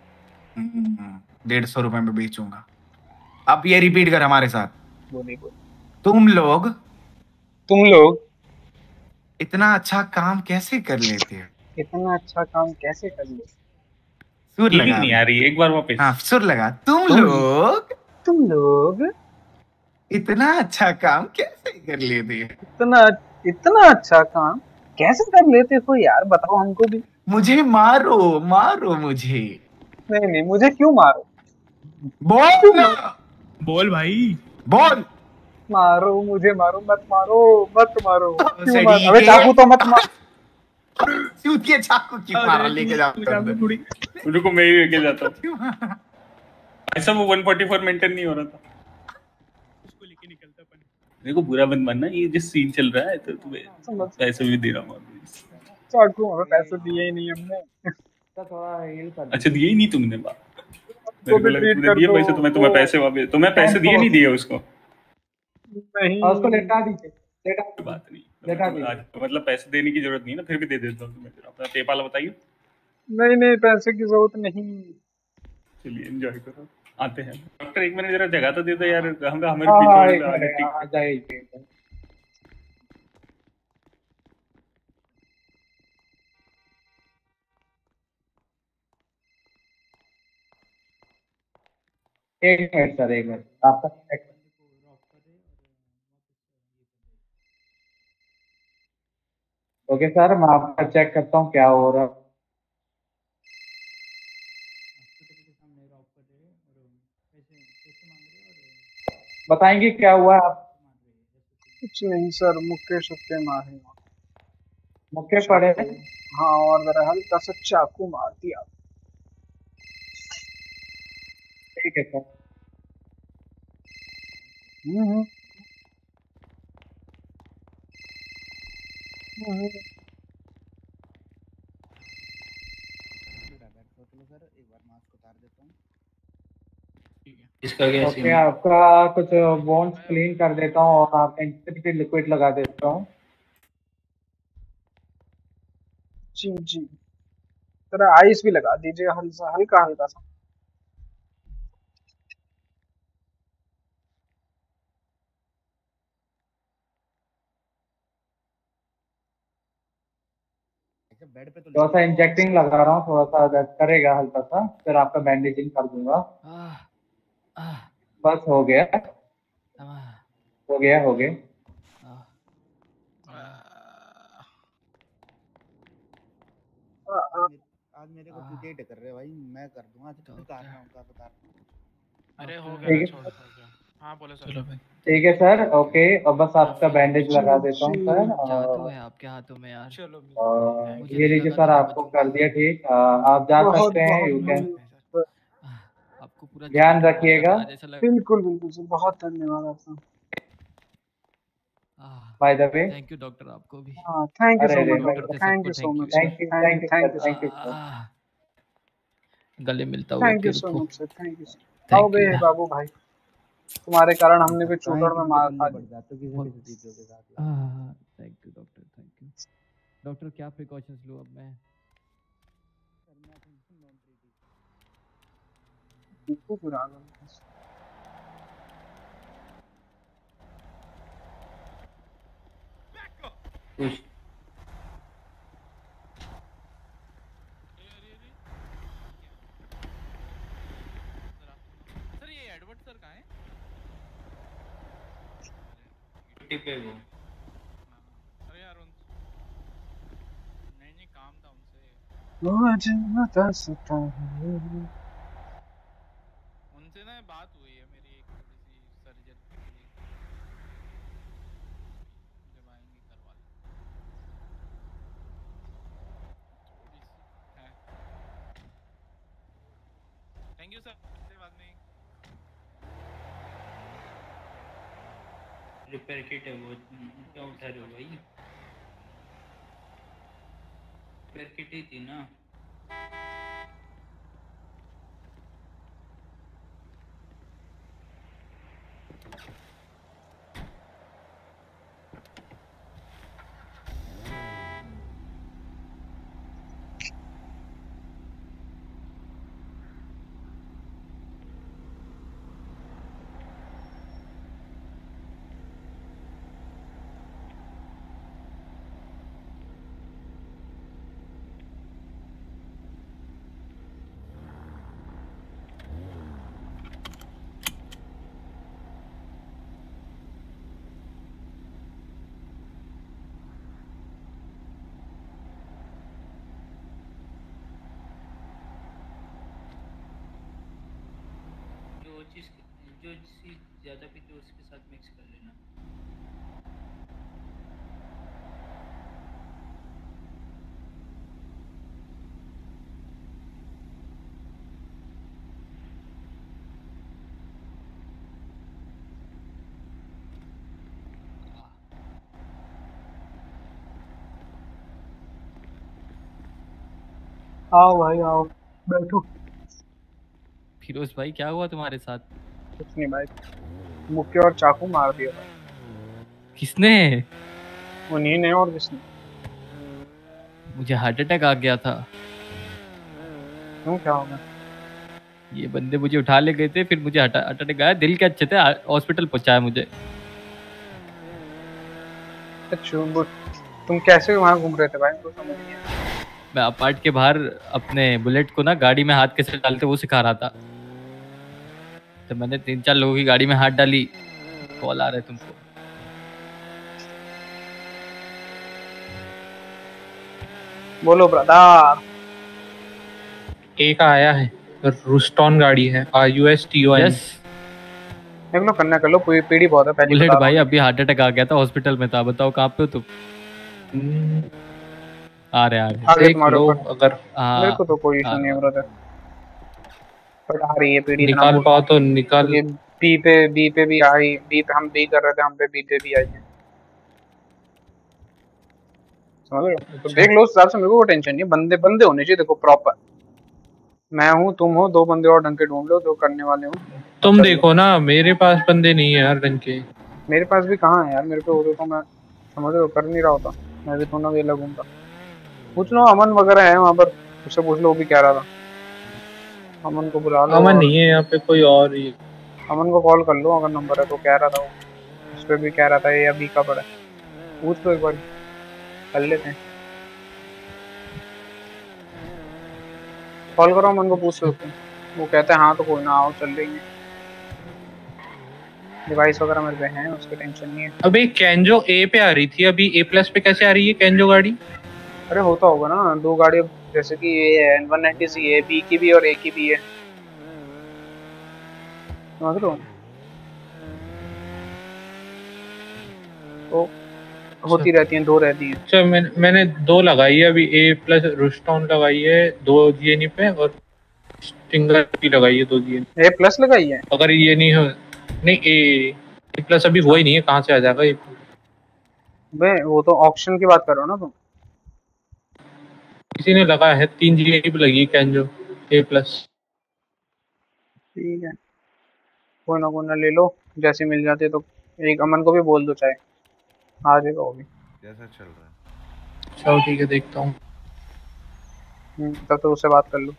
डेढ़ सौ रुपए में बेचूंगा। अब ये रिपीट कर हमारे साथ। बोलिए बोलिए। तुम लोग तुम लोग इतना अच्छा काम कैसे कर लेते हो? इतना अच्छा काम कैसे कर लेते? सुर लगा नहीं आ रही, एक बार वापस। हाँ सुर लगा। तुम लोग तुम लोग इतना अच्छा काम कैसे कर लेते हो? इतना इतना अच्छा काम कैसे कर लेते हो यार, बताओ हमको भी। मुझे मारो मारो मुझे। नहीं नहीं मुझे क्यों मारो? बोल बोल भाई बोल। मारो मुझे, मारो मत मारो मत मारो, क्यों मार? अबे चाकू तो मत मार। सूत के चाकू क्यों मार? लेके जाता हूं, रुको मैं ही लेके जाता हूं। ऐसा वो एक सौ चौवालीस मेंटेन नहीं हो रहा था, उसको लेके निकलता अपन। मेरे को बुरा मत मानना, ये जिस सीन चल रहा है तो तुम्हें पैसे भी दे रहा हूं अभी। चाकू हमें पैसे दिए ही नहीं हमने। अच्छा दिए ही नहीं तुमने? बात मेरे को लगा तुमने दिए पैसे, तुम्हें तुम्हें पैसे वापस, तुम्हें पैसे दिए नहीं दिए उसको? नहीं उसको लेटा दीजिए, लेटा बात नहीं, मतलब पैसे देने की जरूरत नहीं ना, फिर भी दे देता हूँ तुम्हें। अपना पेपाल बताइए। नहीं नहीं पैसे की जरूरत नहीं। चलिए एंजॉय करो, आते हैं। डॉक्टर एक मिनट जरा जगह तो दे दो यार, हम हमारे पीछे आ जाइए। एक मिनट सर, एक मिनट आपका चेक। ओके सर, मैं आपका चेक करता हूँ क्या हो रहा है। बताएंगे क्या हुआ है आप? कुछ नहीं सर, मुक्के शुक्के मारे। मुक्के पड़े? हाँ, और जरा हल्का सा चाकू मार दिया। ठीक है सर। हम्म इसका क्या ओके, आपका कुछ बोन्स क्लीन कर देता हूँ और आपका इंसेप्टिक लिक्विड लगा देता हूँ। जी जी, जरा आइस भी लगा दीजिए, हल्का हल्का हल्का सा। बेड पे तो थोड़ा सा इंजेक्टिंग लगा रहा हूँ, थोड़ा सा दर्द करेगा हल्का सा, फिर आपका बैंडेजिंग कर दूंगा। बस हो गया हो गया हो गया। आज मेरे को तू डेट कर रहे भाई, मैं कर दूंगा। आज बता रहा हूं का बता रहा हूं। अरे हो गया, छोड़ हो गया। हां बोलो सर। चलो भाई ठीक है सर, ओके। और बस आपका बैंडेज लगा देता हूँ सर। जादू है आपके हाथों में यार। चलो ये लीजिए सर, आपको कर दिया ठीक। आप जा सकते हैं, यू कैन। आपको पूरा ध्यान रखिएगा। बिल्कुल बिल्कुल सर, बहुत धन्यवाद आपका। By the way thank you doctor, आपको भी। हां thank you so much doctor doctor, थे थैंक यू सबको so much, thank you thank you thank you thank you sir. गले मिलता हुआ thank you so much sir, thank you sir. आओ बे बाबू भाई, तुम्हारे कारण हमने भी चूतड़ में मार खा लिया। Thank you doctor, thank you doctor. क्या प्रिकॉशंस लूं अब मैं? बिल्कुल बुरा लगा। सर ये एडवर्ड सर कहाँ है? ड्यूटी पे वो। अरे यार उन नहीं नहीं काम था उनसे। मुझे बता सकता हूँ उनसे ना बात हुई है मेरी, एक थोड़ी सी सर्जरी के लिए जब आएंगे करवा लें। थोड़ी सी है। थैंक यू सर, से बाद में रिपेयर किट है वो, क्या उठा रहे हो भाई? रिपेयर किट ही थी ना। वो चीज जो चीज ज्यादा पीते हो उसके साथ मिक्स कर लेना। आओ भाई आओ, बैठो। फिरोज भाई क्या हुआ तुम्हारे साथ? कुछ नहीं भाई, मुक्के और चाकू मार दिया भाई। किसने? उन्हीं ने, और किसने? मुझे हार्ट अटैक आ गया था। क्यों, क्या हो गया? ये बंदे मुझे उठा ले गए थे, फिर मुझे हार्ट अटैक आया। दिल के अच्छे थे, हॉस्पिटल पहुंचाया मुझे। अच्छा, तुम कैसे वहाँ घूम रहे थे भाई? तो समझ नहीं आया। मैं अपार्ट के बाहर अपने बुलेट को ना गाड़ी में हाथ कैसे डालते वो सिखा रहा था, तो मैंने तीन चार लोगों की गाड़ी में हाथ डाली। कॉल आ रहा है तुमको। बोलो ब्रदर। एक आया है, रूस्टॉन गाड़ी है, R U S T O N. देख लो, करना कर लो, पूरी पीढ़ी बहुत है। पहले बुलेट भाई अभी हार्ट अटैक आ गया था, हॉस्पिटल में था। बताओ कहाँ पे हो तुम? आ रहे आ रहे देख लो, अगर मेरे को तो कोई इशू नहीं है ब्रदर, बट आ रही है पीढ़ी। निकाल पाओ तो निकाल। ये बी पे बी पे भी आई, बी पे हम बी कर रहे थे, हम पे बी पे भी आई है, समझ रहे हो? तो देख लो उस हिसाब से, मेरे को टेंशन नहीं है। बंदे बंदे होने चाहिए, देखो प्रॉपर। मैं हूँ, तुम हो, दो बंदे और ढंग के ढूंढ लो जो करने वाले हो। तुम देखो ना, मेरे पास बंदे नहीं है यार ढंग के। मेरे पास भी कहाँ है यार, मेरे पे होते तो मैं, समझ रहे हो, कर नहीं रहा होता। मैं भी थोड़ा वेला घूमता। पूछ लो, अमन वगैरह है वहाँ पर, उससे पूछ लो, वो भी कह रहा था। अमन को बुला लो। अमन नहीं है यहाँ पे, कोई और ही। अमन को कॉल कर लो अगर नंबर है तो। कह रहा था वो, उस पर भी कह रहा था ये अभी का पड़ा है। पूछ लो एक बार, कर लेते हैं। कॉल करो अमन को, पूछ लो। वो कहता है हाँ तो कोई ना, आओ चल रही है। डिवाइस वगैरह मेरे पे हैं, उसकी टेंशन नहीं है। अबे कैंजो ए पे आ रही थी, अभी ए प्लस पे कैसे आ रही है कैंजो गाड़ी? अरे होता होगा ना, दो गाड़ी, जैसे कि ये है वन नाइंटी सी है, बी की भी और ए की भी है, समझ लो। तो होती रहती हैं, दो रहती हैं। अच्छा, मैंने मैंने दो लगाई है अभी, ए प्लस रूस्टॉन लगाई है दो जीएनई पे, और स्टिंगर की लगाई है दो जीएनई। ए प्लस लगाई है? अगर ये नहीं हो, नहीं ए ए प्लस अभी हुआ ही नहीं है, कहाँ से आ जाएगा ये? बे वो तो ऑक्शन की बात कर रहे हो ना तुम? किसी ने लगा है, तीन जीएनई पे लगी है कैंजो ए प्लस। ठीक है, कोई ना कोई ना ले लो, जैसे मिल जाती है तो। एक अमन को भी बोल दो, चाहे आ जाएगा वो भी। कैसा चल रहा है? चलो ठीक है, देखता हूँ। तब तो उससे बात कर लो।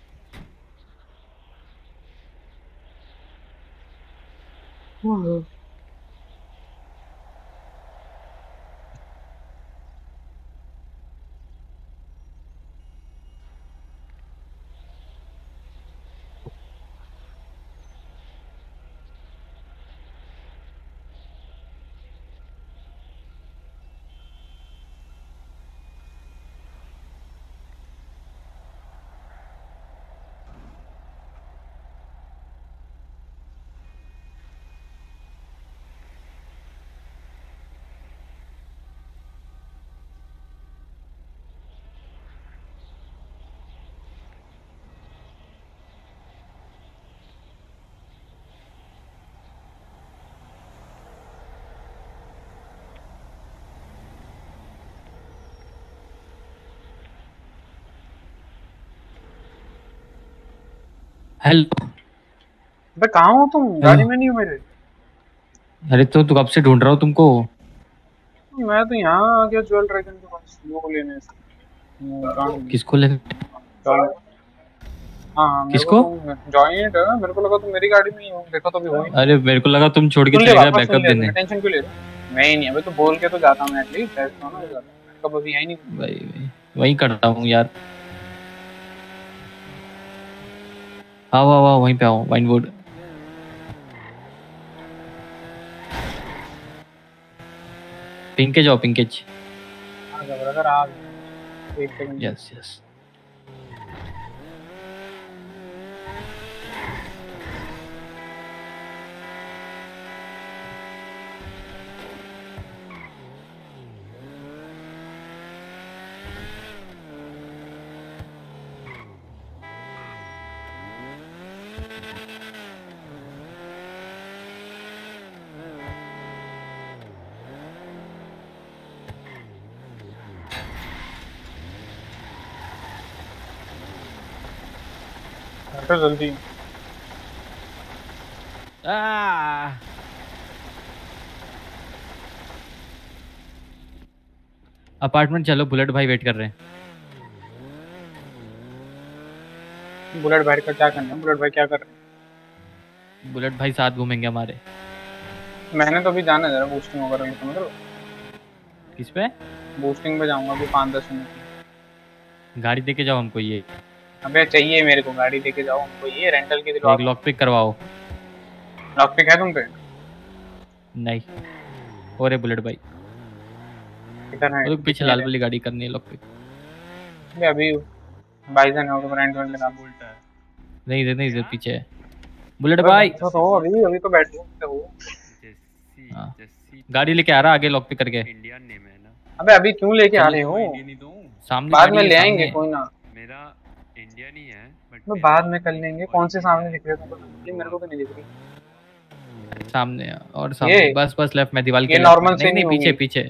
हेलो। बे कहाँ हो तुम? गाड़ी में नहीं हो मेरे? अरे तो तू कब से ढूंढ रहा हूँ तुमको। मैं तो यहाँ आ गया ज्वेल ड्रैगन के पास, वो लेने से। किसको लेने? हाँ, किसको? जॉइंट है, मेरे को लगा तुम मेरी गाड़ी में ही हो। देखो तो भी हो ही। अरे मेरे को लगा तुम छोड़ के चले गए बैकअप देने। टेंशन क्यों ले रहे हो? मैं ही नहीं, अबे तो बोल के तो जाता हूँ एटलीस्ट, ऐसा ना हो जाता। कब अभी है ही नहीं भाई, वही करता हूँ यार। आओ आओ आओ, वहीं पे आओ, वाइनवुड। पिंकेज आओ, पिंकेज। आ जा ब्रदर, आ जा। एक सेकंड। Yes yes. जल्दी अपार्टमेंट चलो, बुलेट भाई वेट कर रहे हैं। बुलेट भाई का क्या करना है? बुलेट भाई क्या कर रहे हैं? बुलेट भाई साथ घूमेंगे हमारे। मैंने तो अभी जाना है जरा बूस्टिंग वगैरह में, समझ लो। किस पे? बूस्टिंग पे जाऊंगा अभी पाँच दस मिनट। गाड़ी देके जाओ हमको ये। अबे चाहिए मेरे को, गाड़ी देके जाओ हमको ये, रेंटल की दिलवा। एक लॉक पिक करवाओ। लॉक पिक है तुम पे? नहीं। और बुलेट भाई किधर है? तो पीछे लाल वाली गाड़ी करनी है लॉक पिक। अबे अभी बाइजन है तो रेंट वेंट लगा बोलता है। नहीं इधर नहीं, इधर पीछे है बुलेट भाई। तो तो अभी अभी तो बैठे हो। हाँ गाड़ी लेके आ रहा आगे लॉक पिक करके। इंडियन नेम है ना। अबे अभी क्यों लेके आ रहे हो? सामने बाद में ले आएंगे कोई ना। मेरा इंडियन ही है बट तो बाद में कर लेंगे। कौन से सामने दिख रहे हो? ये मेरे को तो नहीं दिख रही। सामने और सामने बस बस लेफ्ट में दीवार के। ये नॉर्मल से नहीं पीछे पीछे।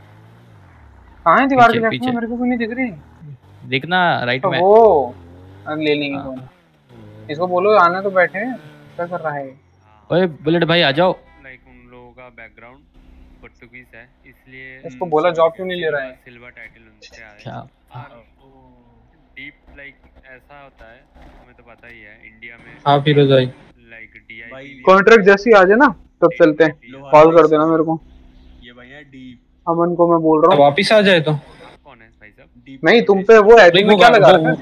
कहां है दीवार के लेफ्ट में? मेरे को कोई नहीं दिख रही। दिखना राइट में। वो अब ले लेंगे कोई ना। इसको बोलो आना तो बैठे। क्या कर रहा है? ओए बुलेट भाई आ जाओ। लाइक उन लोगों का बैकग्राउंड पोर्टुगीज है इसलिए इसको बोला जॉब क्यों नहीं ले रहा है? सिल्वर टाइटल उनसे आया है। क्या डीप लाइक ऐसा होता है, तुम्हें तो पता ही है इंडिया में। हां फिरोज भाई लाइक डीआईपी कॉन्ट्रैक्ट जैसे ही आ जाए ना तब चलते हैं। कॉल कर देना मेरे को। ये भैया डीप अमन को मैं बोल रहा हूं वापस आ जाए तो। कौन है भाई साहब? नहीं तुम पे वो है, तुमने क्या लगा रखा है?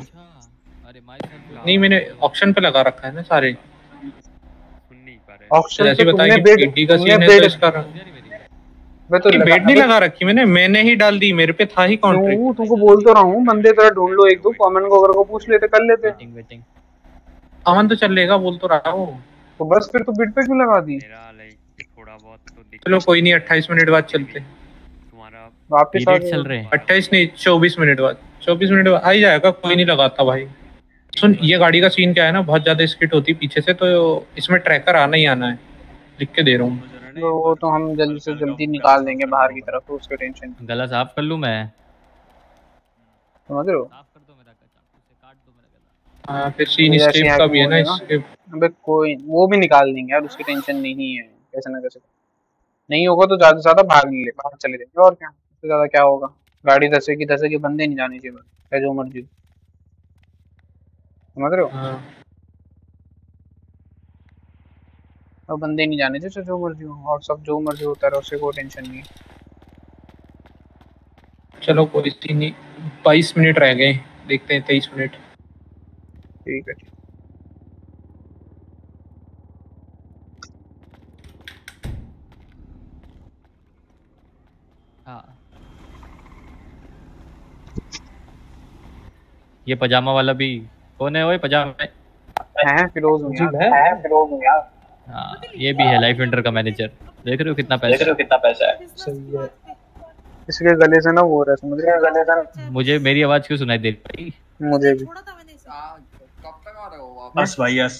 नहीं मैंने ऑक्शन पे लगा रखा है ना सारे। सुन नहीं पा रहे। ऑक्शन जैसे पे बताया तुमने कि डी का सीन है तो इसका मैं तो बेड नहीं लगा रखी मैंने मैंने ही डाल दी, मेरे पे था ही कॉन्ट्रैक्ट। तू तुमको बोल तो रहा हूं बंदे तेरा ढूंढ लो एक दो। कमेंट को अगर को पूछ लेते कर लेते। वेटिंग वेटिंग अमन तो चलेगा बोल तो रहा हूं। तो बस फिर तो बिड पे क्यों लगा दी? मेरा लाइक थोड़ा बहुत तो दिख। चलो कोई नहीं अट्ठाईस मिनट बाद चलते। तुम्हारा वापस आ चल रहे हैं। अट्ठाईस नहीं चौबीस मिनट बाद। चौबीस मिनट बाद आ ही जाएगा, कोई नहीं लगाता भाई। सुन ये गाड़ी का सीन क्या है ना, बहुत ज्यादा स्किट होती पीछे से, तो इसमें ट्रैकर आना ही आना है। लिख के दे रहा हूँ। तो वो तो हम जल्दी से जल्दी निकाल देंगे बाहर की तरफ, तो उसका टेंशन। गला साफ कर लूं मैं? समझ रहे हो? साफ कर दो मेरा चाकू से, काट दो मेरा गला। हां फिर सीन स्टेप का भी है ना इसके। अबे कोई वो भी निकाल देंगे यार, उसकी टेंशन नहीं है। कैसे ना कैसे नहीं होगा तो ज्यादा से ज्यादा भाग नहीं ले बाहर चले जाएंगे। और क्या इससे ज्यादा क्या होगा? गाड़ी दसे की दसे के बंदे नहीं जाने चाहिए, बस जो मर्जी। समझ रहे हो? हां अब बंदे नहीं जाने चाहिए जो मर्जी हो, और सब जो मर्जी होता है उससे कोई टेंशन नहीं। चलो कोई सीन नहीं। बाईस मिनट रह गए, देखते हैं तेईस मिनट। ठीक है। हाँ ये पजामा वाला भी कौन है? ओए पजामा में है फिरोज है। है फिरोज यार। हाँ ये भी है लाइफ विंटर का मैनेजर। देख रहे हो कितना पैसा? देख रहे हो कितना पैसा है? सही है। इसके गले से ना वो हो रहा है, समझ रहे हो? गले से मुझे मेरी आवाज क्यों सुनाई दे रही? मुझे भी। कब तक आ रहे हो वापस? बस भाई यस।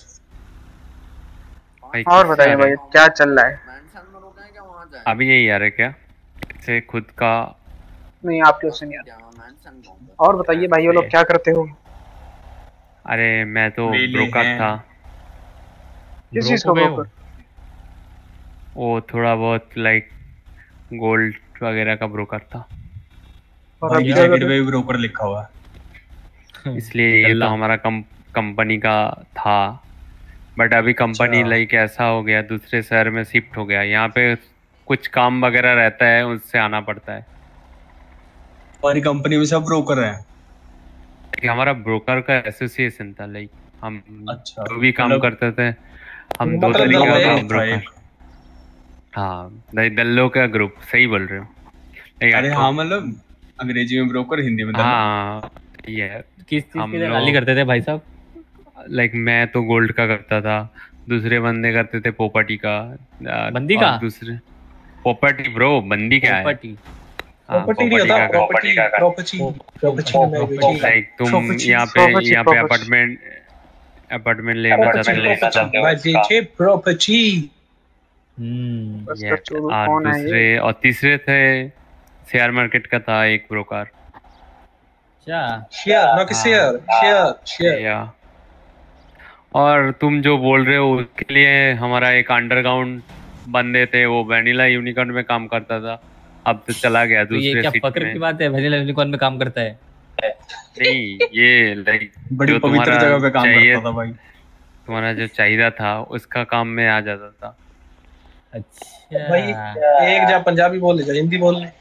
और बताइए भाई क्या चल रहा है? मेंशन में रुके हैं क्या वहां जाए? अभी यही आ रहा है क्या से खुद का? नहीं आपके उससे नहीं आ रहा। और बताइए भाई लोग क्या करते हो? अरे मैं तो ब्रोकर था। किस चीज का ब्रोकर? वो थोड़ा बहुत लाइक गोल्ड वगैरह का ब्रोकर था। और अभी क्या कर रहे हो? ब्रोकर लिखा हुआ है। इसलिए ये तो हमारा कम कंपनी का था, बट अभी कंपनी लाइक ऐसा हो गया, दूसरे शहर में शिफ्ट हो गया। यहाँ पे कुछ काम वगैरह रहता है, उससे आना पड़ता है। हमारी कंपनी में सब ब्रोकर है। हमारा ब्रोकर का एसोसिएशन था, लाइक हम अच्छा, जो भी काम करते थे हम दो तरीके का काम ब्रोकर। हाँ दल्लो का ग्रुप। सही बोल रहे हो। अरे हाँ मतलब अंग्रेजी में ब्रोकर, हिंदी में हाँ ये है। किस चीज के लिए गाली करते थे भाई साहब? लाइक मैं तो गोल्ड का करता था, दूसरे बंदे करते थे प्रॉपर्टी का। बंदी का? दूसरे प्रॉपर्टी ब्रो, बंदी क्या है? प्रॉपर्टी प्रॉपर्टी नहीं होता, प्रॉपर्टी प्रॉपर्टी प्रॉपर्टी। लाइक तुम यहाँ पे यहाँ पे अपार्टमेंट अपार्टमेंट लेना चाहते हो भाई प्रॉपर्टी। हम्म बस ये तो छोड़ो, और कौन है दूसरे ये? और तीसरे थे शेयर मार्केट का था एक ब्रोकर। क्या शेयर ना कि शेयर शेयर शेयर या और तुम जो बोल रहे हो उसके लिए हमारा एक अंडरग्राउंड बंदे थे, वो वैनिला यूनिकॉर्न में काम करता था, अब तो चला गया तो ये दूसरे क्या सीट फकर में। की बात है? वैनिला यूनिकॉर्न में काम करता है? नहीं ये लाइक बड़ी जो पवित्र तुम्हारा जगह पे काम चाहिए करता था भाई। तुम्हारा जो चाहिए था उसका काम में आ जाता था। अच्छा भाई एक जा पंजाबी बोल ले, जा हिंदी बोल ले।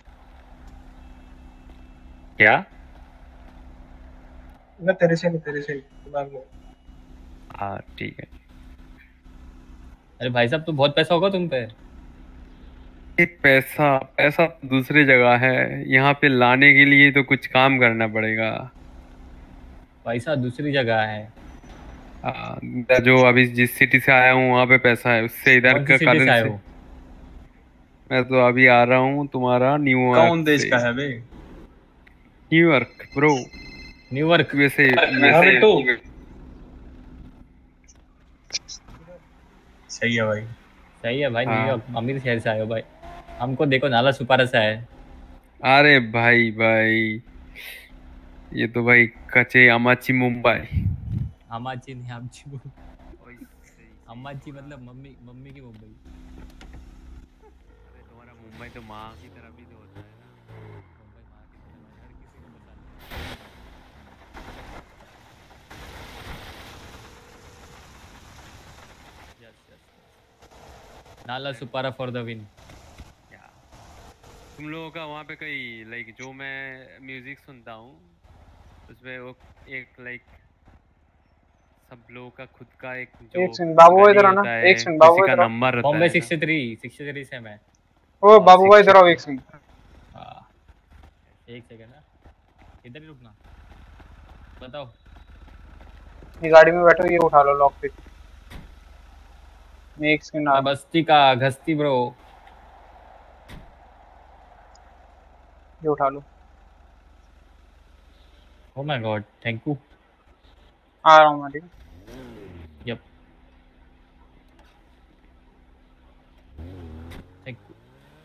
क्या? मैं तेरे से नहीं, तेरे से दिमाग में। हाँ ठीक है। अरे भाई साहब तो बहुत पैसा होगा तुम पे। ये पैसा पैसा दूसरी जगह है, यहाँ पे लाने के लिए तो कुछ काम करना पड़ेगा। पैसा दूसरी जगह है। आ, जो अभी जिस सिटी से आया हूँ वहाँ पे पैसा है, उससे इधर कौन सी का सिटी से आए करेंसी। हो? मैं तो अभी आ रहा हूँ तुम्हारा न्यूयॉर्क कौन देश से। का है बे? New York bro. न्यूयॉर्क वैसे वैसे सही है भाई। सही है भाई। हाँ। न्यूयॉर्क अमीर शहर से आए हो भाई। हमको देखो नाला सुपारा से आए। अरे भाई भाई ये तो भाई कचे अमाची मुंबई। अमाची नहीं आमची अम्माची मतलब मम्मी मम्मी की मुंबई। अरे तुम्हारा मुंबई तो माँ की तरह भी तो होता है ना। मुंबई माँ की तरह हर किसी को बता दे। यस यस नाला सुपारा फॉर द विन। तुम लोगों का वहाँ पे कोई लाइक जो मैं म्यूजिक सुनता हूँ उसमें वो एक लाइक सब लोगों का खुद का एक जो एक सेकंड बाबू भाई इधर आना, होता है, एक सेकंड बाबू किसी का इधर आओ। नंबर होता बॉम्बे है सिक्सटी थ्री सिक्सटी थ्री से मैं। ओ बाबू भाई इधर आओ एक सेकंड। हाँ एक सेकंड ना, इधर ही रुकना। बताओ। ये गाड़ी में बैठो, ये उठा लो लॉक पिक। मैं एक सेकंड आ बस्ती का घस्ती ब्रो। ये उठा लो। Oh my God thank you. आ रहा हूँ मैं, ठीक है। Yup thank you.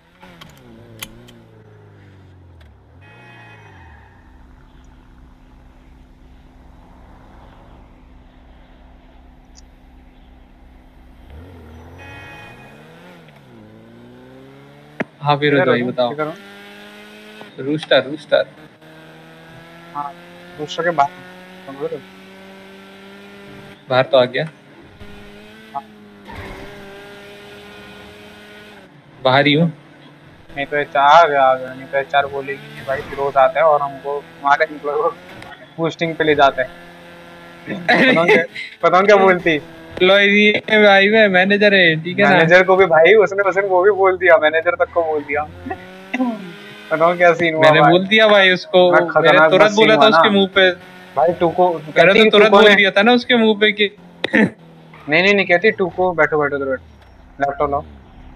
हाँ फिर भाई बताओ। इधर आओ। रूस्टर रूस्टर हाँ दूसरे के बात समझ रहे हो? बाहर तो आ गया। बाहर ही हूँ। नहीं तो चार आ गया आ गया नहीं तो चार बोलेगी कि भाई फिरोज आता है और हमको हमारे मतलब बूस्टिंग पे ले जाता है। पता नहीं पता नहीं क्या बोलती। लो ये भाई मैं मैनेजर है ठीक है ना। मैनेजर को भी भाई उसने उसने वो भी बोल दिया, मैनेजर तक को बोल दिया। बताओ क्या सीन हुआ। मैंने बोल दिया भाई उसको, मैंने तुरंत बोला था उसके मुंह पे भाई टू को। मैंने तो तुरंत बोल दिया था ना उसके मुंह पे कि नहीं नहीं नहीं कहती टू को बैठो बैठो इधर बैठो लैपटॉप लाओ।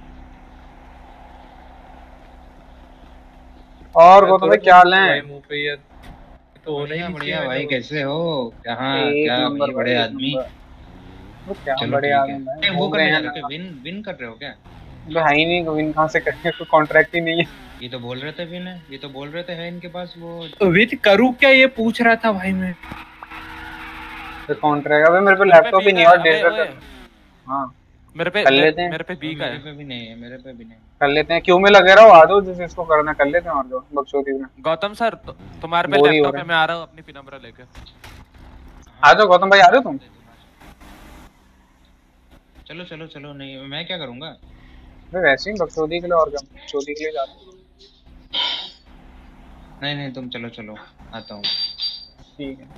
और गौतम भाई क्या हाल है? मुंह पे ये तो होना ही बढ़िया भाई कैसे हो? कहाँ एक क्या नंबर भाई बड़े भाई, आदमी। वो क्या चलो बड़े ठीक आदमी है। भाई, वो हो करने गए जा हैं रहे हो ना। क्या? विन विन कर रहे हो क्या? तो है ही नहीं, विन कहाँ से करेंगे, कोई कॉन्ट्रैक्ट ही नहीं है। ये तो बोल रहे थे विन है, ये तो बोल रहे थे है इनके पास वो। विन करूँ क्या ये पूछ रहा था भाई मैं। तो कॉन्ट्रैक्ट अबे मेरे पे लैपटॉप ही नहीं और डेटा। हाँ मेरे पे कर लेते हैं। मेरे पे बी का मेरे है। पे भी नहीं है, मेरे पे भी नहीं। कर लेते हैं, क्यों में लगे रहो, आ जाओ जिस इसको करना कर लेते हैं और जो बकचोदी में। गौतम सर तु, तुम्हारे पे बोर ही हो लैपटॉप रहे है, मैं आ रहा हूँ अपनी पिनम्बरा लेके। आ जाओ गौतम भाई, आ जाओ तुम। चलो चलो चलो। नहीं मैं क्या करूंगा? मैं वैसे ही बकचोदी के लिए और क्या बकचोदी के लिए जाता हूँ। नहीं नहीं तुम चलो चलो आता हूँ। ठीक है।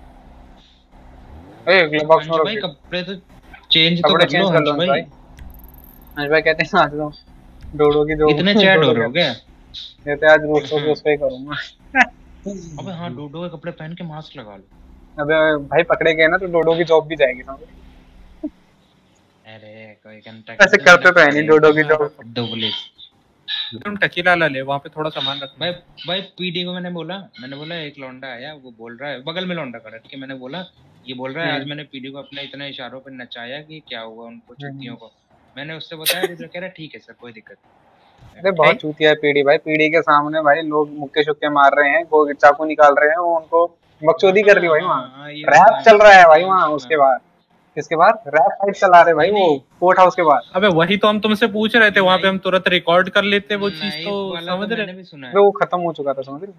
ए ग्लव बॉक्स में भाई कपड़े तो चेंज तो कपड़े कर चेंज लो कर लो हंस भाई। हंस भाई कहते हैं आज तो डोडो की जो इतने चैट हो रहे हो क्या? ये तो आज रोज तो उस पे ही करूंगा। अबे हाँ डोडो के कपड़े पहन के मास्क लगा लो। अबे भाई पकड़े गए ना तो डोडो की जॉब भी जाएगी समझ। अरे कोई घंटा ऐसे करते तो है नहीं डोडो की जॉब। डुबली तुम टकीला ला ले, वहाँ पे थोड़ा सामान रख। भाई भाई पीडी को मैंने बोला मैंने बोला एक लौंडा आया, वो बोल रहा है बगल में लौंडा खड़ा है, मैंने बोला ये बोल रहा है आज मैंने पीडी को अपने इतने इशारों पे नचाया कि क्या हुआ उनको चुतियों को। मैंने उससे बताया तो कह रहा ठीक है सर कोई दिक्कत नहीं। अरे बहुत चूतिया है पीडी भाई, पीडी के सामने भाई लोग मुक्के शुक्के मार रहे हैं, वो चाकू निकाल रहे हैं, वो उनको बकचोदी कर रही भाई, वहाँ रैप चल रहा है भाई वहाँ। उसके बाद इसके बाद रैप फाइट चला रहे भाई वो कोर्ट हाउस के बाद। अबे वही तो हम तुमसे पूछ रहे थे, वहाँ पे हम तुरंत रिकॉर्ड कर लेते वो चीज, तो समझ रहे वो खत्म हो चुका था, समझ रहे।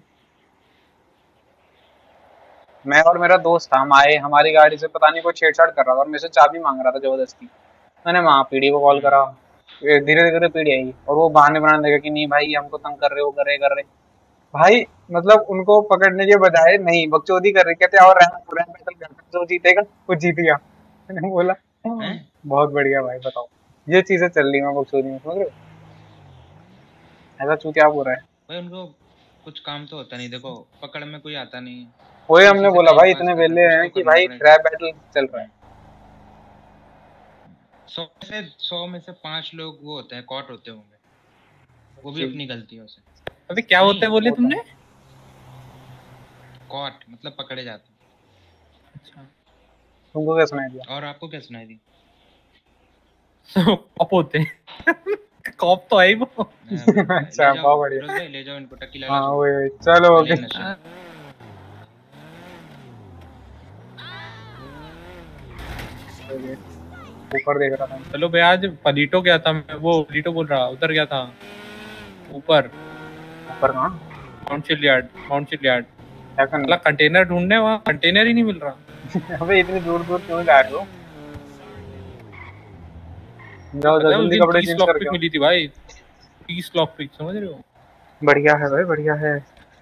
मैं और मेरा दोस्त था, हम आए, हमारी गाड़ी से पता नहीं कोई छेड़छाड़ कर रहा था और मेरे से चाबी मांग रहा था जबरदस्ती। मैंने वहाँ पीडी को कॉल करा, धीरे धीरे पीडी आई और वो बहाने बनाने लगा कि नहीं भाई हमको तंग कर रहे हो, कर रहे कर रहे भाई। मतलब उनको पकड़ने के बजाय नहीं बकचोदी कर रहे, कहते और रैप रैप बैटल करते, जो जीतेगा वो जीत गया। मैंने बोला बहुत बढ़िया भाई, बताओ ये चीजें चल रही है बकचोदी में, समझ रहे हो? ऐसा चूतिया हो रहा है भाई। उनको कुछ काम तो होता नहीं, देखो पकड़ में कोई आता नहीं। वही हमने बोला भाई इतने वेले हैं कि भाई रैप बैटल चल रहा है। सौ से सौ में से पांच लोग वो होते हैं कॉट होते होंगे, वो भी अपनी गलतियों से। अबे क्या होते हैं बोले तुमने? कॉट मतलब पकड़े जाते हैं। अच्छा तुमको क्या सुनाई दिया? और आपको क्या सुनाई दी? कॉप होते हैं। कॉप तो है वो। अच्छा बहुत बढ़िया, ले जाओ इनको टकीला। हाँ वही, चलो ओके। ऊपर देख रहा था। चलो भाई आज पलीटो गया था मैं, वो पलीटो बोल रहा उधर गया था ऊपर। ऊपर कहाँ? Mount shipyard, mount shipyard. मतलब कंटेनर ढूंढने, वहाँ कंटेनर ही नहीं मिल रहा। अबे इतनी दूर दूर क्यों जा रहे हो? जाओ जल्दी कपड़े चेंज करके। मिली थी भाई तीस लॉक पिक, समझ रहे हो? बढ़िया है भाई, बढ़िया है।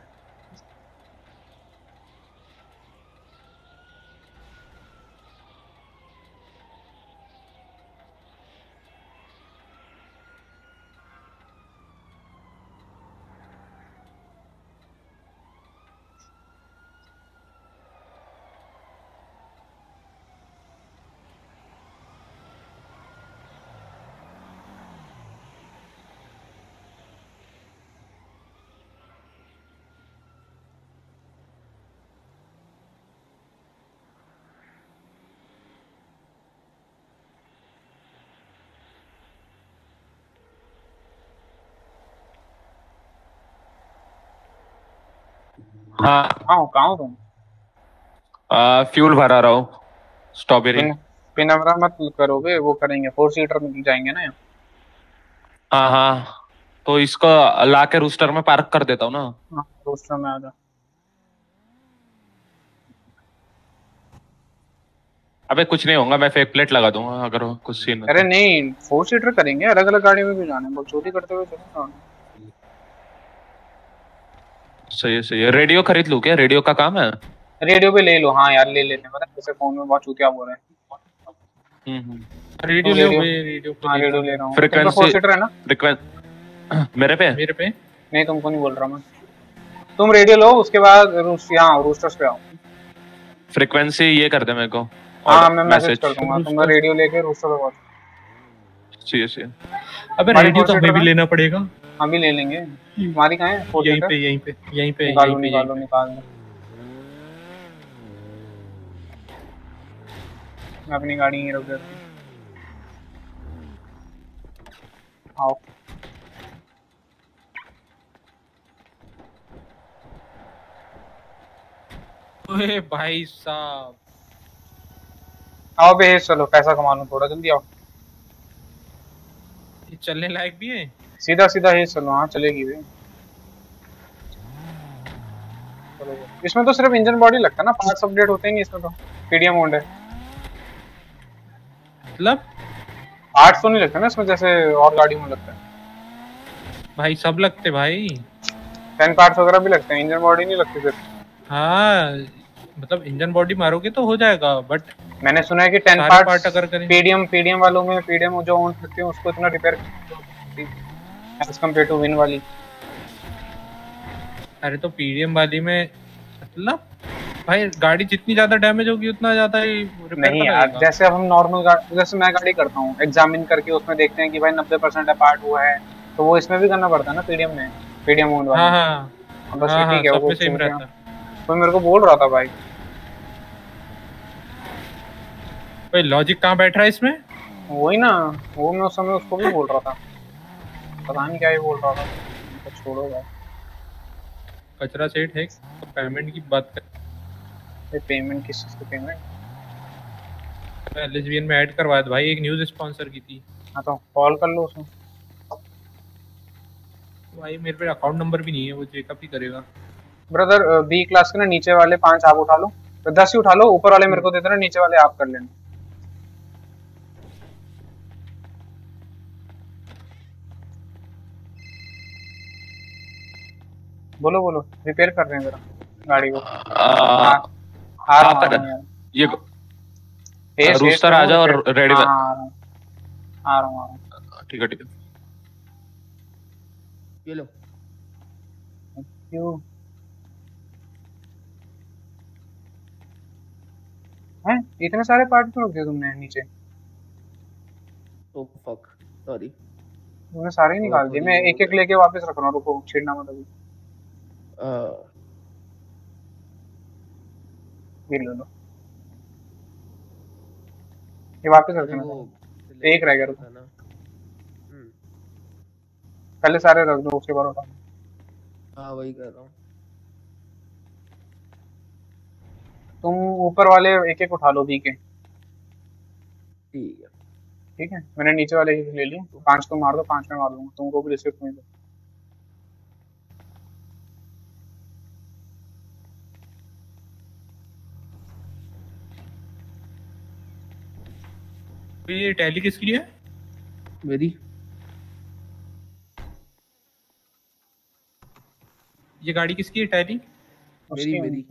हाँ कहाँ कहाँ हो तुम? फ्यूल भरा रहा हूँ स्ट्रॉबेरी। पिन नंबर मत करोगे, वो करेंगे फोर सीटर में जाएंगे ना। हाँ हाँ तो इसको ला के रूस्टर में पार्क कर देता हूँ ना। हाँ रूस्टर में आ जा। अबे कुछ नहीं होगा, मैं फेक प्लेट लगा दूंगा अगर कुछ सीन। अरे नहीं फोर सीटर करेंगे, अलग अलग गाड़ी में भी जाना है, बकचोदी करते हुए चलो। सही है सही है। रेडियो खरीद लूं क्या? रेडियो का काम है। रेडियो पे ले लो। हाँ यार ले लेते हैं, पता है जैसे फोन में बहुत चूतिया बोल रहे हैं। हम्म रेडियो ले रेडियो हाँ रेडियो ले रहा हूँ। फ्रीक्वेंसी फोर सीटर है ना? फ्रीक्वेंसी मेरे पे मेरे पे नहीं, तुमको नहीं बोल रहा मैं। तुम रेडियो लो, उसके बाद यहाँ रूस्टर्स पे आओ। फ्रीक्वेंसी ये कर दे मेरे को। हाँ मैं मैसेज कर दूंगा, तुम रेडियो लेके रूस्टर पे पहुंचो। सही सही। अबे रेडियो तो हमें भी लेना पड़ेगा। हम भी ले लेंगे। हमारी कहाँ है? यहीं पे यहीं पे यहीं पे निकालो निकालो निकाल दो। मैं अपनी गाड़ी यहीं रख देता हूँ। आओ ओए भाई साहब आओ बे, चलो पैसा कमा लो थोड़ा, जल्दी आओ। ये चलने लायक भी है? सीधा सीधा ही चलो। हाँ चलेगी भी। चलो इसमें तो सिर्फ इंजन बॉडी लगता है ना, पार्ट्स अपडेट होते ही नहीं इसमें तो। पीडीएम मोड है मतलब पार्ट्स तो नहीं लगता ना इसमें जैसे और गाड़ी में लगता है भाई। सब लगते भाई, टेन पार्ट्स वगैरह भी लगते हैं, इंजन बॉडी नहीं लगती सिर्फ। हाँ मतलब इंजन बॉडी मारोगे तो हो जाएगा, बट मैंने सुना है कि टेन पार्ट पार्ट अगर करें पीडीएम पीडीएम वालों में पीडीएम जो ओन करते हैं उसको इतना repair as compare to win वाली। अरे तो पीडीएम वाली में मतलब भाई गाड़ी जितनी ज्यादा डैमेज होगी उतना ज्यादा ही नहीं यार। जैसे अब हम नॉर्मल गाड़ी, जैसे मैं गाड़ी करता हूँ एग्जामिन करके उसमें देखते हैं कि भाई नब्बे परसेंट पार्ट हुआ है, तो वो इसमें भी करना पड़ता है ना पीडीएम में, पीडीएम मोड वाला। हाँ हाँ बस हाँ, ठीक है, सब वो में सेम रहता है। कोई मेरे को बोल रहा था भाई। भाई लॉजिक कहाँ बैठ रहा है इसमें? वही ना, वो मैं उस समय उसको भी बोल रहा था, पता नहीं क्या ही बोल रहा था। तो छोड़ो भाई, कचरा सेट है तो पेमेंट की बात कर। पेमेंट किस चीज की पेमेंट? मैं लेस्बियन में ऐड करवाया था भाई, एक न्यूज़ स्पॉन्सर की थी। हाँ तो कॉल कर लो उसमें। भाई मेरे पे अकाउंट नंबर भी नहीं है, वो चेकअप ही करेगा। ब्रदर बी क्लास के ना नीचे वाले पांच आप उठा लो, तो दस ही उठा लो, ऊपर वाले मेरे को दे देना, नीचे वाले आप कर लेना। बोलो बोलो, रिपेयर कर रहे हैं जरा गाड़ी को। आ, आ रहा हूं ये रूस्टर आ जाओ और रेडी कर। आ रहा हूं। ठीक है ठीक है, ये लो। क्यों हैं इतने सारे पार्ट क्यों रख दिए तुमने नीचे? Oh fuck, sorry. तुमने सारे ही निकाल दिए, मैं एक एक लेके वापस रख रहा हूं, रुको छेड़ना मत अभी। ये लो लो, ये वापस रख देना, एक रह गया रुको। पहले सारे रख दो, उसके बाद उठा। हाँ वही कर रहा हूँ। तुम ऊपर वाले एक एक उठा लो, ठीक है? ठीक है ठीक है, मैंने नीचे वाले एक ले लिए, पांच को मार दो, पांच में मार दूंगा, तुमको भी रिसिप्ट मिल दो। ये टैली किसकी है? मेरी। ये गाड़ी किसकी है टैली? मेरी मेरी।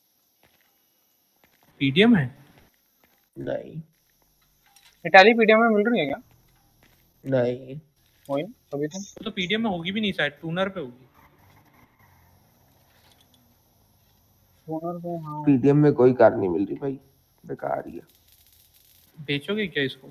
पीडीएम है? नहीं। ये टैली पीडीएम में मिल रही है क्या? नहीं। वही अभी तो तो पीडीएम में होगी भी नहीं शायद, टूनर पे होगी। टूनर पे हाँ। पीडीएम में कोई कार नहीं मिल रही भाई, बेकार ही है। बेचोगे क्या इसको?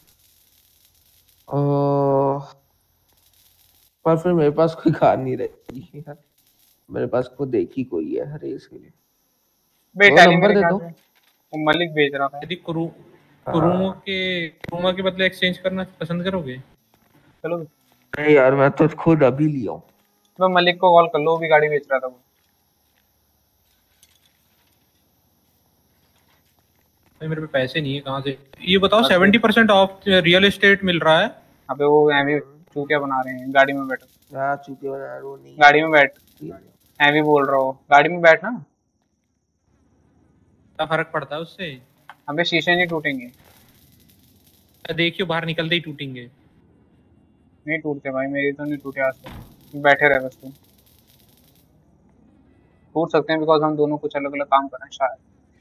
ओ, पर फिर मेरे पास कोई कार नहीं रहती यार, मेरे पास खुद एक ही कोई है रेस के लिए। बेटा नंबर दे दो। वो मलिक भेज रहा था। यदि कुरु कुरुमा के कुरुमा के बदले एक्सचेंज करना पसंद करोगे? चलो। नहीं यार मैं तो खुद अभी लिया हूँ। तो मलिक को कॉल कर लो, वो भी गाड़ी बेच रहा था वो। भाई मेरे पे पैसे नहीं है, कहाँ से? ये बताओ seventy percent of real estate मिल रहा है। अबे वो एवी चूतिया बना रहे हैं, गाड़ी में बैठो। हां चूतिया बना रहा हूं, नहीं गाड़ी में बैठ। एवी बोल रहा हो, गाड़ी में बैठ ना। क्या फर्क पड़ता है उससे? अबे शीशे नहीं टूटेंगे। देखियो बाहर निकलते ही टूटेंगे। नहीं टूटते भाई, मेरे तो नहीं टूटे आज तक। बैठे रहे बस तुम। टूट सकते हैं बिकॉज हम दोनों कुछ अलग अलग काम कर रहे हैं शायद।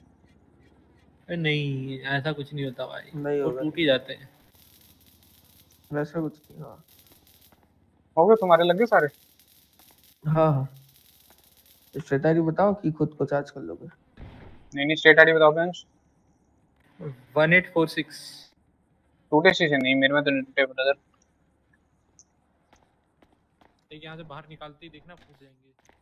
नहीं ऐसा कुछ नहीं होता भाई, नहीं वो टूट ही जाते हैं। वैसा कुछ नहीं। हाँ हो गए तुम्हारे लगे सारे? हाँ हाँ। स्टेट आईडी बताओ कि खुद को चार्ज कर लोगे? नहीं नहीं स्टेट आईडी बताओ bench. One eight four six. टूटे शीशे नहीं, मेरे में तो नहीं टूटे ब्रदर। एक यहाँ से बाहर निकालते ही देखना फूट जाएंगे।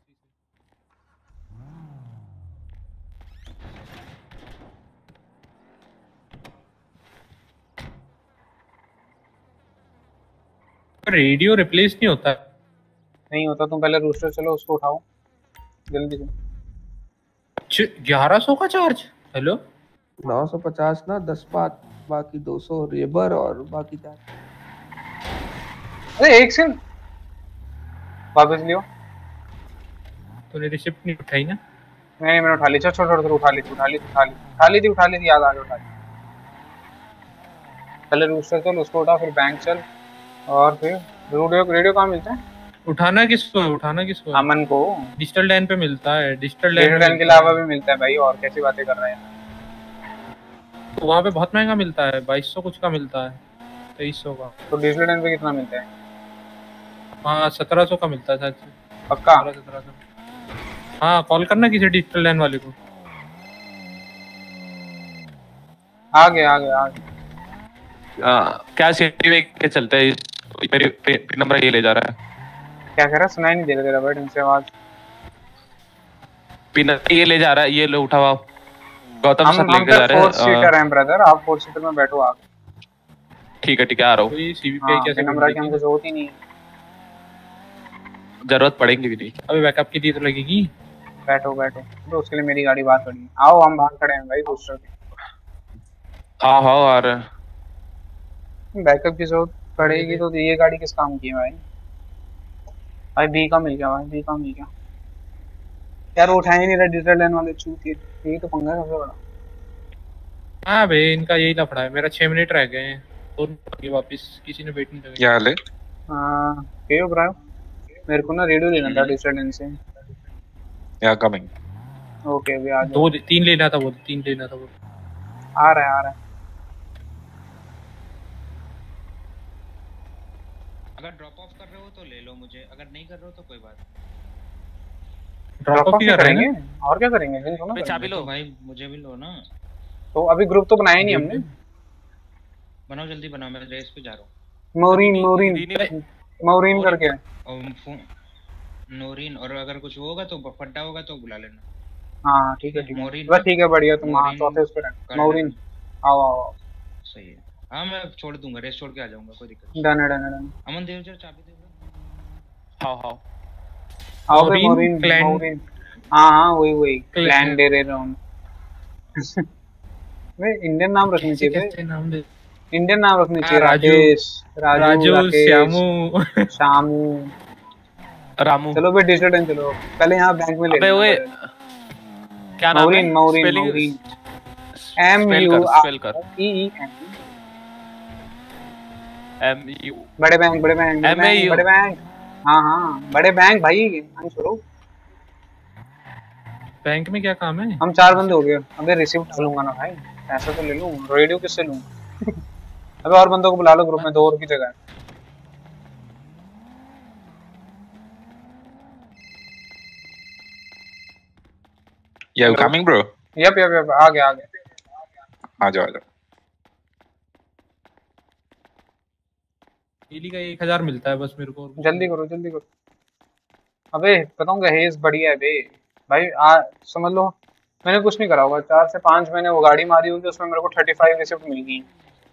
रेडियो रिप्लेस नहीं होता। नहीं होता, तुम पहले रूस्टर चलो, उसको उठाओ जल्दी से। ग्यारह सौ का चार्ज। हेलो नौ सौ पचास ना, दस बात बाकी दो सौ रेबर और बाकी चार्ज। अरे एक सेकंड वापस लियो। तूने रिसिप्ट नहीं उठाई ना? नहीं मैंने उठा ली। चल छोड़ छोड़ उठा ली उठा ली उठा ली उठा ली थी उठा ली थी याद आ गया उठा ली। पहले रूस्टर चल, उसको उठा, फिर बैंक चल, और फिर रेडियो रेडियो कहाँ मिलता है? उठाना किसको है? उठाना किसको है? अमन को। डिजिटल लैन पे मिलता है। डिजिटल लैन के अलावा भी मिलता है भाई, और कैसी बातें कर रहे हैं? तो वहाँ पे बहुत महंगा मिलता है, बाईस सौ कुछ का मिलता है, तेईस सौ का। तो डिजिटल लैन पे कितना मिलता है? हाँ सत्रह सौ का मिलता है शायद। पक्का? सत्रह सौ। हाँ कॉल करना किसी डिजिटल लैन वाले को। आ गया आ गया आ गया। क्या सिटी में के चलते हैं मेरी पिन नंबर ये ले जा रहा है। क्या कह रहा है? सुनाई नहीं दे रहा तेरा भाई ढंग से आवाज। पिन ये ले जा रहा है, ये लो उठाओ आप। गौतम हम सर हम लेके जा पे रहे फोर हैं। सीटर हैं ब्रदर, आप फोर सीटर में बैठो आप। ठीक है ठीक है, आ रहा हूँ। हाँ, पिन नंबर की हमको जरूरत ही नहीं है। जरूरत पड़ेगी भी नहीं। अबे बैकअप की दी तो लगेगी। बैठो बैठो, तो उसके लिए मेरी गाड़ी बाहर खड़ी है। आओ हम बाहर खड़े हैं भाई बूस्टर के। हाँ हाँ आ रहे हैं। बैकअप की जरूरत पड़ेगी तो ये गाड़ी किस काम की है भाई? भाई बी का मिल गया भाई, बी का मिल गया यार। वो उठाए नहीं रहा डिजिटल लाइन वाले चूतिए, यही तो पंगा है सबसे बड़ा। हाँ भाई इनका यही लफड़ा है। मेरा छह मिनट रह गए हैं तो वापस किसी ने वेट नहीं लगा। क्या हाल है? हाँ क्यों ब्रो, मेरे को ना रेडियो लेना था डिजिटल लाइन से। या कमिंग। ओके अभी आ दो तीन लेना था वो, तीन लेना था वो। आ रहा है आ रहा है। अगर ड्रॉप ऑफ कर रहे हो तो ले लो मुझे, अगर नहीं कर रहे हो तो कोई बात नहीं। ड्रॉप ऑफ क्या करेंगे और क्या करेंगे? भाई चाबी लो भाई, मुझे भी लो ना। तो अभी ग्रुप तो बनाया नहीं हमने। बनाओ जल्दी बनाओ, मैं रेस पे जा रहा हूँ। मोरीन मोरीन मोरीन करके नोरीन, और अगर कुछ होगा तो फड्डा होगा तो बुला लेना। हाँ ठीक है ठीक है बस ठीक है बढ़िया। तुम हाँ चौथे उस पे मोरीन आओ आओ। सही है। हाँ मैं छोड़ दूंगा, रेस छोड़ के आ जाऊंगा, कोई दिक्कत नहीं। डन है डन है डन। अमन देव जरा चाबी दे दो। हाँ हाँ आओ भाई मोरीन मोरीन। हाँ हाँ वही वही क्लैन दे रहे राउंड। वे इंडियन नाम रखनी चाहिए, नाम दे इंडियन नाम रखनी चाहिए। राजेश राजू श्यामू श्यामू रामू। चलो भाई डिजिटल लाइन चलो। पहले यहाँ बैंक में ले। अबे ओए क्या नाम है? Maureen Maureen Maureen M U spell कर E E M M U. बड़े बैंक बड़े बैंक एम ए यू बड़े बैंक। हाँ हाँ बड़े बैंक भाई। हम छोड़ो बैंक में क्या काम है? हम चार बंदे हो गए। अबे रिसिप्ट लूंगा ना भाई, पैसा तो ले लूं। रेडियो किससे लूं? अबे और बंदों को बुला लो ग्रुप में, दो और की जगह है। Yeah, you coming bro? Yup yup yup आ गया आ गया। आ जाओ आ जाओ। डेली का एक हजार मिलता है बस मेरे को। जल्दी करो जल्दी करो। अबे बताऊंगा हेज बढ़िया है बे भाई। आ समझ लो मैंने कुछ नहीं करा होगा, चार से पांच महीने वो गाड़ी मारी होगी, उसमें मेरे को थर्टी फाइव रिसिप्ट मिल गई।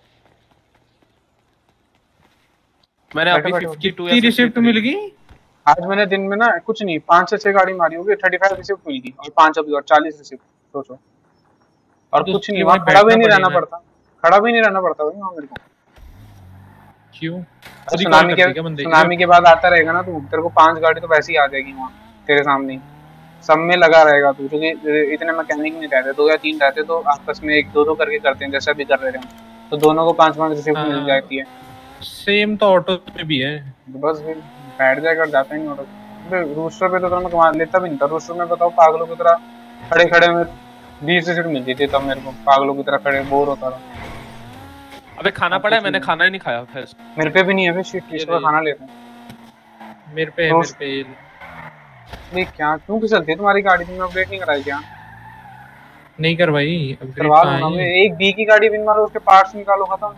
मैंने अभी फिफ्टी टू रिसिप्ट मिल गई आज। मैंने दिन में ना कुछ नहीं पांच से छह गाड़ी मारी होगी, थर्टी फाइव रिसिप्ट मिल गई। और पांच अभी और चालीस रिसिप्ट सोचो। और तो कुछ नहीं, वहाँ खड़ा भी नहीं रहना पड़ता, खड़ा भी नहीं रहना पड़ता भाई वहाँ मेरे को। क्यों? सुनामी के सुनामी के बाद आता रहेगा ना तू, तेरे को पांच गाड़ी तो वैसे ही आ जाएगी वहाँ तेरे सामने। सब में लगा रहेगा तू, क्योंकि इतने मैकेनिक नहीं रहते, दो या तीन रहते तो आपस में एक दो दो करके करते हैं जैसा भी कर रहे हैं। तो दोनों को पांच पांच रिसिप्ट मिल जाती है। सेम तो ऑटो में भी है। बस फिर बैठ जाएगा, जाता ही नहीं ऑटो। रूस्टर पे तो मैं कमा लेता भी नहीं था। रूस्टर में बताओ पागलों की तरह खड़े खड़े में बीस रिसिप्ट मिलती थी तब मेरे को। पागलों की तरह खड़े बोर होता था। अबे खाना पड़ा है, मैंने खाना ही नहीं खाया फिर। मेरे पे भी नहीं है अबे शिट, किसका खाना लेते हैं? मेरे पे है मेरे पे। भाई क्या क्यों फिसलती है तुम्हारी गाड़ी? तुमने अपडेट नहीं कराई क्या? नहीं करवाई, करवा लो ना। एक बी की गाड़ी बिन मारो, उसके पार्ट्स निकालो, खत्म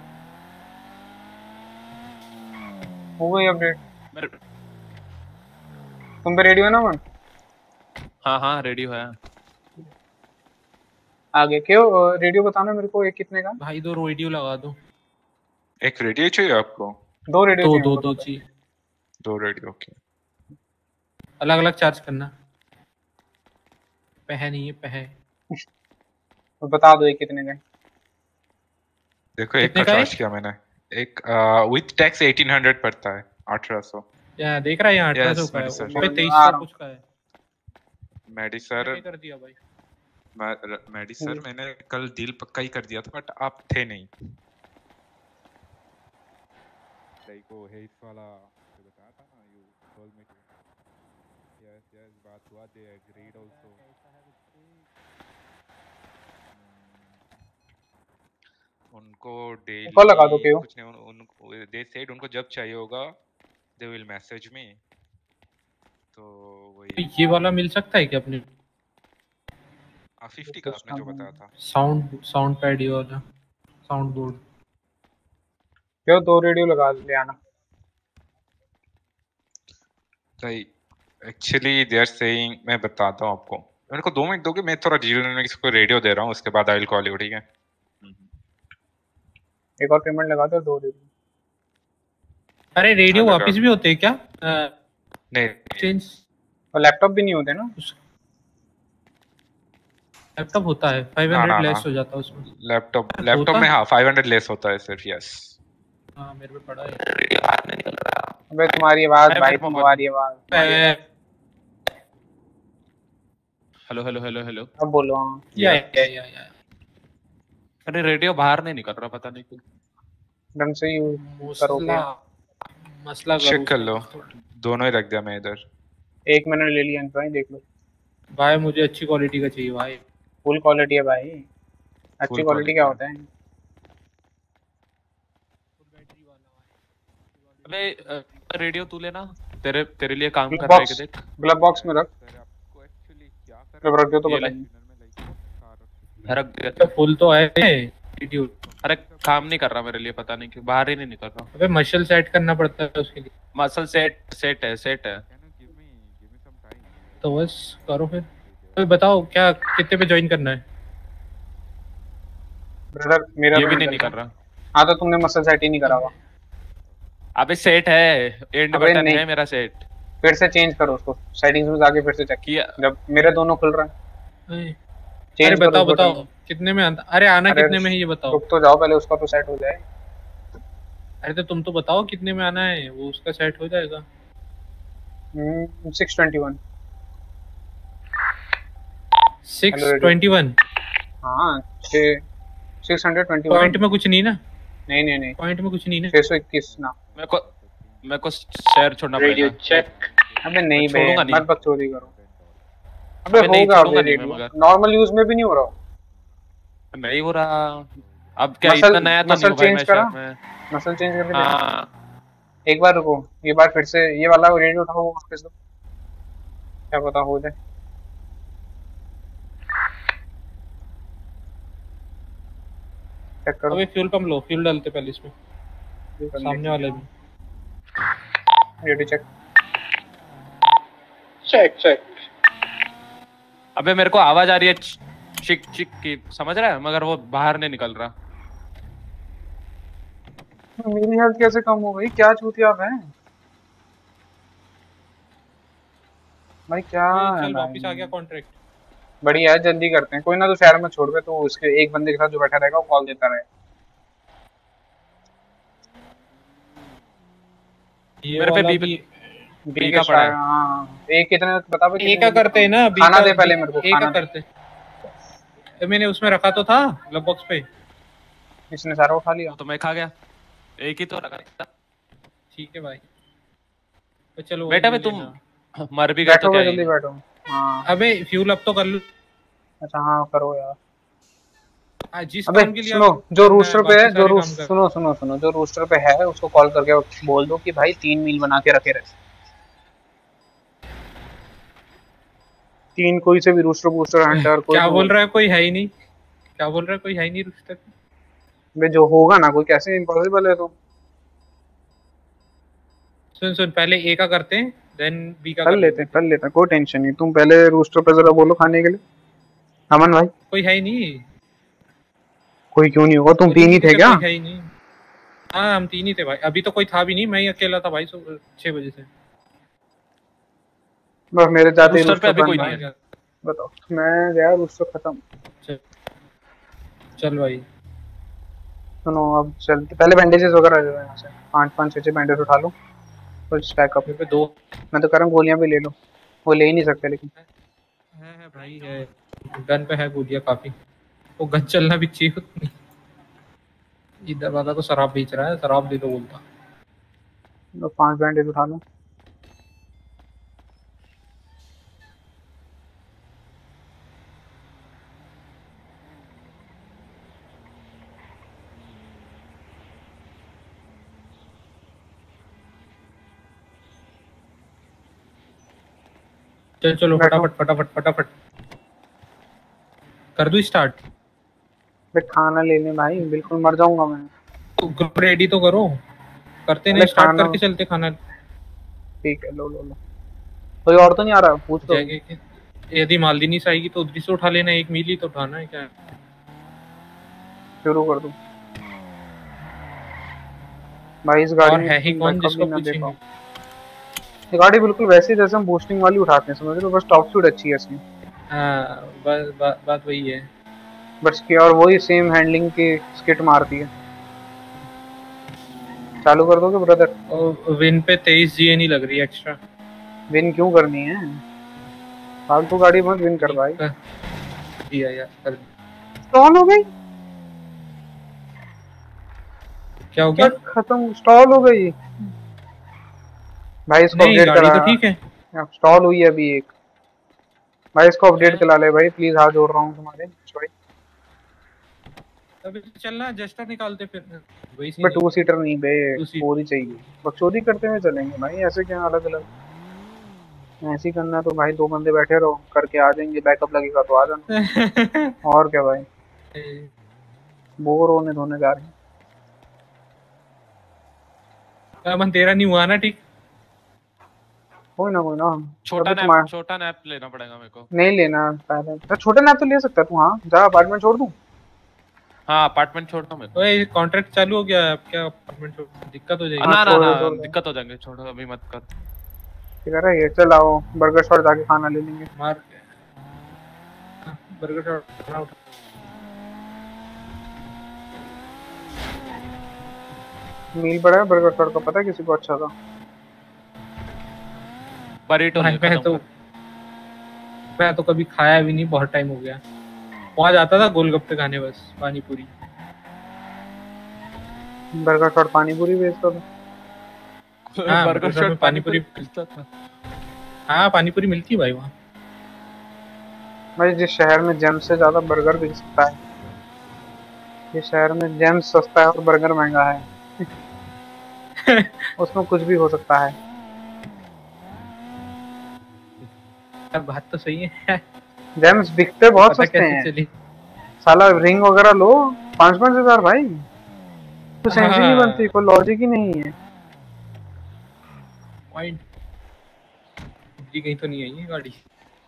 हो गई अपडेट। तुम पे रेडियो है ना मन? हाँ हाँ रेडियो है। आगे क्यों रेडियो बताना मेरे को, एक कितने का? भाई दो रेडियो लगा दो। एक रेडियो चाहिए आपको? दो रेडियो दो दो दो चाहिए। दो रेडियो ओके। अलग अलग चार्ज करना। पह नहीं है पह। तो बता दो एक कितने का? देखो एक का चार्ज किया मैंने। एक विद टैक्स अठारह सौ पड़ता है, अठारह सौ। या देख रहा है यहाँ अठारह सौ का है, पे तेईस सौ कुछ का है। मेडी सर कर दिया भाई। मेडी सर मैंने कल डील पक्का ही कर दिया था बट आप थे नहीं। को हेट वाला जो बताया था ना, you told me to. Yes yes बात हुआ, दे एग्रीड आल्सो। उनको डेली ऊपर लगा दो क्यों? कुछ नहीं, उनको दे सेड उनको जब चाहिए होगा दे विल मैसेज मी। तो वही ये वाला मिल सकता है क्या अपने? पचास का आपने जो बताया था। साउंड साउंड पैड ये वाला साउंड बोर्ड। क्यों दो रेडियो लगा ले आना। भाई एक्चुअली दे आर सेइंग, मैं बताता हूँ आपको, मेरे को दो मिनट दोगे, मैं थोड़ा रीजनल को रेडियो दे रहा हूँ, उसके बाद आई विल कॉल यू, ठीक है? एक और पेमेंट लगा दो, दो दे दो। अरे रेडियो वापस भी होते हैं क्या? नहीं चेंज। और लैपटॉप भी नहीं होते ना? लैपटॉप होता है, पाँच सौ लेस हो जाता है उसमें। लैपटॉप लैपटॉप में हाँ पाँच सौ लेस होता है सिर्फ, यस। हाँ मेरे पे पड़ा है, रेडियो बाहर नहीं निकल रहा। अबे तुम्हारी आवाज भाई, तुम्हारी आवाज। Hello hello hello hello. अब बोलो। हाँ या या या या। अरे रेडियो बाहर नहीं निकल रहा, पता नहीं क्यों। ढंग से यूज करोगे। मसला चेक कर लो, दोनों ही रख दिया मैं इधर। एक मैंने ले लिया भाई, देख लो भाई। मुझे अच्छी क्वालिटी का चाहिए भाई। फुल क्वालिटी है भाई। अच्छी क्वालिटी क्या होता है? अबे रेडियो तू लेना, तेरे तेरे लिए काम कर रहा है। देख ग्लव बॉक्स में रख, जब रख दो तो बताइए। रख दिया तो फुल तो है रेडियो। अरे काम नहीं कर रहा मेरे लिए, पता नहीं क्यों, बाहर ही नहीं निकल रहा। अबे मसल सेट करना पड़ता है उसके लिए। मसल सेट सेट है सेट है तो बस करो फिर। तो बताओ क्या कितने पे ज्वाइन करना है? ब्रदर मेरा ये भी नहीं निकल रहा। हाँ तो तुमने मसल सेट ही नहीं करा हुआ। अबे सेट है, एंड बटन है मेरा सेट। फिर से चेंज करो उसको, सेटिंग्स में जाके फिर से चेक किया। जब मेरे दोनों खुल रहा है। अरे बताओ बताओ कितने में आना? अरे आना कितने में है ये बताओ। रुक तो जाओ पहले, उसका तो सेट हो जाए। अरे तो तुम तो बताओ कितने में आना है, वो उसका सेट हो जाएगा। हम्म six twenty one. Six twenty one. हाँ six hundred twenty one. Point में कुछ नहीं ना? नहीं नहीं नहीं पॉइंट में कुछ नहीं ना? छह सौ इक्कीस ना। मेरे को मेरे को शेयर छोड़ना पड़ेगा। चेक। अबे नहीं बे, मत बकचोदी करो। अबे होगा नॉर्मल यूज में भी नहीं हो रहा। नहीं हो रहा। अब क्या इतना नया तो मसल चेंज करा, मसल चेंज करके हाँ। एक बार रुको, ये बार फिर से ये वाला रेडियो उठाओ वापस दो, क्या पता हो जाए। चेक करो। अबे फ्यूल पंप लो, फ्यूल डालते पहले इसमें, सामने वाले में। Radio check check check. अबे मेरे को आवाज आ रही है चिक चिक की, समझ रहा है, मगर वो बाहर नहीं निकल रहा। मेरी हेल्थ कैसे कम हो गई? क्या चूतिया है भाई, क्या चल वापस आ गया कॉन्ट्रैक्ट। बढ़िया है, जल्दी करते हैं। कोई ना तो शहर में छोड़ के तो उसके एक बंदे के साथ जो बैठा रहेगा वो कॉल देता रहे। मेरे पे बी बी बी का पड़ा है। हां एक कितने बता बे? एक का करते हैं ना, खाना दे पहले मेरे को, खाना करते। तो मैंने उसमें रखा तो था ग्लव बॉक्स पे, इसने सारा उठा लिया तो मैं खा गया। एक ही तो रखा था। ठीक है भाई, तो चलो बेटा मैं तुम मर भी गए तो क्या? जल्दी बैठो। हां अबे फ्यूल अप तो कर लो। अच्छा हाँ करो यार। जिस अबे काम के लिए सुनो, जो रूस्टर पे है, जो रूस सुनो सुनो सुनो जो रूस्टर पे है उसको कॉल करके बोल दो कि भाई तीन मील बना के रखे रहे। तीन कोई से भी रूस्टर बूस्टर हंटर कोई। क्या बोल रहा है? कोई है ही नहीं। क्या बोल रहा है? कोई है ही नहीं रूस्टर। बे जो होगा ना, कोई कैसे इम्पॉसिबल है तो। सुन सुन पहले ए का करते हैं, देन बी का कर लेते हैं कर लेते हैं, कोई टेंशन नहीं। तुम पहले रूस्टर पे जरा बोलो खाने के लिए। अमन भाई कोई है ही नहीं। कोई क्यों नहीं होगा? तुम तीन ही थे क्या? कोई है ही नहीं। हाँ हम तीन ही थे भाई, अभी तो कोई था भी नहीं, मैं ही अकेला था भाई छह बजे से। बस मेरे जाते रूस्टर पे अभी कोई नहीं है। बताओ मैं गया रूस्टर खत्म। चल चल भाई सुनो अब चलते, पहले बैंडेजेस वगैरह जो है यहाँ से पांच पांच छह छह बैंडेज उठा लो, फुल स्टैक अप। पे दो मैं तो कह रहा हूँ गोलियां भी ले लो, वो ले ही नहीं सकते लेकिन है है भाई है, गन पे है गोलियां काफी। वो गन चलना भी चाहिए उतनी। इधर वाला तो शराब बेच रहा है, शराब दे दो बोलता। तो पांच बैंडेज उठा लो। चल चलो फटाफट फटाफट फटाफट कर दूं स्टार्ट। खाना लेने भाई, बिल्कुल मर जाऊंगा मैं। तो ग्रुप रेडी तो करो, करते नहीं स्टार्ट करके चलते खाना। ठीक है लो लो लो कोई और तो नहीं आ रहा? पूछ तो। यदि मालदीनी से आएगी तो उधर से उठा लेना, एक मील ही तो उठाना है। क्या शुरू कर दूं भाई? इस गाड़ी और है ही कौन जिसको पूछेंगे? ये गाड़ी बिल्कुल वैसे ही जैसे हम बूस्टिंग वाली उठाते हैं, समझ रहे हो? बस टॉप स्पीड अच्छी है इसकी। हाँ बस बा, बात वही है बस की, और वही सेम हैंडलिंग की स्किट मारती है। चालू कर दोगे ब्रदर? विन पे तेईस जीए नहीं लग रही एक्स्ट्रा। विन क्यों करनी है? फालतू गाड़ी मत विन कर भाई। दिया यार कर स्टॉल हो गई। क्या हो गया? खत्म, स्टॉल हो गई भाई। इसको अपडेट करा तो ठीक है, स्टॉल हुई है अभी एक। भाई इसको अपडेट करा ले भाई प्लीज, हाथ जोड़ रहा हूँ तुम्हारे भाई। अबे चलना जस्टर निकालते फिर वही बे टू सीटर नहीं बे, फोर ही चाहिए। बकचोदी करते हुए चलेंगे भाई, ऐसे क्या अलग अलग? ऐसे ही करना तो भाई दो बंदे बैठे रहो, करके आ जाएंगे। बैकअप लगेगा तो आ जाना। और क्या भाई, बोर होने धोने जा रहे हैं। मन तेरा नहीं हुआ ना? ठीक, कोई ना कोई ना। छोटा नैप, छोटा नैप लेना पड़ेगा मेरे को। नहीं लेना पहले तो छोटा नैप तो ले सकता है तू। हाँ जा, अपार्टमेंट छोड़ दूं? हाँ अपार्टमेंट छोड़ता मैं। ओए कॉन्ट्रैक्ट चालू हो गया है, अब क्या अपार्टमेंट छोड़? दिक्कत हो जाएगी। ना ना ना दिक्कत हो जाएंगे, छोड़ो अभी मत कर। ठीक है ये चल आओ बर्गर शॉट जाके खाना ले लेंगे। मार बर्गर शॉट खाना उठा। मील पड़ा है बर्गर शॉट का, पता है किसी को अच्छा था? बरीटो मैं तो मैं तो कभी खाया भी नहीं, बहुत टाइम हो गया। वहाँ जाता था गोलगप्पे खाने, बस पानी पूरी। बर्गर शॉट पानी पूरी बेचता था। हाँ, बर्गर शॉट पानी पूरी मिलता था। हाँ पानी पूरी मिलती है भाई वहाँ। भाई जिस शहर में जेम्स से ज्यादा बर्गर बिक सकता है, इस शहर में जेम्स सस्ता है और बर्गर महंगा है। उसमें कुछ भी हो सकता है। बात तो सही है। जेम्स बिकते बहुत सस्ते हैं। साला रिंग वगैरह लो पाँच पाँच हजार भाई, तो सेंस ही नहीं बनती, कोई लॉजिक ही नहीं है। पॉइंट जी कहीं तो नहीं आई है गाड़ी।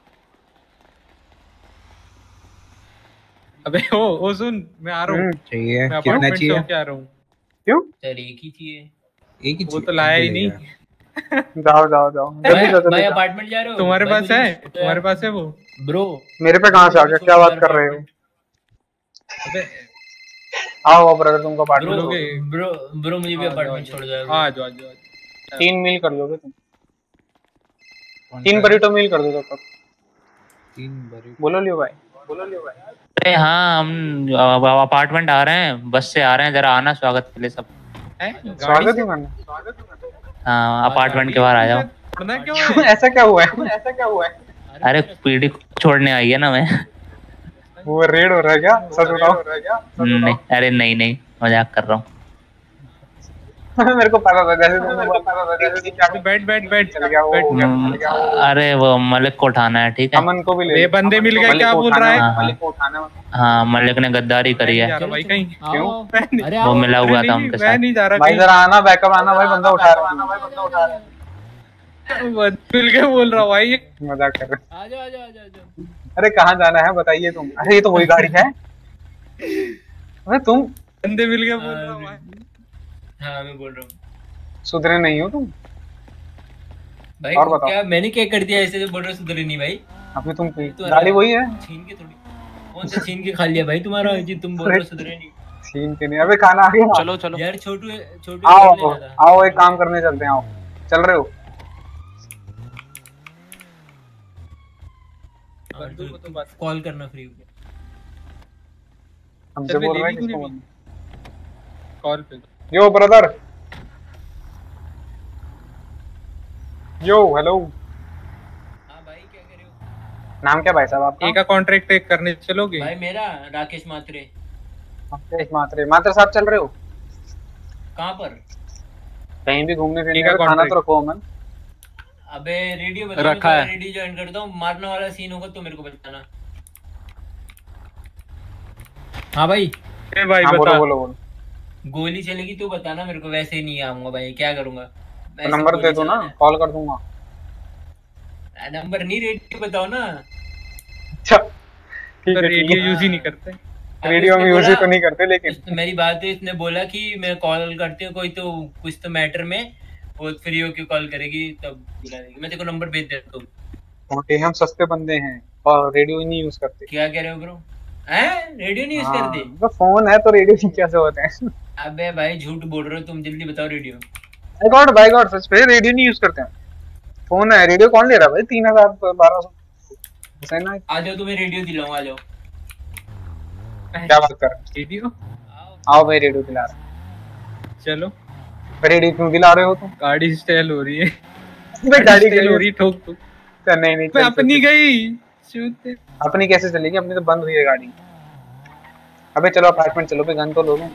अबे ओ ओ सुन, मैं आ रहा हूँ। चाहिए कितना चाहिए? क्या आ रहा हूँ? क्यों? चल एक ही चाहिए। एक ही वो तो लाया ही नहीं। जाओ जाओ जाओ भाई अपार्टमेंट जा रहे हो? तुम्हारे पास है? तुम्हारे पास है वो? ब्रो मेरे पे कहाँ से आ गया? क्या बात कर रहे हो? अबे आओ ब्रदर, तुमको अपार्टमेंट ब्रो ब्रो ब्रो मुझे भी अपार्टमेंट छोड़ दो। आ जाओ आ जाओ। तीन मील कर दोगे तुम? तीन बरीटो मील कर दो तब तक। तीन बरीटो बोलो लियो भाई, बोलो लियो भाई। अरे हाँ हम अपार्टमेंट आ रहे हैं, बस से आ रहे हैं, जरा आना स्वागत के लिए सब। स्वागत ही करना। हाँ अपार्टमेंट के बाहर आ जाओ। क्यों? ऐसा क्या हुआ है? ऐसा क्या हुआ है? अरे पीढ़ी छोड़ने आई है ना मैं। वो रेड हो रहा है क्या? सच बताओ। नहीं अरे नहीं नहीं मजाक कर रहा हूँ। मेरे को पता था जैसे तुमने पता था जैसे क्या बैठ बैठ बैठ चल गया वो। अरे वो मलिक को उठाना है, ठीक है? अमन को भी ले। ये बंदे मिल गए, क्या बोल रहा है? मलिक को उठाना है। हाँ मलिक ने गद्दारी करी है। भाई कहीं क्यों? वो मिला हुआ था उनके साथ। नहीं जा रहा भाई, जरा आना, बैकअप आना भाई, बंदा उठा रहा है। भाई बंदा उठा रहा है। मिल के बोल रहा हूँ भाई, मजाक कर रहे आ जाओ आ जाओ आ जाओ। अरे कहाँ जाना है बताइए तुम? अरे ये तो वही गाड़ी है। अरे तुम बंदे मिल के बोल रहा हूँ भाई। हाँ मैं बोल रहा हूँ। सुधरे नहीं हो तुम भाई? और बताओ क्या मैंने क्या कर दिया ऐसे? बोल रहे सुधरे नहीं भाई? अभी तुम गाड़ी वही है। छीन के थोड़ी, कौन सा छीन के खा लिया भाई तुम्हारा जी? तुम बोल रहे सुधरे नहीं। छीन के नहीं। अबे खाना आ गया। चलो चलो यार छोटू छोटू आओ आओ एक काम करने चलते हैं। आओ चल रहे हो? कॉल करना फ्री हो गया। हमसे बोल रहा है किसको? कॉल पे। Yo brother, yo hello. हाँ भाई क्या कर रहे हो? नाम क्या भाई साहब आपका? एक का कॉन्ट्रैक्ट एक करने चलोगे? भाई मेरा राकेश मात्रे। राकेश मात्रे। मात्रे साहब चल रहे हो? कहाँ पर? कहीं भी घूमने फिरने का खाना तो रखो अमन। अबे रेडियो बता, रखा है। रेडियो ज्वाइन करता हूँ, मारने वाला सीन होगा तो मेरे को बताना। हाँ भाई। ए भाई हाँ, बता। बोलो बोलो बोलो। गोली चलेगी तो बताना मेरे को, वैसे ही नहीं आऊंगा भाई, क्या करूंगा? तो नंबर दे दो ना, कॉल कर दूंगा। नंबर नहीं रेडियो बताओ ना। अच्छा तो रेडियो यूज ही नहीं करते, रेडियो में यूज ही तो नहीं करते। लेकिन तो मेरी बात है, इसने बोला कि मैं कॉल करती हूँ कोई तो कुछ तो मैटर में वो फ्री होके कॉल करेगी तब बुला लेगी। मैं तेरे को नंबर भेज देता हूँ। ओके हम सस्ते बंदे हैं और रेडियो नहीं यूज करते। क्या कह रहे हो ब्रो? हैं रेडियो नहीं यूज करते? तो फोन है तो रेडियो नहीं कैसे होते हैं? अबे भाई झूठ बोल रहे हो तुम, जल्दी बताओ radio. By God by God सच पे रेडियो नहीं यूज करते हैं, फोन है। रेडियो कौन ले रहा है भाई? तीन हजार बारह सौ है ना। आ जाओ तुम्हें रेडियो दिलाऊं, आ जाओ। क्या बात कर रेडियो? आओ भाई रेडियो दिला रहा। चलो रेडियो क्यों दिला रहे हो तुम? गाड़ी स्टेल हो रही है। गाड़ी स्टेल हो रही ठोक ठोक। नहीं नहीं मैं अपनी गई चूते। अपनी कैसे चलेगी? अपनी तो बंद हुई है गाड़ी। अबे चलो अपार्टमेंट चलो, पे गन तो लोगे।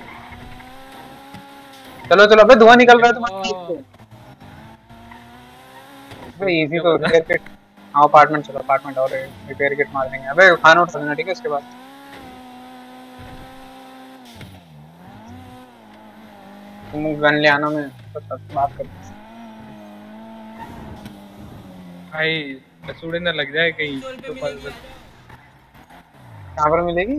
चलो चलो अबे धुआं निकल रहा है तुम्हारे। अबे इजी तो रिपेयर किट। हाँ अपार्टमेंट चलो, अपार्टमेंट और रिपेयर किट मार देंगे। अबे खाना उठा लेना ठीक है, उसके बाद तुम गन ले आना, मैं बात करता हूँ। भाई बसूड़े ना लग जाए कहीं तो। कहाँ पर मिलेगी?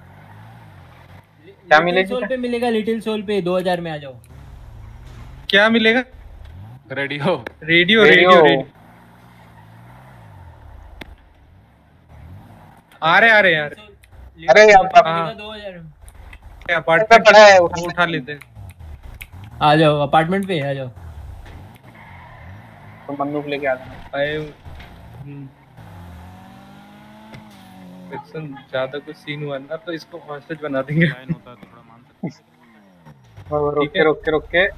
क्या मिलेगी? सोल पे मिलेगा, लिटिल सोल पे दो हजार में आ जाओ। क्या मिलेगा? Radio radio radio radio. आ रहे आ रहे यार। अरे यार दो हजार अपार्टमेंट पड़ा है, उठा लेते हैं। आ जाओ अपार्टमेंट पे आ जाओ। तो बंदूक लेके आ जाना। ज्यादा कुछ सीन हुआ ना तो इसको हॉस्टेज बना देंगे। रुक के रुक के रुक के।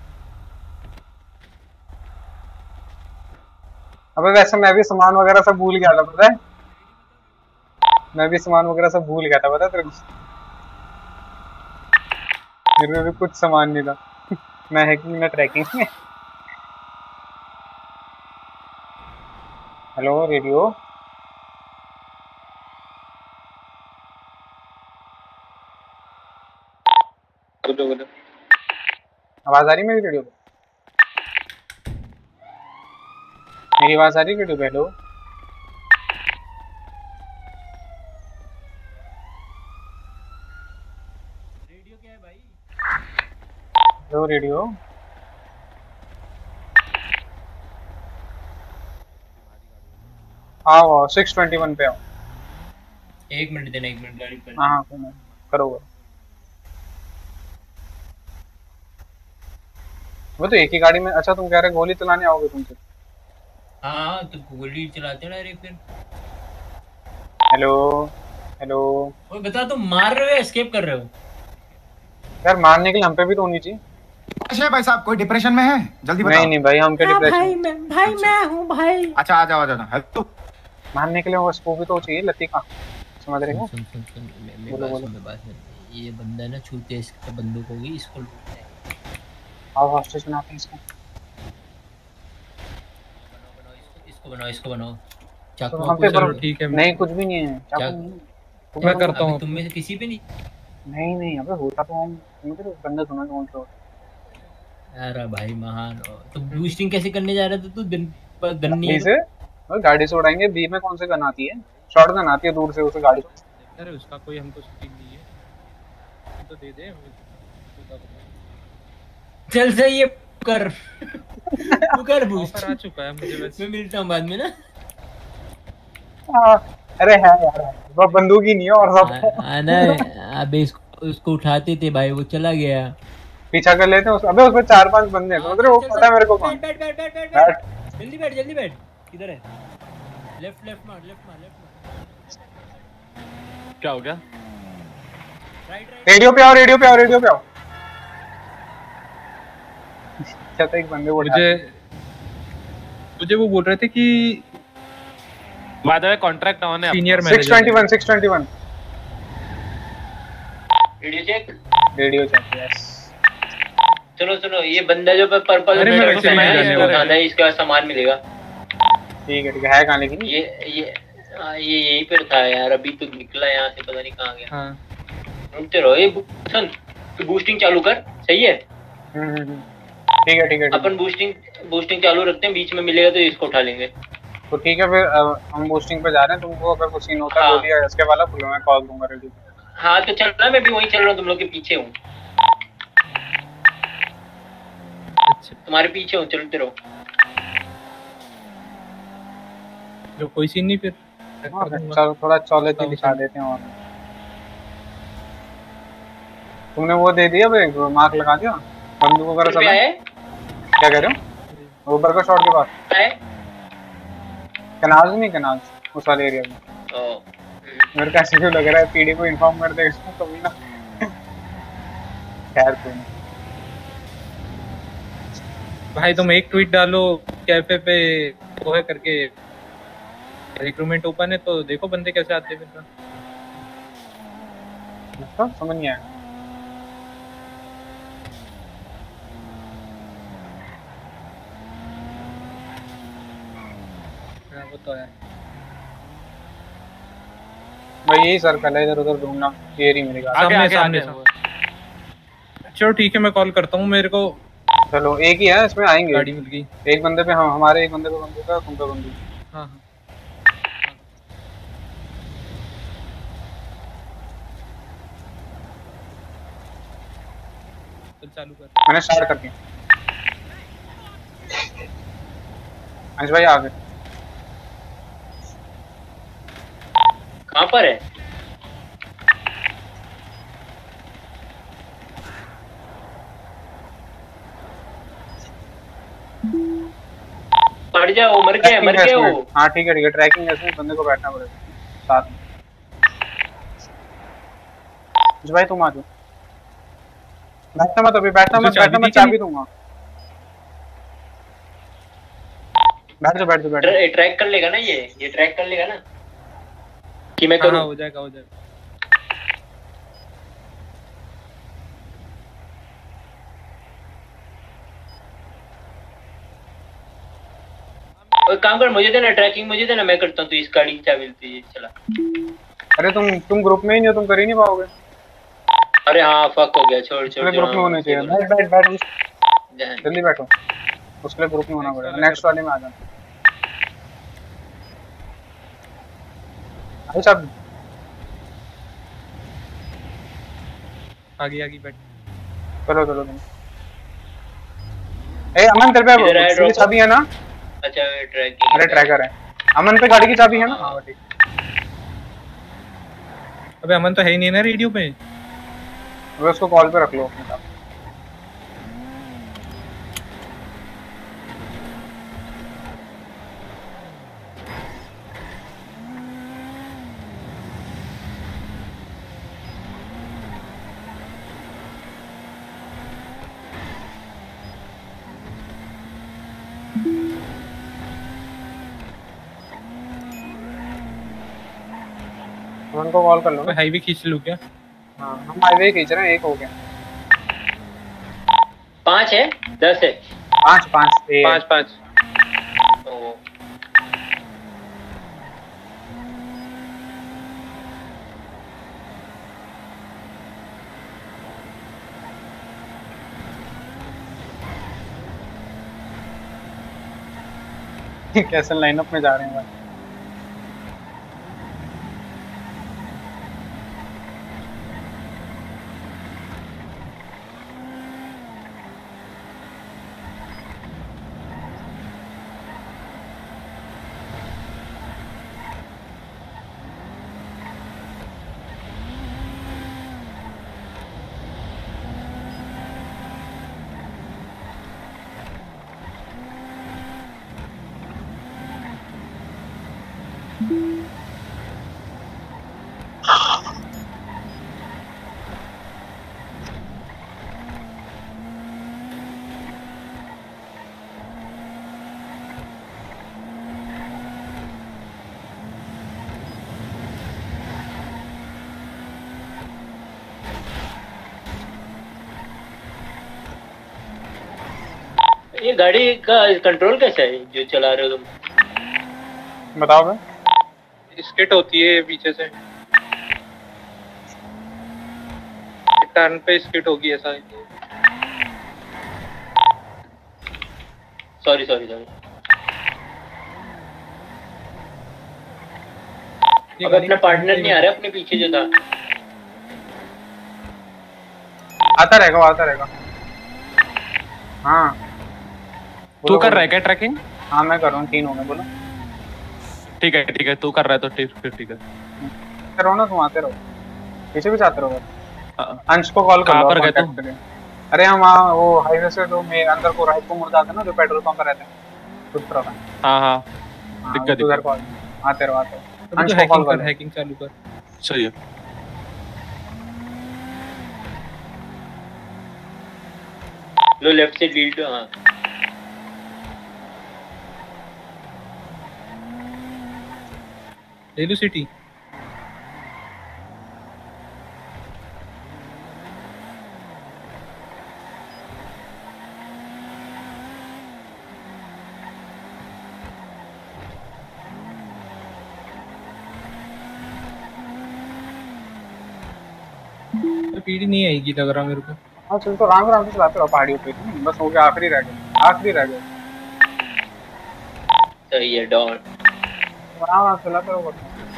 अबे वैसे मैं भी सामान वगैरह सब भूल गया था पता है। मैं भी सामान वगैरह सब भूल गया था पता है तेरे को। मेरे में भी कुछ सामान नहीं था। मैं हैकिंग में ट्रैकिंग में। Hello radio. आवाज आ रही मेरी रेडियो पे? मेरी आवाज आ रही रेडियो पे? हेलो रेडियो क्या है भाई? Hello radio. आओ सिक्स ट्वेंटी वन पे आओ। एक मिनट देना, एक मिनट गाड़ी पर। हाँ करो करो। वो तो एक ही गाड़ी में। अच्छा तुम कह रहे गोली चलाने आओगे तुमसे? हाँ तो गोली चलाते हैं डायरेक्ट फिर। Hello hello. ओए बता तुम मार रहे हो या एस्केप कर रहे हो? यार मारने के लिए हम पे भी तो होनी चाहिए। अच्छा भाई साहब कोई डिप्रेशन में है? जल्दी बताओ। नहीं नहीं भाई हम क्या डिप्रेशन। भाई मैं भाई मैं हूँ भाई। अच्छा आ जाओ आ जाओ। हेलो मारने के लिए वो स्कोप भी तो चाहिए। लतीका समझ रहे हो? सुन सुन सुन मेरी बात सुन, मेरी बात सुन। ये बंदा ना छूते इसकी बंदूक होगी, इसको लूटना है। आओ हॉस्टेज बनाते हैं इसको। इसको बनाओ इसको बनाओ। चाकू चलो ठीक है। नहीं कुछ भी नहीं है चाकू। मैं करता हूँ। तुम में से किसी पे नहीं? नहीं नहीं अबे होता तो हम बंदा सुना कौन सा। अरे भाई महान। तो बूस्टिंग कैसे करने जा रहा था तू? गन गन नहीं है और गाड़ी से उड़ाएंगे। बी में कौन से गन आती है? शॉट गन आती है दूर से उसे गाड़ी से। अरे उसका कोई हमको शूटिंग नहीं है तो दे दे। चल सही है कर। तू कर बूस्ट। आ चुका है मुझे वैसे। मैं मिलता हूं बाद में ना। अरे है यार वो बंदूक ही नहीं है और सब आना। अबे इसको उसको उठाते थे भाई, वो चला गया। पीछा कर लेते हैं उस। अबे उसमें चार पांच बंदे हैं समझ रहे हो? पता है मेरे को कौन। बैठ बैठ बैठ बैठ बैठ जल्दी बैठ जल्दी बैठ। किधर है? लेफ्ट लेफ्ट मार लेफ्ट मार लेफ्ट मार। क्या हो गया? रेडियो पे आओ रेडियो पे आओ रेडियो पे आओ। अच्छा तो एक बंदे वो मुझे मुझे वो बोल रहे थे कि by the way contract on है। Senior manager six twenty one six twenty one. Radio check radio check yes. चलो चलो ये बंदा जो पर्पल अरे मैं वैसे नहीं जाने वाला है, इसके बाद सामान मिलेगा। ठीक है ठीक है। है कहां लेकिन ये ये आ, ये यहीं पर था यार। अभी तो निकला यहाँ से, पता नहीं कहाँ गया। हाँ रुकते रहो। ये सुन तू बूस्टिंग चालू कर। सही है ठीक है ठीक है। अपन बूस्टिंग बूस्टिंग चालू रखते हैं, बीच में मिलेगा तो इसको उठा लेंगे। तो ठीक है फिर अ, हम बूस्टिंग पे जा रहे हैं, तुमको अगर कुछ सीन होता है हाँ। बोलिए, इसके वाला बोलो, मैं कॉल दूंगा रेडी। हाँ तो चल रहा, मैं भी वहीं चल रहा हूँ, तुम लोग के पीछे हूँ। तुम्हारे पीछे हूँ, चलते रहो। जो कोई सीन नहीं फिर हाँ, चल थोड़ा चौले तो दिखा देते हैं। और तुमने वो दे दिया भाई, मार्क लगा दिया बंदूक वगैरह सब? क्या कह रहे हो? ऊपर का शॉट के पास कनाज नहीं, कनाज उस वाले एरिया में। मेरे को ऐसे क्यों लग रहा है पीडी को इन्फॉर्म कर देगा इसमें कभी ना। खैर कोई नहीं भाई, तुम एक ट्वीट डालो कैफे पे वो है करके, रिक्रूटमेंट ओपन है, तो देखो बंदे कैसे आते हैं। फिर समझ नहीं आया। वो तो है भाई, यही सर्कल है, इधर उधर घूमना। ये रही मेरी गाड़ी सामने सामने सामने। चलो ठीक है, मैं कॉल करता हूँ मेरे को। चलो एक ही है, इसमें आएंगे। गाड़ी मिल गई एक बंदे पे, हम हमारे एक बंदे पे बंदूक है, तुम पे बंदूक। हाँ हाँ तो चालू कर। मैंने स्टार्ट कर दिया। अंश भाई आ गए। कहाँ पर है? मर जाओ, मर गया, मर गया वो। हाँ ठीक है ठीक है, ट्रैकिंग है इसमें, बंदे को बैठना पड़ेगा साथ में। अंश भाई तुम आ जाओ। बैठना मत अभी, बैठना मत, बैठना मत, चाबी दूंगा। बैठ जाओ बैठ जाओ बैठ जाओ। ट्रैक कर लेगा ना ये ये ट्रैक कर लेगा ना कि मैं करूं? हाँ, हो जाएगा हो जाएगा। और काम कर, मुझे देना ट्रैकिंग, मुझे देना, मैं करता हूँ। तो इस गाड़ी की चाबी देती है, चला। अरे तुम तुम ग्रुप में ही नहीं हो, तुम कर ही नहीं पाओगे। अरे हाँ फक हो गया, छोड़ छोड़। ग्रुप में होने चाहिए। बैठ बैठ बैठ, जल्दी बैठो। उसके लिए ग्रुप में होना पड़ेगा। नेक्स्ट वाले में आ जाना। अरे सब आगे आगे बैठ। चलो चलो तुम। ए अमन तेरे पे चाबी है ना? अच्छा ट्रैकिंग। अरे ट्रैकर है। अमन पे गाड़ी की चाबी है ना? हाँ ठीक। अबे अमन तो है ही नहीं ना रेडियो पे। अबे उसको कॉल पे रख लो अपने साथ। उनको कॉल कर लो। हाईवे खींच लूं क्या? हाँ हम हाईवे खींच रहे हैं, एक हो गया। पाँच है, दस है। पाँच पाँच पाँच पाँच। कैसे लाइनअप में जा रहे हैं भाई। ये गाड़ी का कंट्रोल कैसा है जो चला रहे हो तुम? बताओ भाई। स्किट होती है पीछे से, टर्न पे स्किट होगी ऐसा। Sorry sorry sorry. अब अपना पार्टनर नहीं आ रहा अपने पीछे जो था। आता रहेगा वो आता रहेगा। हाँ तू कर रहा है क्या ट्रैकिंग? हाँ मैं कर रहा हूँ, तीन हो गए बोलो। ठीक है ठीक है, तू कर रहा है तो ठीक फिर ठीक है। रहो ना तुम, आते रहो पीछे भी आते रहो। अंश को कॉल कर लो। पर गए तुम? अरे हम वहाँ वो हाईवे से जो में अंदर को राइट को मुड़ जाते हैं ना, जो पेट्रोल पंप पर रहते हैं उस तरफ। हाँ हाँ दिक्कत उधर कॉल आते रहो आते रहो। अंश तो को कॉल कर, कर, हैकिंग चालू कर। सही है। लो लेफ्ट से डिलीट। हाँ डेलू सिटी पीढ़ी नहीं आएगी लग रहा मेरे को। हाँ चल तो आराम आराम से चलाते रहो पहाड़ियों पे, बस हो गया, आखिरी रह गया आखिरी रह गया। सही है डॉन, आराम आराम से चलाते रहो।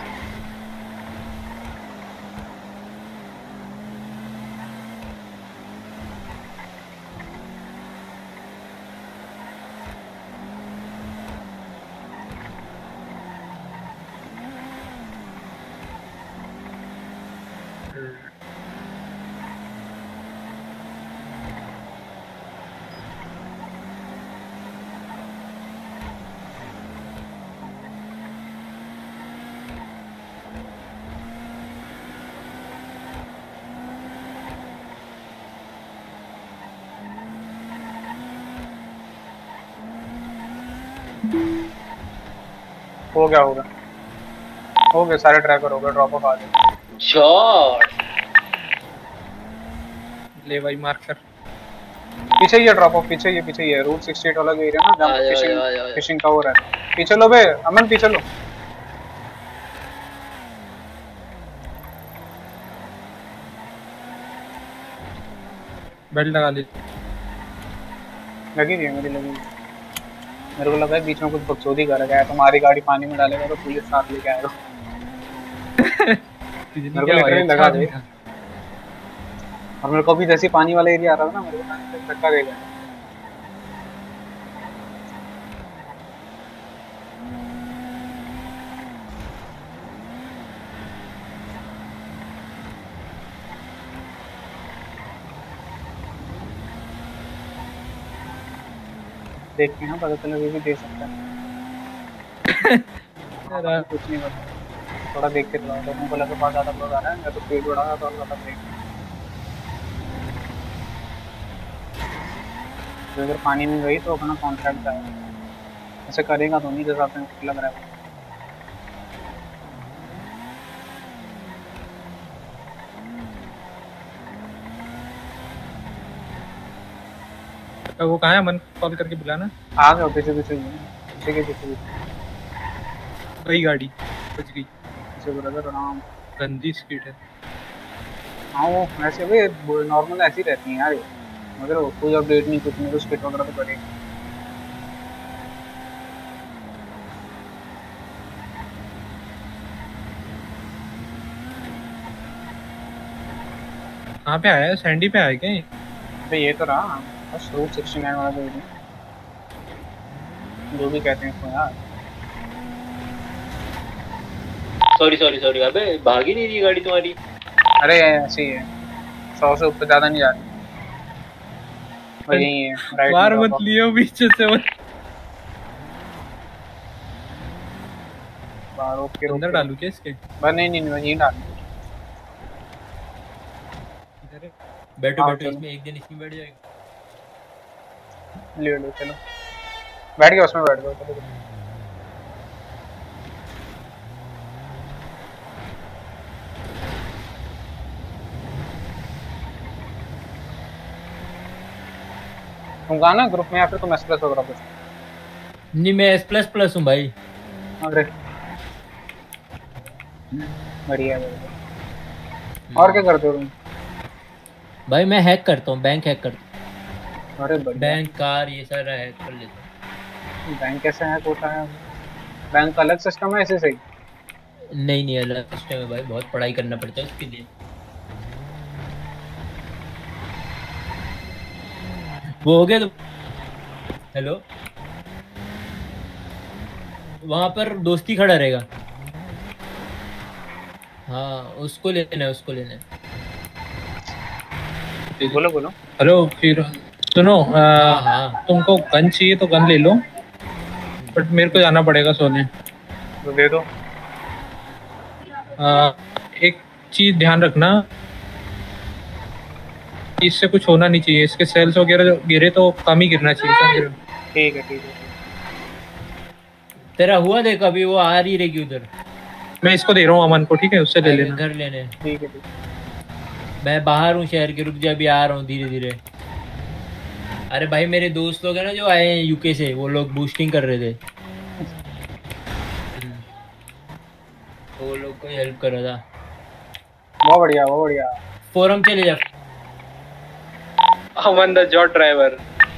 हो गया होगा हो गया सारे ट्रैकर हो गए, ड्रॉप ऑफ आ गए। शॉट ले भाई मार कर पीछे ही है ड्रॉप ऑफ, पीछे ही है, पीछे ही है रूट सिक्सटी एट वाला जो एरिया ना जहां फिशिंग फिशिंग का हो रहा है। पीछे लो बे अमन, पीछे लो। बेल्ट लगा ले। लगी नहीं है मेरी, लगी मेरे को लगा है बीच में कुछ बकचोदी कर रहा है, तुम्हारी गाड़ी पानी में डालेगा तो पुलिस साथ लेके आएगा। मेरे को लिटरली लगा दे, और मेरे को भी जैसे पानी वाला एरिया आ रहा था ना, मेरे को पानी से धक्का देगा। देखते हैं पता चला, भी दे सकता है। कुछ नहीं पता, थोड़ा देख के चलाओ। लोगों को लगा बहुत ज्यादा लोग आ रहा है, मैं तो स्पीड बढ़ा रहा था और ज्यादा ब्रेक। तो अगर पानी में गई तो अपना कॉन्ट्रैक्ट आएगा, ऐसे करेगा तो नहीं जैसा आपको लग रहा है। तो वो कहाँ है? मन कॉल करके बुलाना। आ गया पीछे पीछे पीछे के पीछे वही गाड़ी बच गई। पीछे ब्रदर आराम गंदी स्पीड है। हाँ वो ऐसे भी नॉर्मल ऐसी रहती है यार, मगर कोई अपडेट नहीं कुछ नहीं, तो स्किट वगैरह तो करेगी। कहाँ पे आया है? सैंडी पे आया क्या? तो ये तो रहा बस रूट सिक्सटी नाइन वाला जो जो भी कहते हैं इसको यार। सॉरी सॉरी सॉरी अबे भाग ही नहीं रही गाड़ी तुम्हारी। अरे ऐसे ही है, सौ से ऊपर ज्यादा नहीं जा रही, और यही है राइट। बार मत लियो बीच से वो बार ओके। अंदर डालूं क्या इसके? बस नहीं नहीं नहीं यहीं डाल। बैठो बैठो इसमें, एक दिन इसमें बैठ जाएगा। ले लो चलो, बैठ गया उसमें, बैठ गया चलो। तुम कहाँ ना ग्रुप में, या फिर तुम एस प्लस वगैरह कुछ? नहीं मैं एस प्लस प्लस हूँ भाई। अरे बढ़िया बढ़िया। और क्या करते हो तुम? भाई मैं हैक करता हूँ, बैंक हैक करता हूँ। अरे बैंक कार ये सारा हैक कर लेता हूँ। बैंक कैसे हैक होता है? बैंक का अलग सिस्टम है ऐसे सही? नहीं नहीं अलग सिस्टम है भाई, बहुत पढ़ाई करना पड़ता है उसके लिए। वो हो गया तो हेलो, वहाँ पर दोस्ती खड़ा रहेगा। हाँ उसको लेना है, उसको लेना है। बोलो बोलो। हेलो फिर सुनो, आ, तुमको गन चाहिए तो गन ले लो, बट मेरे को जाना पड़ेगा सोने। तो दे दो। आ, एक चीज ध्यान रखना, इससे कुछ होना नहीं चाहिए, इसके सेल्स वगैरह जो गिरे तो कम ही गिरना चाहिए, समझ रहे हो? ठीक है ठीक है। तेरा हुआ देख, अभी वो आ रही रहेगी उधर। मैं इसको दे रहा हूँ अमन को, ठीक है, उससे ले लेना। घर लेने ठीक है ठीक। मैं बाहर हूँ शहर के, रुक जा अभी आ रहा हूँ धीरे धीरे। अरे भाई मेरे दोस्त लोग हैं ना जो आए हैं यूके से, वो लोग बूस्टिंग कर रहे थे, तो वो लोग को हेल्प कर रहा था। बहुत बढ़िया बहुत बढ़िया। फोरम चले जा। Aman the job driver.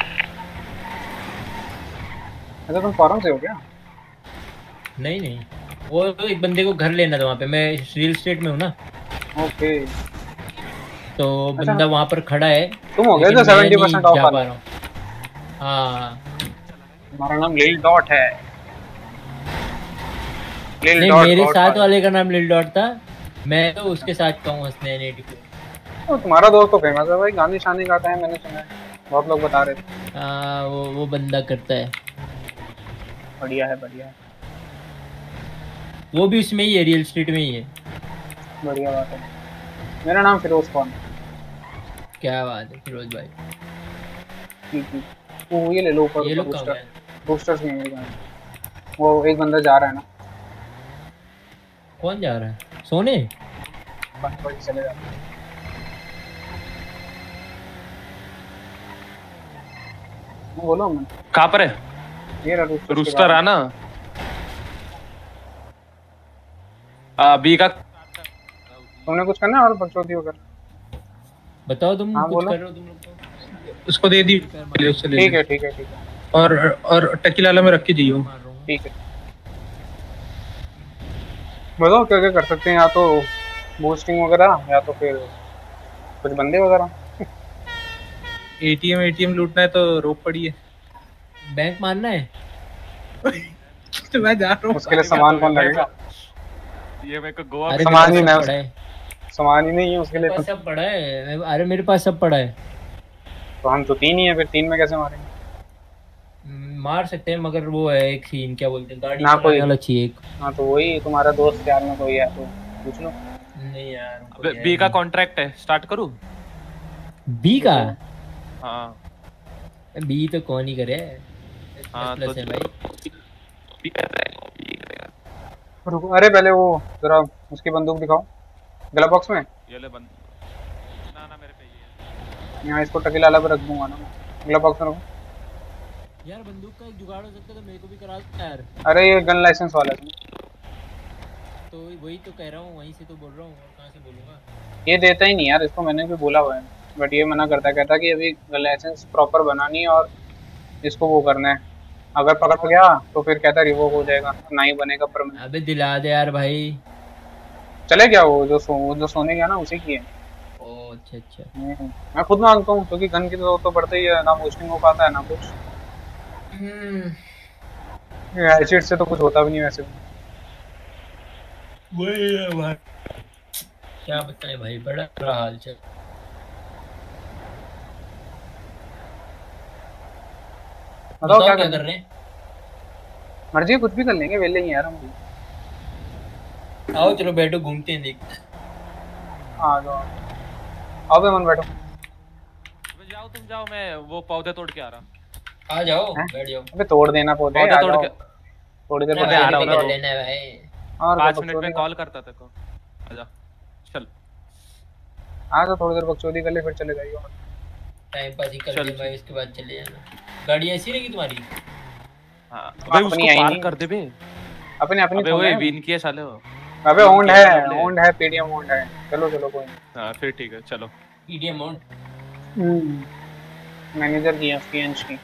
अच्छा तुम फोरम से हो क्या? नहीं नहीं, वो एक बंदे को घर लेना था वहाँ पे, मैं रियल एस्टेट में हूँ ना। ओके। तो बंदा वहाँ पर खड़ा है। तुम हो गए तो सेवेंटी परसेंट ऑफ आ रहा हूँ। हाँ हमारा नाम लिल डॉट है। लिल नहीं डॉट, मेरे डॉट साथ वाले का नाम लिल डॉट था, मैं तो उसके साथ का हूँ हंसने नेटी को। तो तुम्हारा दोस्त तो फेमस है भाई, गाने शाने गाता है, मैंने सुना है, बहुत लोग बता रहे थे। हाँ वो वो बंदा करता है। बढ़िया है बढ़िया है। वो भी उसमें ही है, रियल एस्टेट में ही है। बढ़िया बात है। मेरा नाम फिरोज खान। क्या बात है फिरोज भाई। ठीक ठीक। वो ये ले लो ऊपर, ये लोग बूस्टर, कहाँ गए? बूस्टर्स में मिल गए। वो एक बंदा जा रहा है ना। कौन जा रहा है? सोने? बंद पर चले जा। बोलो मैं। कहाँ पर है? ये रहा रूस्टर आना। आ, बी का तुमने कुछ करना है और बकचोदी होकर? बताओ तुम हाँ, कुछ बोलो। कर रहे हो तुम लोग तो। उसको दे दी पहले, उससे ले ठीक ले। है ठीक है ठीक है। और और टकीलाला में रख के जियो। ठीक है। बताओ क्या क्या कर सकते हैं, या तो बूस्टिंग वगैरह या तो फिर कुछ बंदे वगैरह। एटीएम एटीएम लूटना है तो रोक पड़ी है। बैंक मारना है। तो मैं जा रहा हूँ। उसके लिए सामान कौन लगेगा? ये मेरे को गोवा अरे सामान ही मेरे पास नहीं सब पड़ा है। सामान ही नहीं है उसके लिए मेरे तो। पास सब पड़ा है। अरे मेरे पास सब पड़ा है। तो हम तो तीन ही हैं, फिर तीन में कैसे मारेंगे? मार सकते हैं मगर वो है एक सीन, क्या बोलते हैं, गाड़ी ना कोई वाला चाहिए एक। हाँ तो वही तुम्हारा दोस्त यार में कोई है तो पूछ लो। नहीं यार अबे बी का कॉन्ट्रैक्ट है, स्टार्ट करूँ? बी का? हाँ बी तो कौन ही करे। हाँ प्लस तो है भाई। बी कर रहा है, बी करेगा। रुको, अरे पहले वो जरा उसकी बंदूक दिखाओ गला बॉक्स में। ये ले बंद। ना ना मेरे पे ये है। यहाँ इसको टकीलाला पे रख दूंगा ना, गला बॉक्स में रखो। यार बंदूक का एक जुगाड़ हो सकता है तो मेरे को भी करा दो यार। अरे ये गन लाइसेंस वाला है। तो वही तो कह रहा हूँ, वहीं से तो बोल रहा हूँ, और कहाँ से बोलूँगा। ये देता ही नहीं यार, इसको मैंने भी बोला हुआ है, बट ये मना करता है, कहता कि अभी गन लाइसेंस प्रॉपर बनानी है और इसको वो करना है, अगर पकड़ गया तो फिर कहता रिवोक हो जाएगा, ना ही बनेगा परमानेंट। अबे दिला दे यार भाई। चले क्या वो जो सो वो जो सोने गया ना उसी की है। ओ अच्छा अच्छा। मैं खुद मांगता हूँ क्योंकि गन की तो तो पड़ता ही है ना, बूस्टिंग हो पाता है ना कुछ। एसिड से तो कुछ होता भी नहीं वैसे। वही है भाई, क्या बताएं भाई, बड़ा बुरा हाल चल। बताओ क्या कर रहे हैं? मर्जी कुछ भी कर लेंगे, वेले ही यार हम। आओ चलो बैठो, घूमते हैं, देखते हैं। आ जाओ आओ बे मन बैठो। जाओ तुम जाओ, मैं वो पौधे तोड़ के आ रहा। आ जाओ बैठ जाओ। अबे तोड़ देना पौधे, पौधे आ तोड़ जाओ के थोड़ी देर पौधे बाद आ रहा हूँ ना। लेना है भाई। और पाँच मिनट में कॉल करता तेरे को। आजा चल आ जाओ, थोड़ी देर बकचोदी कर ले फिर चले जाइए। टाइम पास ही कर ले भाई, इसके बाद चले जाना। गाड़ी ऐसी रहेगी तुम्हारी? हां अबे उसको पार कर दे बे। अपने अपनी अबे ओए विन किए साले हो। अबे ओन्ड है, ओन्ड है, पीडीएम ओन्ड है। चलो चलो कोई नहीं। हां फिर ठीक है चलो। पीडीएम ओन्ड हम्म मैनेजर की उसकी अंश की।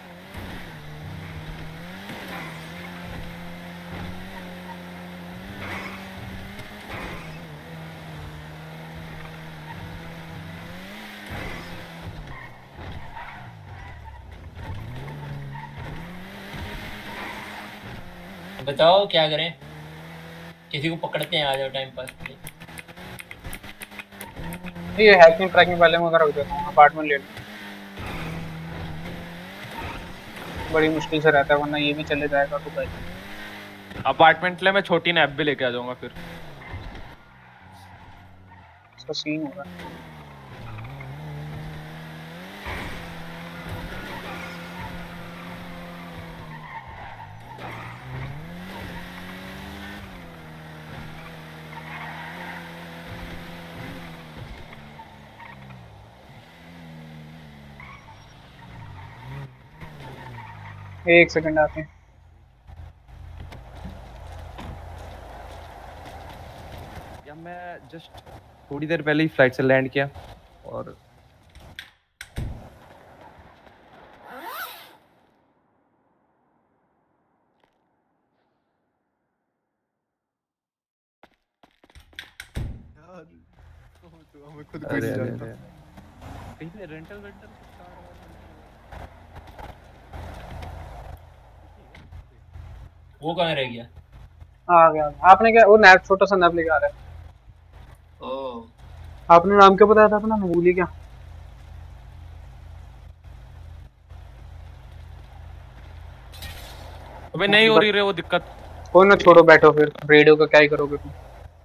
बताओ क्या करें, किसी को पकड़ते हैं, आ जाओ टाइम पास के लिए। ये हैकिंग ट्रैकिंग वाले में उधर रख देता हूँ, अपार्टमेंट ले लो, बड़ी मुश्किल से रहता है वरना ये भी चले जाएगा तो भाई। अपार्टमेंट ले मैं छोटी नैप भी लेके आ जाऊंगा फिर। इसका सीन होगा। एक सेकंड आते हैं। या मैं जस्ट थोड़ी देर पहले ही फ्लाइट से लैंड किया और हमें खुद अरे को अरे जानता। अरे कहीं पे रेंटल वेंटल वो कहाँ रह गया? आ गया। आपने क्या वो नैप छोटा सा नैप लेके आ रहा है। ओ आपने नाम क्या बताया था अपना, मैं भूल ही गया। अबे नहीं हो रही रे वो दिक्कत। कोई ना छोड़ो, बैठो फिर, रेडियो का क्या ही करोगे तुम।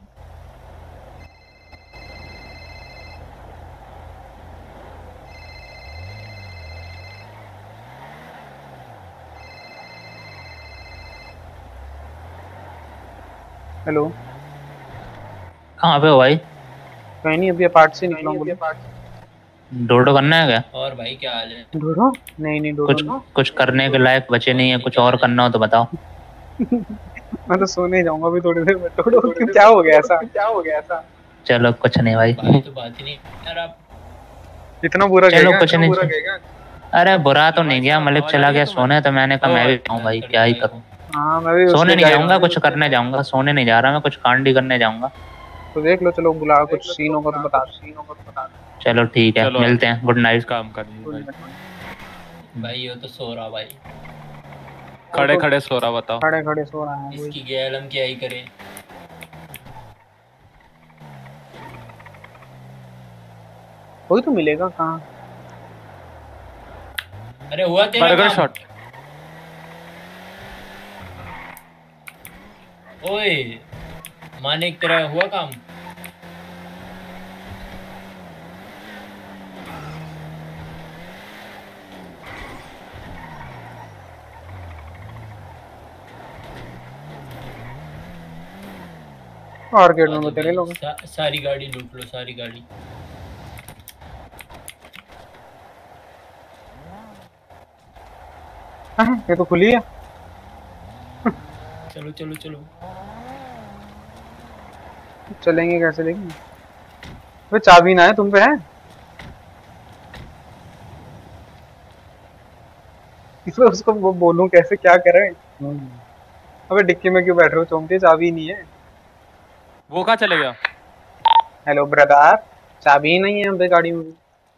हेलो, कहाँ पे हो भाई? कहीं नहीं, अभी अपार्ट से निकला हूँ। डोडो करना है क्या? और भाई क्या हाल है? डोडो? नहीं नहीं डोडो कुछ ना। कुछ करने के लायक बचे नहीं है, कुछ और करना हो तो बताओ। मैं तो सोने ही जाऊंगा अभी थोड़ी देर में। डोडो क्यों, क्या हो गया ऐसा? क्या हो गया ऐसा? चलो कुछ नहीं भाई। भाई तो बात ही नहीं यार, आप इतना बुरा चलो गया? कुछ इतना नहीं। बुरा गया? अरे बुरा तो नहीं गया, मलिक चला गया सोने, तो मैंने कहा मैं भी जाऊँ भाई, क्या ही करूँ। हाँ मैं भी सोने उसके नहीं जा ही जाऊंगा, हूँ। कुछ करने जाऊंगा, सोने नहीं जा रहा मैं, कुछ कांड ही करने जाऊंगा। तो देख लो, चलो बुला, कुछ सीन होगा तो बता, सीन होगा तो बता। चलो ठीक है, चलो, मिलते हैं, गुड नाइट। काम करिए भाई ये तो सो रहा भाई, खड़े खड़े सो रहा, बताओ। खड़े खड़े सो रहा है। इसकी गैल हम क्या ही करें। कोई तो मिलेगा कहाँ? अरे हुआ तेरा बर्गर काम? शॉट। ओए माने एक तेरा हुआ काम? और गेट में तेरे लोग सा, सारी गाड़ी लूट लो, सारी गाड़ी। हाँ, ये तो खुली है। चलो चलो चलो चलेंगे कैसे लेकिन? वो चाबी ना है तुम पे है? इसमें उसको वो बोलूं कैसे, क्या करें? अबे डिक्की में क्यों बैठ रहे हो चौंके, चाबी नहीं है। वो कहाँ चले गया? हेलो ब्रदर, चाबी ही नहीं है हम पे गाड़ी में।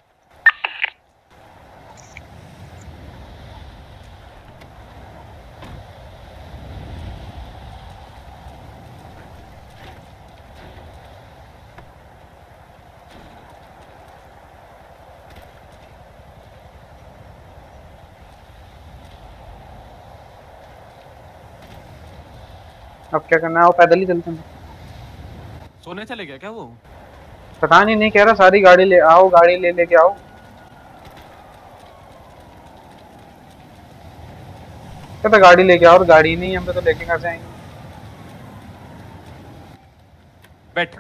अब क्या करना है? वो पैदल ही चलते हैं। सोने चले गया क्या वो? पता नहीं, नहीं कह रहा सारी गाड़ी ले आओ, गाड़ी ले लेके आओ। कहता गाड़ी लेके आओ, और गाड़ी नहीं हम पे तो लेके कहाँ से आएंगे? बैठ।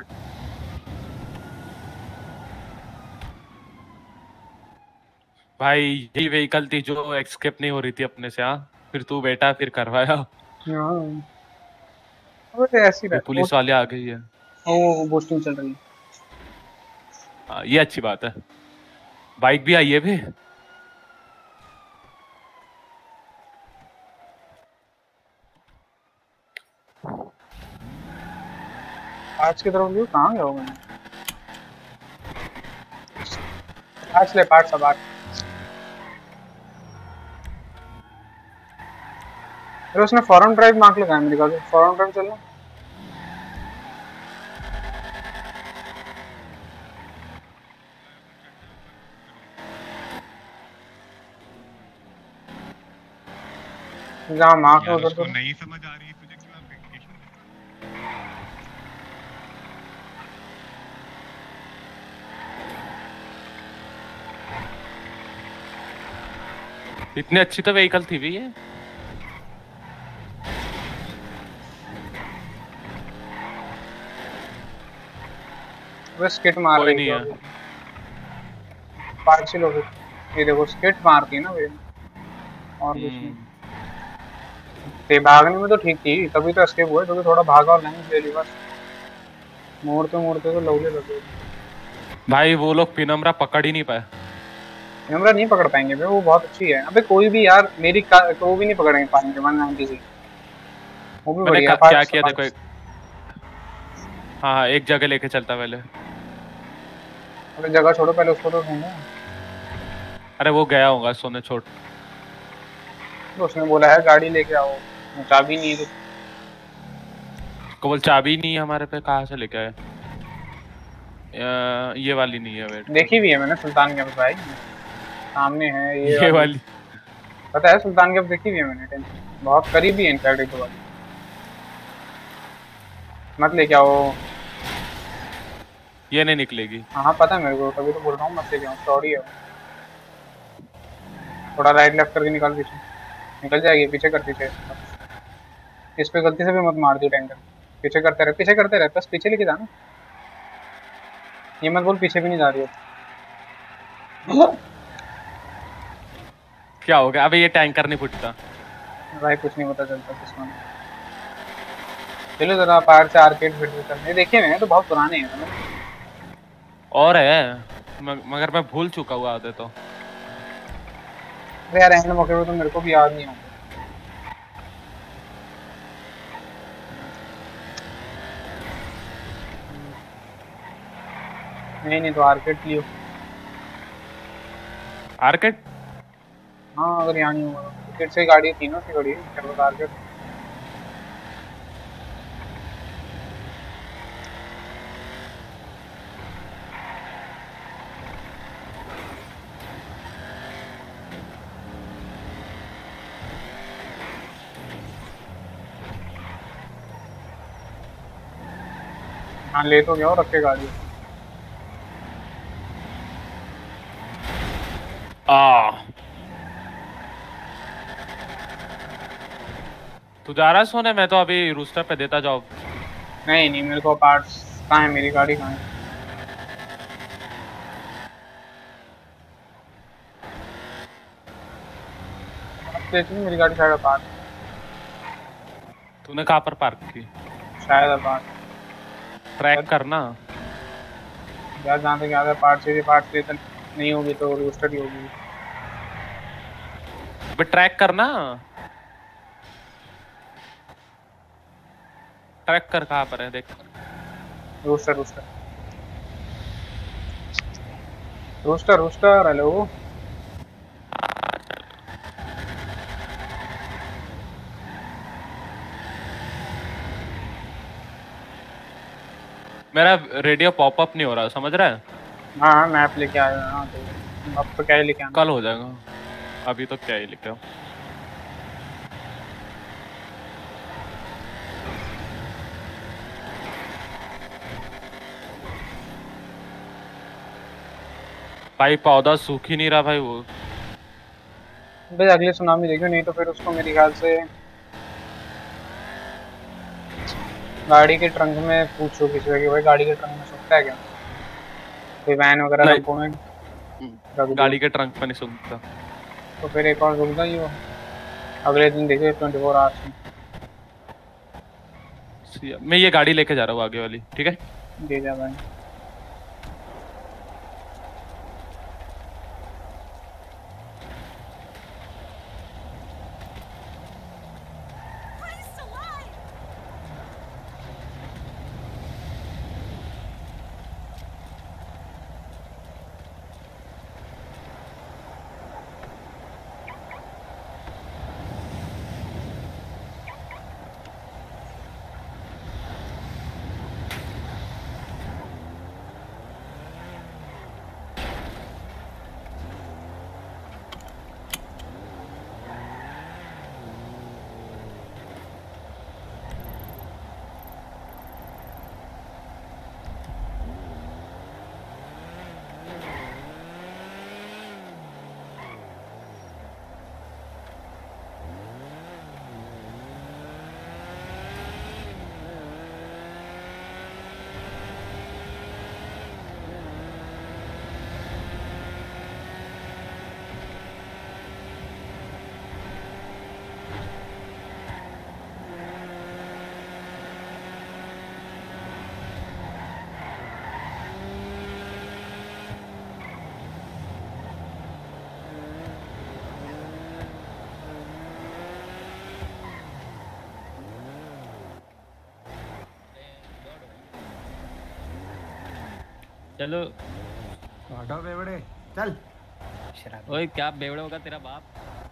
भाई यही व्हीकल थी जो एस्केप नहीं हो रही थी अपने से। हाँ फिर तू बेटा फिर करवाया। हाँ अबे ऐसी फिर पुलिस वाले आ गई है। ओ बूस्टिंग चल रही है। हाँ ये अच्छी बात है। बाइक भी आई है भी। आज की तरफ कहाँ गया होगा? आज ले पार्ट सब आठ। अरे उसने फॉरेन ड्राइव मार्क लगाया मेरे ख्याल से, फॉरेन ड्राइव चलना। जहाँ मार्क है उधर तो नहीं समझ आ रही तुझे क्यों एप्लीकेशन। इतनी अच्छी तो व्हीकल थी भी ये। बस स्किट मार कोई रही नहीं है है। पांच छह लोग, ये देखो स्किट मारती है ना वे, और कुछ नहीं। ते भागने में तो ठीक थी, तभी तो एस्केप हुआ, क्योंकि थोड़ा भागा और लाइन ले ली बस। मोड़ते मोड़ते तो लौले लगे। भाई वो लोग पिनमरा पकड़ ही नहीं पाए। पिनमरा नहीं पकड़ पाएंगे भाई, वो बहुत अच्छी है। अबे कोई भी यार मेरी को वो भी नहीं पकड़ेंगे पाएंगे वन नाइंटी से। वो भी बढ़िया है। क्या किया देखो, एक हाँ एक जगह लेके चलता पहले। अबे जगह छोड़ो, पहले उसको तो ढूंढो। अरे वो गया होगा सोने छोड़। तो उसने बोला है गाड़ी लेके आओ, चाबी नहीं है तो बोल चाबी नहीं है हमारे पे, कहाँ से लेके आए? ये वाली नहीं है। वेट देखी भी है मैंने सुल्तान के भाई, सामने है ये, ये वाली पता है सुल्तान के देखी भी है मैंने, टेंशन बहुत करीबी है इनफैक्ट। तो वाली मत लेके आओ, ये नहीं निकलेगी। हाँ पता है मेरे को, तभी तो बोल रहा हूँ मत लेके आओ, सॉरी है। थोड़ा राइट लेफ्ट करके निकाल, पीछे निकल जाएगी, पीछे कर पीछे। इस पे गलती से भी मत मार दियो टैंकर, पीछे करते रहे, पीछे करते रहे, बस पीछे लेके जाना। ये मत बोल पीछे भी नहीं जा रही है। क्या हो गया? अबे ये टैंकर नहीं फुटता भाई, कुछ नहीं पता चलता किस्मत। चलो जरा पार से आर्केड फिर करने देखिए, मैंने तो बहुत पुराने हैं और है, मगर मैं भूल चुका हुआ आते तो। अरे यार एंड मौके पे तो मेरे को भी याद नहीं आता। नहीं नहीं तो आर्केड लियो। आर्केड? हाँ अगर यहाँ नहीं होगा, फिर से गाड़ी तीनों से गाड़ी है, चलो आर्केड। हाँ ले तो गया और रखे गाड़ी। आ तू जा रहा है सोने? मैं तो अभी रूस्टर पे देता जॉब। नहीं नहीं मेरे को पार्ट्स कहाँ है, मेरी गाड़ी कहाँ है? मेरी गाड़ी शायद पार्क। तूने कहाँ पर पार्क की? शायद पार्क। ट्रैक करना यार, जहाँ तक याद है पार्ट से पार्ट से नहीं होगी तो रूस्टर ही होगी। बट ट्रैक करना, ट्रैक कर कहाँ पर है देख। Rooster rooster rooster rooster hello. मेरा रेडियो पॉपअप नहीं हो रहा, समझ रहा है? हाँ हाँ मैप लेके आया। हाँ तो अब तो क्या ही लेके आना, कल हो जाएगा, अभी तो क्या ही लेके आओ। भाई पौधा सूख ही नहीं रहा भाई। वो भाई अगले सुनामी देखियो, नहीं तो फिर उसको मेरे ख्याल से गाड़ी के ट्रंक में पूछो किसी से कि भाई गाड़ी के ट्रंक में सूखता है क्या, कोई वैन वगैरह रखो में। गाड़ी के ट्रंक में नहीं सूखता तो फिर एक और रुक जाइए, अगले दिन देखिए ट्वेंटी फोर आवर्स में। मैं ये गाड़ी लेके जा रहा हूँ आगे वाली, ठीक है? दे जा भाई। चलो हटो बेवड़े चल। ओए क्या बेवड़ा होगा तेरा बाप।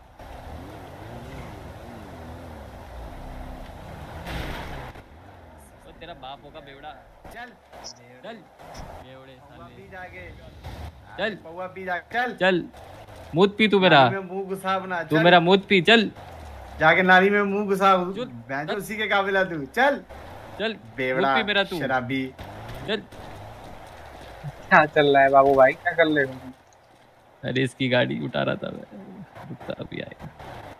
ओ तेरा बाप होगा बेवड़ा। चल चल बेवड़े साले जाके चल पौवा पी जा चल चल मुंह पी तू मेरा नाली में मुंह घुसा अपना तू मेरा मुंह पी चल जाके नाली में मुंह घुसा बैंजो उसी के काबिल है तू चल चल बेवड़ा मुंह पी मेरा तू शराबी चल। क्या चल रहा है बाबू भाई क्या कर ले रहे हो? अरे इसकी गाड़ी उठा रहा था मैं रुकता अभी आएगा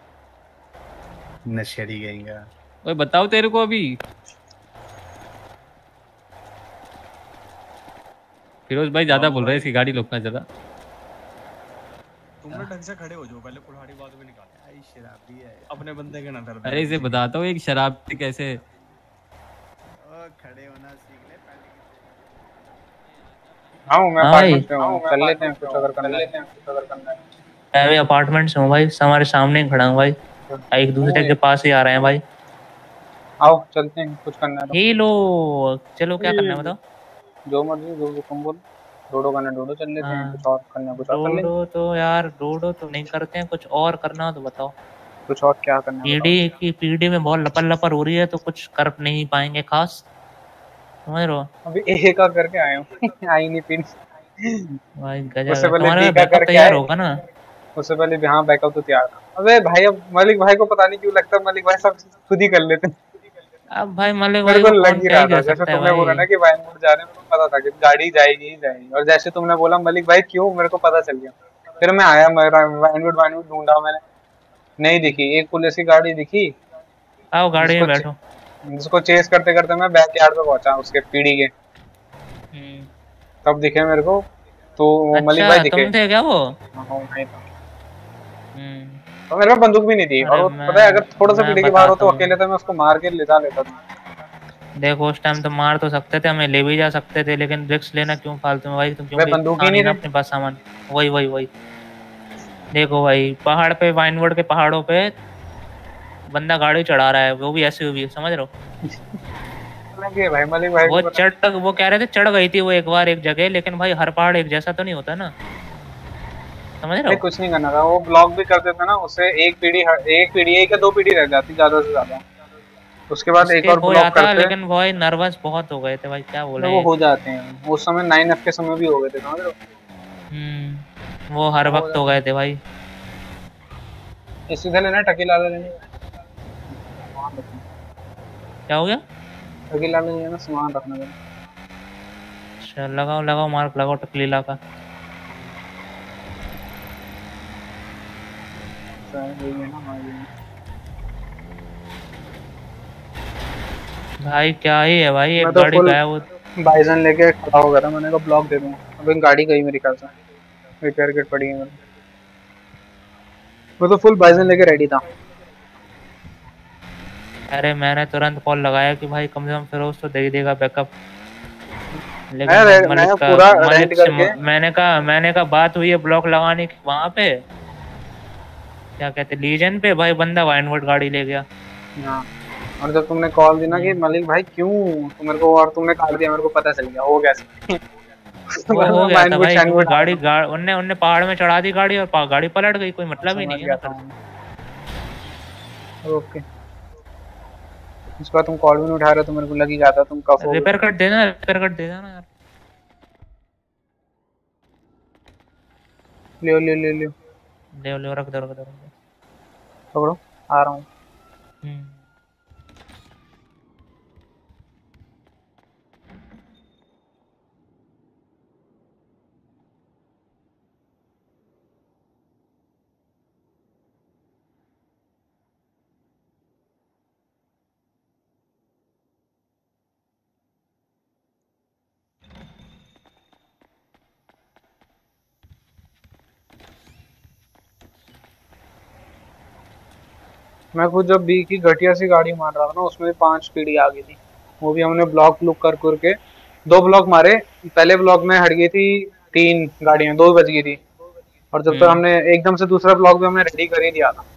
नशेड़ी गएगा। ओए बताओ तेरे को अभी फिरोज भाई ज्यादा बोल रहे हैं इसकी गाड़ी रोकना जरा। तुम लोग ढंग से खड़े हो जाओ पहले कुल्हाड़ी बाद में निकाल। आई शराबी है अपने बंदे के ना डर। अरे इसे बताता हूँ एक शराब कैसे ओ खड़े होना सीख ले पहले। हाँ मैं हाँ भाई। अपार्टमेंट में हूँ चल लेते हैं कुछ अगर करना लेते हैं कुछ अगर करना है। मैं भी अपार्टमेंट से हूँ भाई हमारे सामने ही खड़ा हूँ भाई एक दूसरे के पास ही आ रहे हैं भाई। आओ चलते हैं कुछ करना है तो। हेलो चलो क्या करना है बताओ। जो मर्जी जो भी तुम बोल। डोडो करना डोडो चल लेते हैं कुछ और करना कुछ और कर लेंगे। डोडो तो यार डोडो तो नहीं करते हैं कुछ और करना हो तो बताओ। कुछ और क्या करना है पीडी की पीडी में बहुत लपर लपर हो रही है तो कुछ कर नहीं पाएंगे खास समझ रहे हो। अभी एक का करके आए हूँ आई नहीं पीडी भाई गजब उससे पहले तुम्हारा बी का बैकअप करके तैयार आए होगा ना। उससे पहले हाँ बैकअप तो तैयार था। अबे भाई अब मलिक भाई को पता नहीं क्यों लगता है मलिक भाई सब खुद ही कर लेते हैं। अब भाई मलिक मेरे भाई को को लग कौन ही क्या रहा ही था कर जैसे सकता है तुमने बोला भाई। ना कि वाइनवुड जा रहे हैं मेरे को पता था कि गाड़ी जाएगी ही जाएगी और जैसे तुमने बोला मलिक भाई क्यों मेरे को पता चल गया। फिर मैं आया मेरा वाइनवुड वाइनवुड ढूंढा मैंने नहीं दिखी एक पुलिस की गाड़ी दिखी। आओ गाड़ी में बैठो। जिसको चेस करते करते मैं बैकयार्ड पे पहुंचा उसके पीडी के तब दिखे मेरे को तो मलिक भाई दिखे। तुम थे क्या वो? हाँ नहीं था तो मेरे पास बंदूक भी नहीं थी और वो पता है अगर थोड़ा सा पीडी के बाहर हो तो अकेले तो मैं उसको मार के ले जा लेता था। देखो उस टाइम तो मार तो सकते थे हमें ले भी जा सकते थे लेकिन रिस्क लेना क्यों फालतू में भाई तुम क्यों बंदूक ही नहीं ना अपने पास सामान वही वही वही देखो भाई पहाड़ पे वाइनवुड के पहाड़ों पे बंदा गाड़ी चढ़ा रहा है वो भी ऐसे हुई समझ रहे हो। भाई मलिक भाई वो चढ़ वो कह रहे थे चढ़ गई थी वो एक बार एक जगह लेकिन भाई हर पहाड़ एक जैसा तो नहीं होता ना समझ रहे हो। कुछ नहीं करना था वो ब्लॉक भी कर देते ना उससे एक पीढ़ी एक पीढ़ी एक या दो पीढ़ी रह जाती ज्यादा से ज्यादा उसके बाद एक और ब्लॉक करते लेकिन भाई नर्वस बहुत हो गए थे भाई क्या बोले वो हो जाते हैं उस समय नाइन एफ के समय भी हो गए थे समझ रहे हो। हम्म वो हर वक्त हो गए थे भाई। सीधे लेना टकी लाला लेने क्या हो गया टकी लाला लेना सामान रखना है। अच्छा लगाओ लगाओ मार्क लगाओ टकलीला का। भाई क्या ही है भाई एक तो गाड़ी का है वो बाइजन लेके खड़ा हो गया था मैंने कहा ब्लॉक दे दूंगा अब एक गाड़ी गई मेरी कार से रिपेयर किट पड़ी है मेरे मैं तो फुल बाइजन लेके रेडी था। अरे मैंने तुरंत कॉल लगाया कि भाई कम से कम फिरोज तो दे ही देगा बैकअप लेकिन मलिक का पूरा मलिक से मैंने कहा मैंने कहा बात हुई है ब्लॉक लगाने की वहाँ पे क्या कहते लीजन पे भाई बंदा वाइनवुड गाड़ी ले गया। हाँ और जब तुमने कॉल दी ना कि मलिक भाई क्यों तो मेरे को और तुमने काट दिया मेरे को पता चल गया हो गया वो हो गया था भाई गाड़ी उनने उनने पहाड़ में चढ़ा दी गाड़ी और गाड़ी पलट गई कोई मतलब ही नहीं है ना। ओके इस बार तुम कॉल भी नहीं उठा रहे तो मेरे को लग ही जाता तुम कब रिपेयर कर देना रिपेयर कर देना ना यार ले ले ले ले ले ले रख दो रख दो पकड़ो आ रहा हूँ। मैं खुद जब बी की घटिया सी गाड़ी मार रहा था ना उसमें पांच पीढ़ी आ गई थी वो भी हमने ब्लॉक लुक कर कर के दो ब्लॉक मारे पहले ब्लॉक में हट गई थी तीन गाड़ियां दो बज गई थी और जब तक हमने एकदम से दूसरा ब्लॉक भी हमने रेडी कर ही दिया था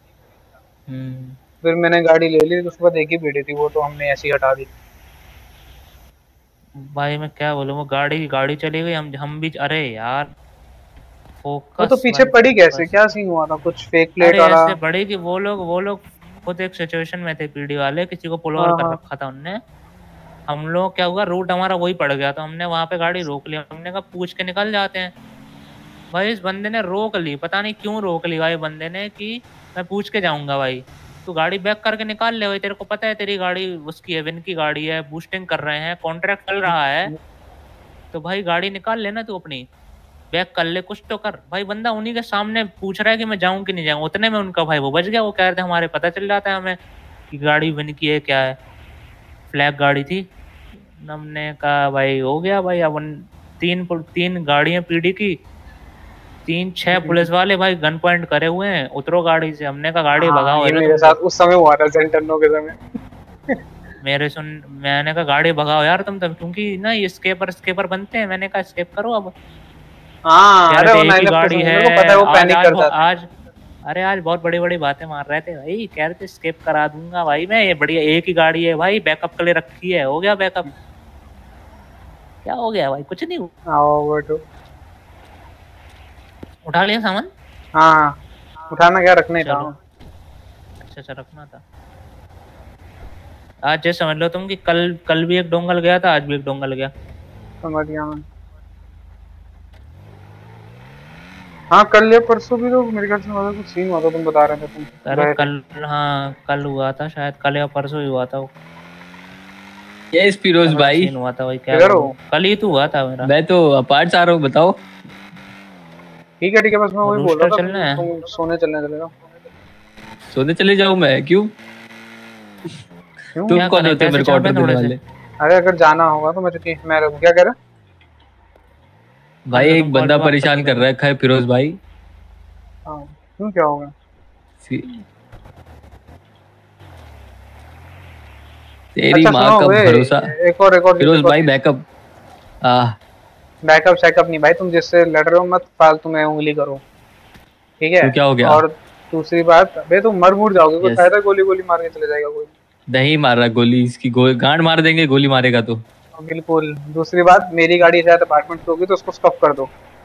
फिर मैंने गाड़ी ले ली उसके बाद एक ही पीढ़ी थी वो तो हमने ऐसी हटा दी। भाई मैं क्या बोलूं, वो गाड़ी गाड़ी चली गई, हम हम भी, अरे यार फोकस। वो तो पीछे पड़ी कैसे, क्या सीन हुआ था? कुछ फेक प्लेट अरे वाला? ऐसे पड़ी कि वो लोग वो लोग खुद एक सिचुएशन में थे, पीडी वाले, किसी को पुल ओवर हाँ, कर हाँ। रखा था उनने। हम लोग क्या हुआ, रूट हमारा वही पड़ गया, तो हमने वहां पे गाड़ी रोक लिया। हमने कहा पूछ के निकल जाते हैं। भाई इस बंदे ने रोक ली, पता नहीं क्यों रोक ली भाई बंदे ने, कि मैं पूछ के जाऊंगा भाई, तू गाड़ी बैक करके निकाल ले भाई, तेरे को पता है तेरी गाड़ी उसकी है, विन की गाड़ी है, बूस्टिंग कर रहे हैं, कॉन्ट्रैक्ट चल रहा है, तो भाई गाड़ी निकाल लेना तू अपनी, बैक कर ले, कुछ तो कर। भाई बंदा उन्हीं के सामने पूछ रहा है कि मैं जाऊं कि नहीं जाऊं, उतने में उनका भाई वो बच गया। वो कह रहे थे हमारे पता चल जाता है हमें कि गाड़ी विन की है, क्या है, फ्लैग गाड़ी थी। हमने कहा भाई हो गया भाई, अब उन- तीन पुल- तीन गाड़ियां पीडी की, तीन छह पुलिस वाले भाई गन पॉइंट करे हुए हैं, उतरो गाड़ी से। हमने कहा गाड़ी हाँ, भगाओ। ये अरे मेरे तुम साथ उस समय हुआ था, सेंटरनो के समय। मेरे सुन, मैंने कहा गाड़ी भगाओ यार तुम तब, क्योंकि ना ये स्केपर स्केपर बनते हैं। मैंने कहा स्केप करो अब। हाँ, कह अरे रहे वो थे एक ही नाइन गाड़ी है, मेरे को पता है, वो आज पैनिक आज करता था। आज अरे आज बहुत बड़ी बड़ी बातें मार रहे थे भाई, कह रहे थे स्केप करा दूंगा भाई मैं, ये बढ़िया एक ही गाड़ी है भाई, बैकअप के लिए रखी है। हो गया बैकअप? क्या हो गया भाई? कुछ नहीं हुआ। आओ वो तो उठा लिया सामान? हाँ, उठाना क्या, रखना ही था। अच्छा अच्छा, रखना था। आज जैसे समझ लो तुम कि कल कल भी एक डोंगल गया था, आज भी एक डोंगल गया। समझ गया मैं। हाँ, कल या परसों भी तो मेरे ख्याल से मतलब कुछ सीन हुआ था, तुम बता रहे थे तुम। अरे कल, हाँ कल हुआ था शायद, कल या परसों ही हुआ था वो। यस फिरोज भाई, सीन हुआ था भाई, क्या बोलूं, कल ही तो हुआ था मेरा। मैं तो अपार्ट आ रहा हूँ, बताओ। ठीक है ठीक है, बस मैं वही बोल रहा था, चलना है? तुम सोने चलने चले जाओ। सोने चले जाऊँ मैं? क्यों? तुम कौन होते हो मेरे को ऑर्डर देने वाले? अरे अगर जाना होगा तो मैं छुट्टी, मैं रहूं। क्या कह रहा? भाई एक बंदा परेशान कर रहा है फिरोज भाई। हाँ, क्यों, क्या होगा? तेरी अच्छा, माँ का भरोसा। एक और एक और फिरोज भाई बैकअप। आह बैकअप शैकअप नहीं भाई, तुम जिससे लड़ रहे हो मत फालतू में उंगली करो, ठीक है? तो क्या हो गया? और दूसरी बात, अबे तुम मर मुर जाओगे, कोई फायदा गोली गोली मार के चले जाएगा कोई? नहीं मार रहा गोली, इसकी गो, गांड मार देंगे गोली मारेगा तो। बिल्कुल। दूसरी बात, मेरी गाड़ी शायद अपार्टमेंट होगी तो उसको स्टॉप कर दो।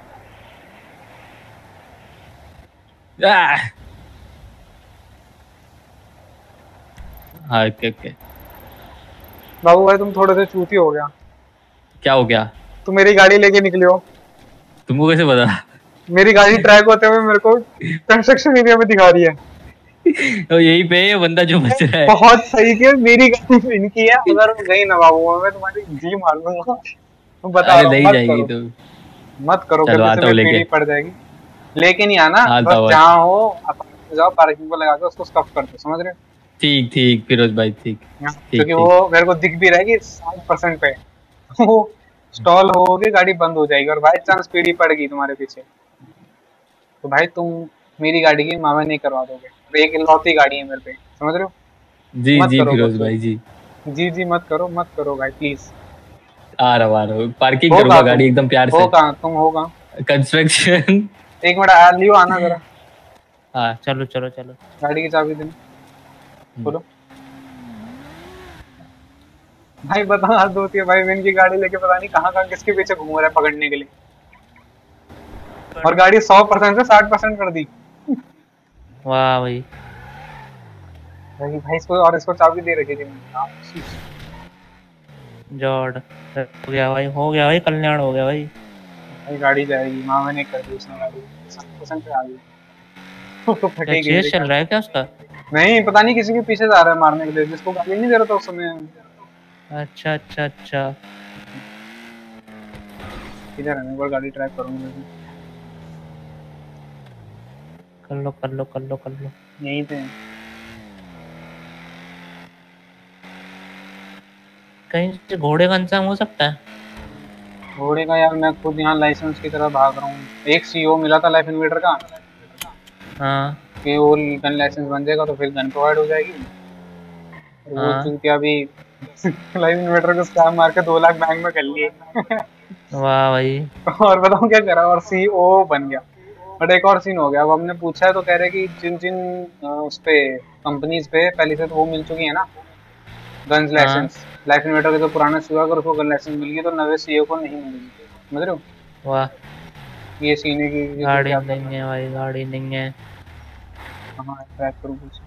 हाँ ओके ओके। बाबू भाई तुम थोड़े से चूती हो गया। क्या हो गया? तुम मेरी गाड़ी लेके निकले हो। तुमको कैसे पता? मेरी गाड़ी ट्रैक होते हुए मेरे को कंस्ट्रक्शन एरिया में दिखा रही है। तो यही पे ये बंदा जो बच रहा है। बहुत सही कि मेरी गाड़ी इनकी है, अगर गई ना बाबू मैं तुम्हारी जी मार दूंगा। तुम बता रहा हूं, मत जाएगी करो, तो मत करो, चलो आता हूं लेके। पड़ जाएगी। लेके नहीं आना, बस जहाँ हो अपन जाओ, पार्किंग पर लगा के उसको स्टॉप कर दो, समझ रहे हो? ठीक ठीक फिरोज भाई, ठीक। क्योंकि वो मेरे को दिख भी रहेगी साठ परसेंट पे, वो स्टॉल होगी, गाड़ी बंद हो जाएगी, और बाई चांस पीढ़ी पड़ गई तुम्हारे पीछे तो भाई तुम मेरी गाड़ी की मामा नहीं करवा दोगे। एक इकलौती गाड़ी है मेरे पे, समझ रहे हो? जी जी फिरोज भाई जी जी जी मत करो, मत करो भाई प्लीज। आ रहा आ रहा पार्किंग करूंगा गाड़ी एकदम प्यार से। हो कहाँ तुम? हो कहाँ? कंस्ट्रक्शन। एक मिनट आ लियो, आना जरा। हाँ चलो चलो चलो। गाड़ी की चाबी देना, बोलो भाई। बता हाथ धोती है भाई, विन की गाड़ी लेके पता नहीं कहाँ कहाँ किसके पीछे घूम रहा है पकड़ने के लिए, और गाड़ी सौ परसेंट से साठ परसेंट कर दी। वाह भाई भाई भाई इसको, और इसको चाबी दे रखी थी मैंने। जॉर्ड हो गया भाई, हो गया भाई, कल्याण हो गया भाई। भाई गाड़ी जाएगी, मामा ने कर दी उसने गाड़ी साठ परसेंट पे आ गई। तो फटेगी। चेस चल रहा है क्या उसका? नहीं पता नहीं, किसी के पीछे जा रहा है मारने के लिए, जिसको गाड़ी नहीं दे रहा था उस समय। अच्छा अच्छा अच्छा। इधर है, मैं बार गाड़ी ट्रैक करूंगा। कर लो कर लो कर लो कर लो। यहीं पे कहीं से घोड़े का इंतजाम हो सकता है? घोड़े का यार मैं खुद यहाँ लाइसेंस की तरह भाग रहा हूँ। एक सीओ मिला था लाइफ इन्वेटर का, हाँ कि वो गन लाइसेंस बन जाएगा तो फिर गन प्रोवाइड हो जाएगी। और वो चूतिया भी लाइफ इन्वेटर को स्कैम मार के दो लाख बैंक में कर लिए। वाह भाई। और बताऊँ क्या करा, और सीओ बन गया। बट एक और सीन हो गया, अब हमने पूछा है तो कह रहे कि जिन जिन उस पे कंपनीज पे पहले से तो वो मिल चुकी है ना, गन्स लाइसेंस लाइफ इन्वेटर के तो पुराना सीओ अगर उसको गन लाइसेंस मिल गई तो नवे सीओ को नहीं मिलेगी, समझ रहे हो? वाह ये सीन है कि गाड़ी नहीं है भाई, गाड़ी नहीं है। हां ट्रैक करूं कुछ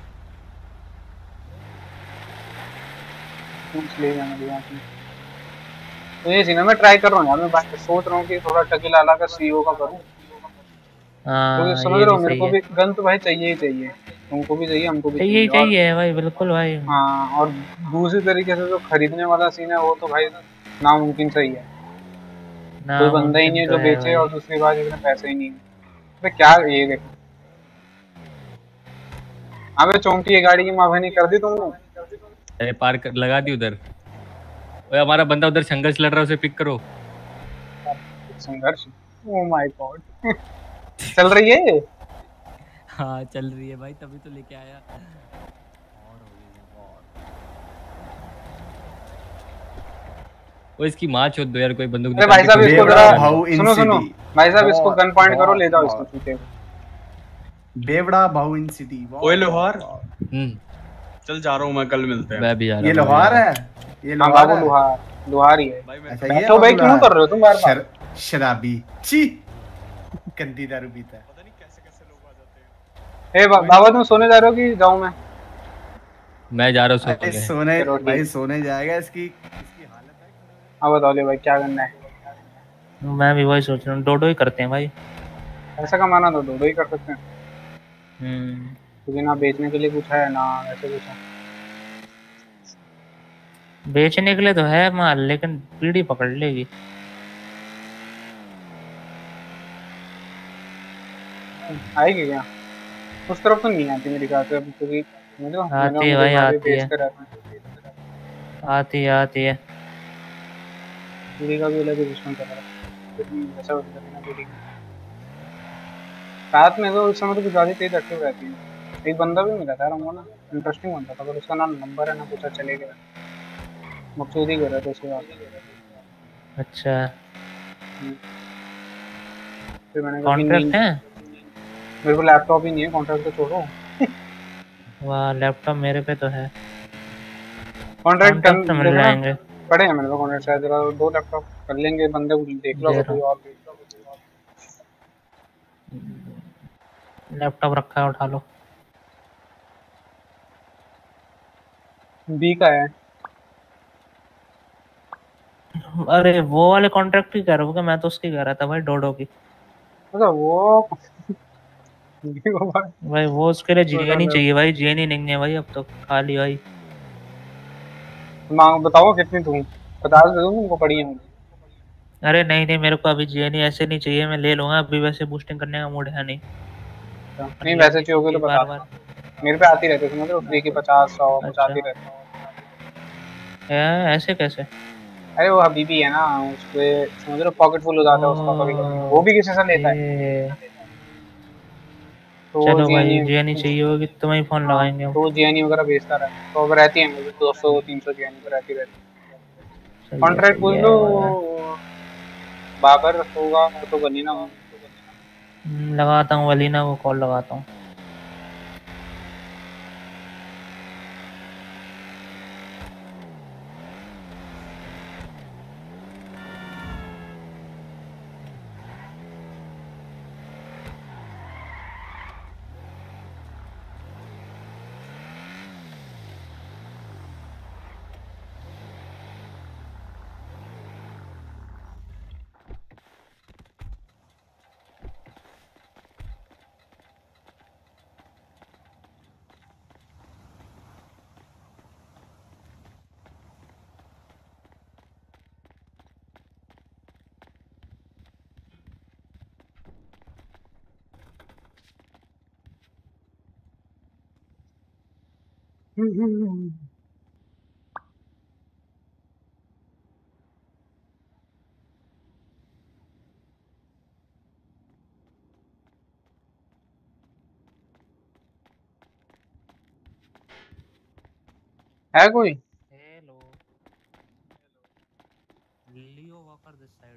कुछ ले जाना दिया आपने। तो ये सीन है, मैं ट्राई कर रहा हूं यार, मैं बात सोच रहा हूं कि थोड़ा टकीलाला का सीईओ का करूं। हां तो समझ रहे हो, मेरे को भी गन तो भाई चाहिए ही चाहिए, तुमको भी चाहिए, हमको भी चाहिए चाहिए भाई, बिल्कुल भाई। हाँ, और दूसरी तरीके से जो खरीदने वाला सीन है वो तो भाई नामुमकिन सही है, कोई बंदा ही नहीं है जो बेचे, और दूसरी बात इसमें पैसे ही नहीं है। अबे क्या ये देखो, अबे चौंकी गाड़ी की माफी कर दी तुमने। अरे पार कर, लगा दी उधर। ओए हमारा बंदा उधर संघर्ष लड़ रहा है, उसे पिक करो। संघर्ष, ओह माय गॉड चल रही है। हाँ चल रही है भाई, तभी तो लेके आया। वो इसकी माँ चोद दो यार, कोई बंदूक। अरे भाई साहब इसको जरा सुनो सुनो भाई साहब, इसको गन पॉइंट करो, ले जाओ इसको चूते को। बेवड़ा भाऊ इन सिटी। ओए लोहार, हम्म चल जा रहा हूँ मैं, कल मिलते हैं। मैं भी जा रहा हूँ। ये लोहार है, ये लोहार है, लोहार लोहार ही है। अच्छा ये तो भाई क्यों कर रहे हो तुम बार बार? शराबी छी, गंदी दारू पीता है। ए बाबा तुम सोने जा रहे हो कि जाऊं मैं? मैं जा रहा हूँ सोने। सोने भाई सोने जाएगा, इसकी इसकी हालत है। अब बताओ ले भाई क्या करना है? मैं भी वही सोच रहा हूँ, डोडो ही करते हैं भाई। ऐसा कमाना तो डोडो ही कर सकते हैं। हम्म क्योंकि ना बेचने के लिए कुछ है ना ऐसे कुछ है। बेचने के लिए तो है माल, लेकिन पीढ़ी पकड़ लेगी। आएगी क्या? उस तरफ तो नहीं आती मेरी कार से, क्योंकि मुझे आती है भाई, आती है आती है आती है। पीढ़ी का भी अलग ही सिस्टम चल रहा है, ऐसा होता है ना पीढ़ी साथ में। तो उस समय तो कुछ ज़्यादा तेज एक्टिव रहती है। एक बंदा भी मिला था हमको ना, इंटरेस्टिंग बंदा था, पर उसका ना नंबर है ना पूछा चले गया, मकसूदी कर रहा था उसके बाद। अच्छा फिर मैंने कॉन्ट्रैक्ट है? मेरे को लैपटॉप ही नहीं है, कॉन्ट्रैक्ट तो छोड़ो। वाह लैपटॉप मेरे पे तो है। कॉन्ट्रैक्ट कॉन्ट्रैक्ट मिल जाएंगे, पड़े हैं मेरे को कॉन्ट्रैक्ट, शायद जरा दो लैपटॉप कर लेंगे बंदे को, देख लो कोई और लैपटॉप रखा है, उठा लो। बी का है। अरे वो वाले कॉन्ट्रैक्ट की कह रहा हूँ, मैं तो उसकी कह रहा था भाई, डोडो की। अच्छा वो भाई वो उसके लिए जीएन ही चाहिए भाई, जीएन ही नहीं है भाई अब तो, खाली भाई। मांग बताओ कितनी तुम? पचास दे दूं तुमको, पड़ी है मुझे। अरे नहीं नहीं, मेरे को अभी जीएन ही ऐसे नहीं चाहिए, मैं ले लूंगा अभी, वैसे बूस्टिंग करने का मूड है नहीं। नहीं वैसे चाहिए होगे तो बता, बार मेरे पे आती रहती है, समझ रहे हो, फ्री की पचास सौ कुछ आती रहती है। ऐसे कैसे? अरे वो हबीबी है ना, उसपे समझ रहे हो पॉकेट फुल हो जाता है उसका कभी कभी, वो भी किसी से लेता है। तो चलो भाई जीएनई चाहिए होगी तो मैं ही फोन लगाएंगे। तो जीएनई वगैरह भेजता रहता है, तो अब रहती है मुझे दो सौ तीन सौ जीएनई पर रहती रहती। कॉन्ट्रैक्ट बोल लो बाबर होगा तो वलीना हो, लगाता हूँ वलीना को कॉल लगाता हूँ। है कोई? Hello Leo Walker this side.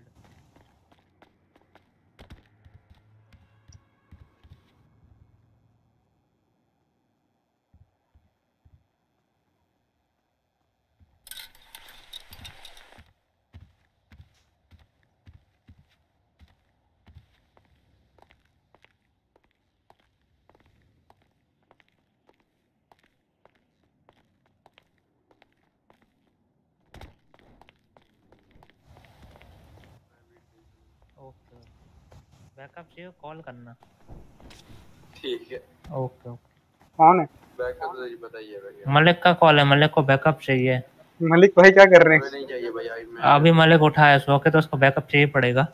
Backup चाहिए कॉल करना। ठीक है ओके ओके। कौन है? बैकअप तो जी बताइए भैया। मलिक का कॉल है, मलिक को बैकअप चाहिए। मलिक भाई क्या कर रहे हैं? नहीं चाहिए भैया मैं अभी मलिक उठाया सो के, तो उसको बैकअप चाहिए पड़ेगा।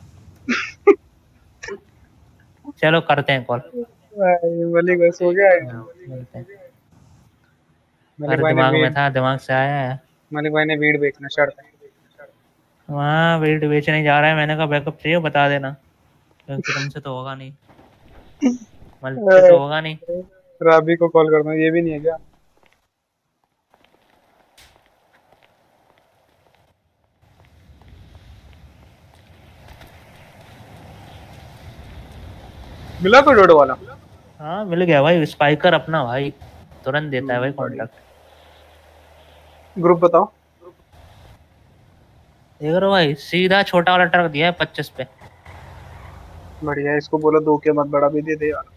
चलो करते हैं कॉल। मलिक बस हो गया है। मेरे दिमाग में था, दिमाग से आया है। मलिक भाई ने वीड बेचना शर्त है। वहाँ वीड बेचने जा रहा है, मैंने कहा बैकअप चाहिए बता देना, क्योंकि तुमसे तो होगा नहीं, मलिक से तो होगा नहीं। राबी को कॉल करना, ये भी नहीं है क्या? मिला कोई डोडो वाला? हाँ मिल गया भाई, स्पाइकर अपना भाई तुरंत देता है भाई कॉन्टैक्ट। ग्रुप बताओ। देख रहे हो भाई, सीधा छोटा वाला ट्रक दिया है पच्चीस पे। बढ़िया, इसको बोलो दो के मत बड़ा भी दे दे यार।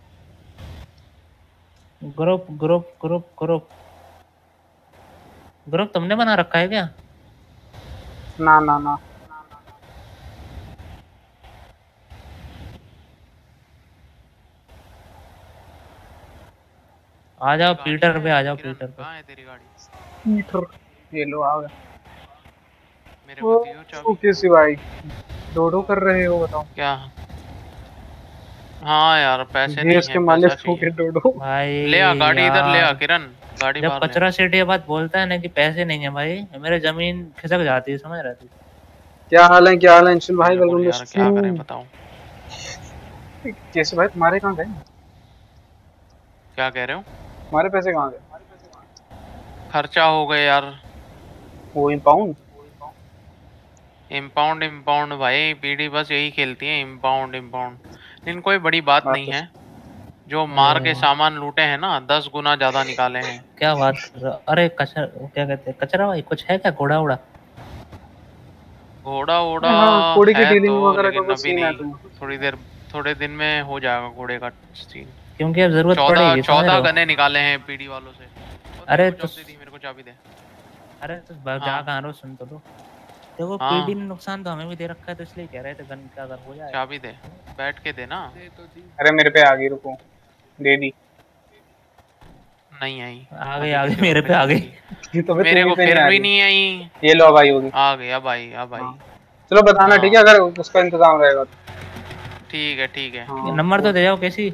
Group group group group group तुमने बना रखा है क्या? ना ना ना आ जाओ पीटर पे, आ जाओ पीटर पे। कहाँ है तेरी गाड़ी? पीटर ये लो आ गया। मेरे को दियो चाबी। ओके सी भाई, डोडो कर रहे हो बताओ क्या? हाँ यार पैसे नहीं इसके है, मालिक पैसा के डोडो भाई ले आ गाड़ी इधर ले आ यार, किरण, गाड़ी जब बाहर ले आ। कचरा सेठ ये बात बोलता है ना कि पैसे नहीं है भाई, मेरे जमीन खिसक जाती है, समझ रहे थे? क्या हाल है? क्या हाल है अंशुल भाई? वेलकम यार क्या करें बताओ। कैसे भाई तुम्हारे कहाँ गए? क्या कह रहे हो? हमारे पैसे कहाँ गए? खर्चा हो गए यार। वो इम्पाउंड इम्पाउंड इम्पाउंड भाई, पीडी बस यही खेलती है, इम्पाउंड इम्पाउंड। लेकिन कोई बड़ी बात नहीं है, जो मार के सामान लूटे हैं ना दस गुना ज्यादा निकाले हैं। क्या बात कर रहे हो? अरे कचरा, क्या कहते हैं कचरा भाई, कुछ है क्या? घोड़ा उड़ा घोड़ा ओड़ा हाँ, घोड़े की है डीलिंग तो, वगैरह लेकिन का अभी सीन है नहीं, थोड़ी देर थोड़े दिन में हो जाएगा घोड़े का सीन, क्योंकि अब जरूरत चौदह पड़ेगी। चौदह गने निकाले हैं पीडी वालों से। अरे तो मेरे को चाबी दे। अरे तो जा कहाँ रहो, सुन तो लो। देखो हाँ। पीडी ने नुकसान तो हमें भी दे रखा है, तो इसलिए कह रहे थे गन का अगर हो जाए। चाबी दे, बैठ के दे ना। अरे मेरे पे आ गई, रुको दे दी। नहीं आई। आ गई आ गई मेरे पे आ गई। तो मेरे को फिर भी नहीं आई। ये लो भाई होगी। आ गई अब आई अब आई। चलो बताना ठीक है, अगर उसका इंतजाम रहेगा तो। ठीक है ठीक है। नंबर तो दे जाओ कैसी।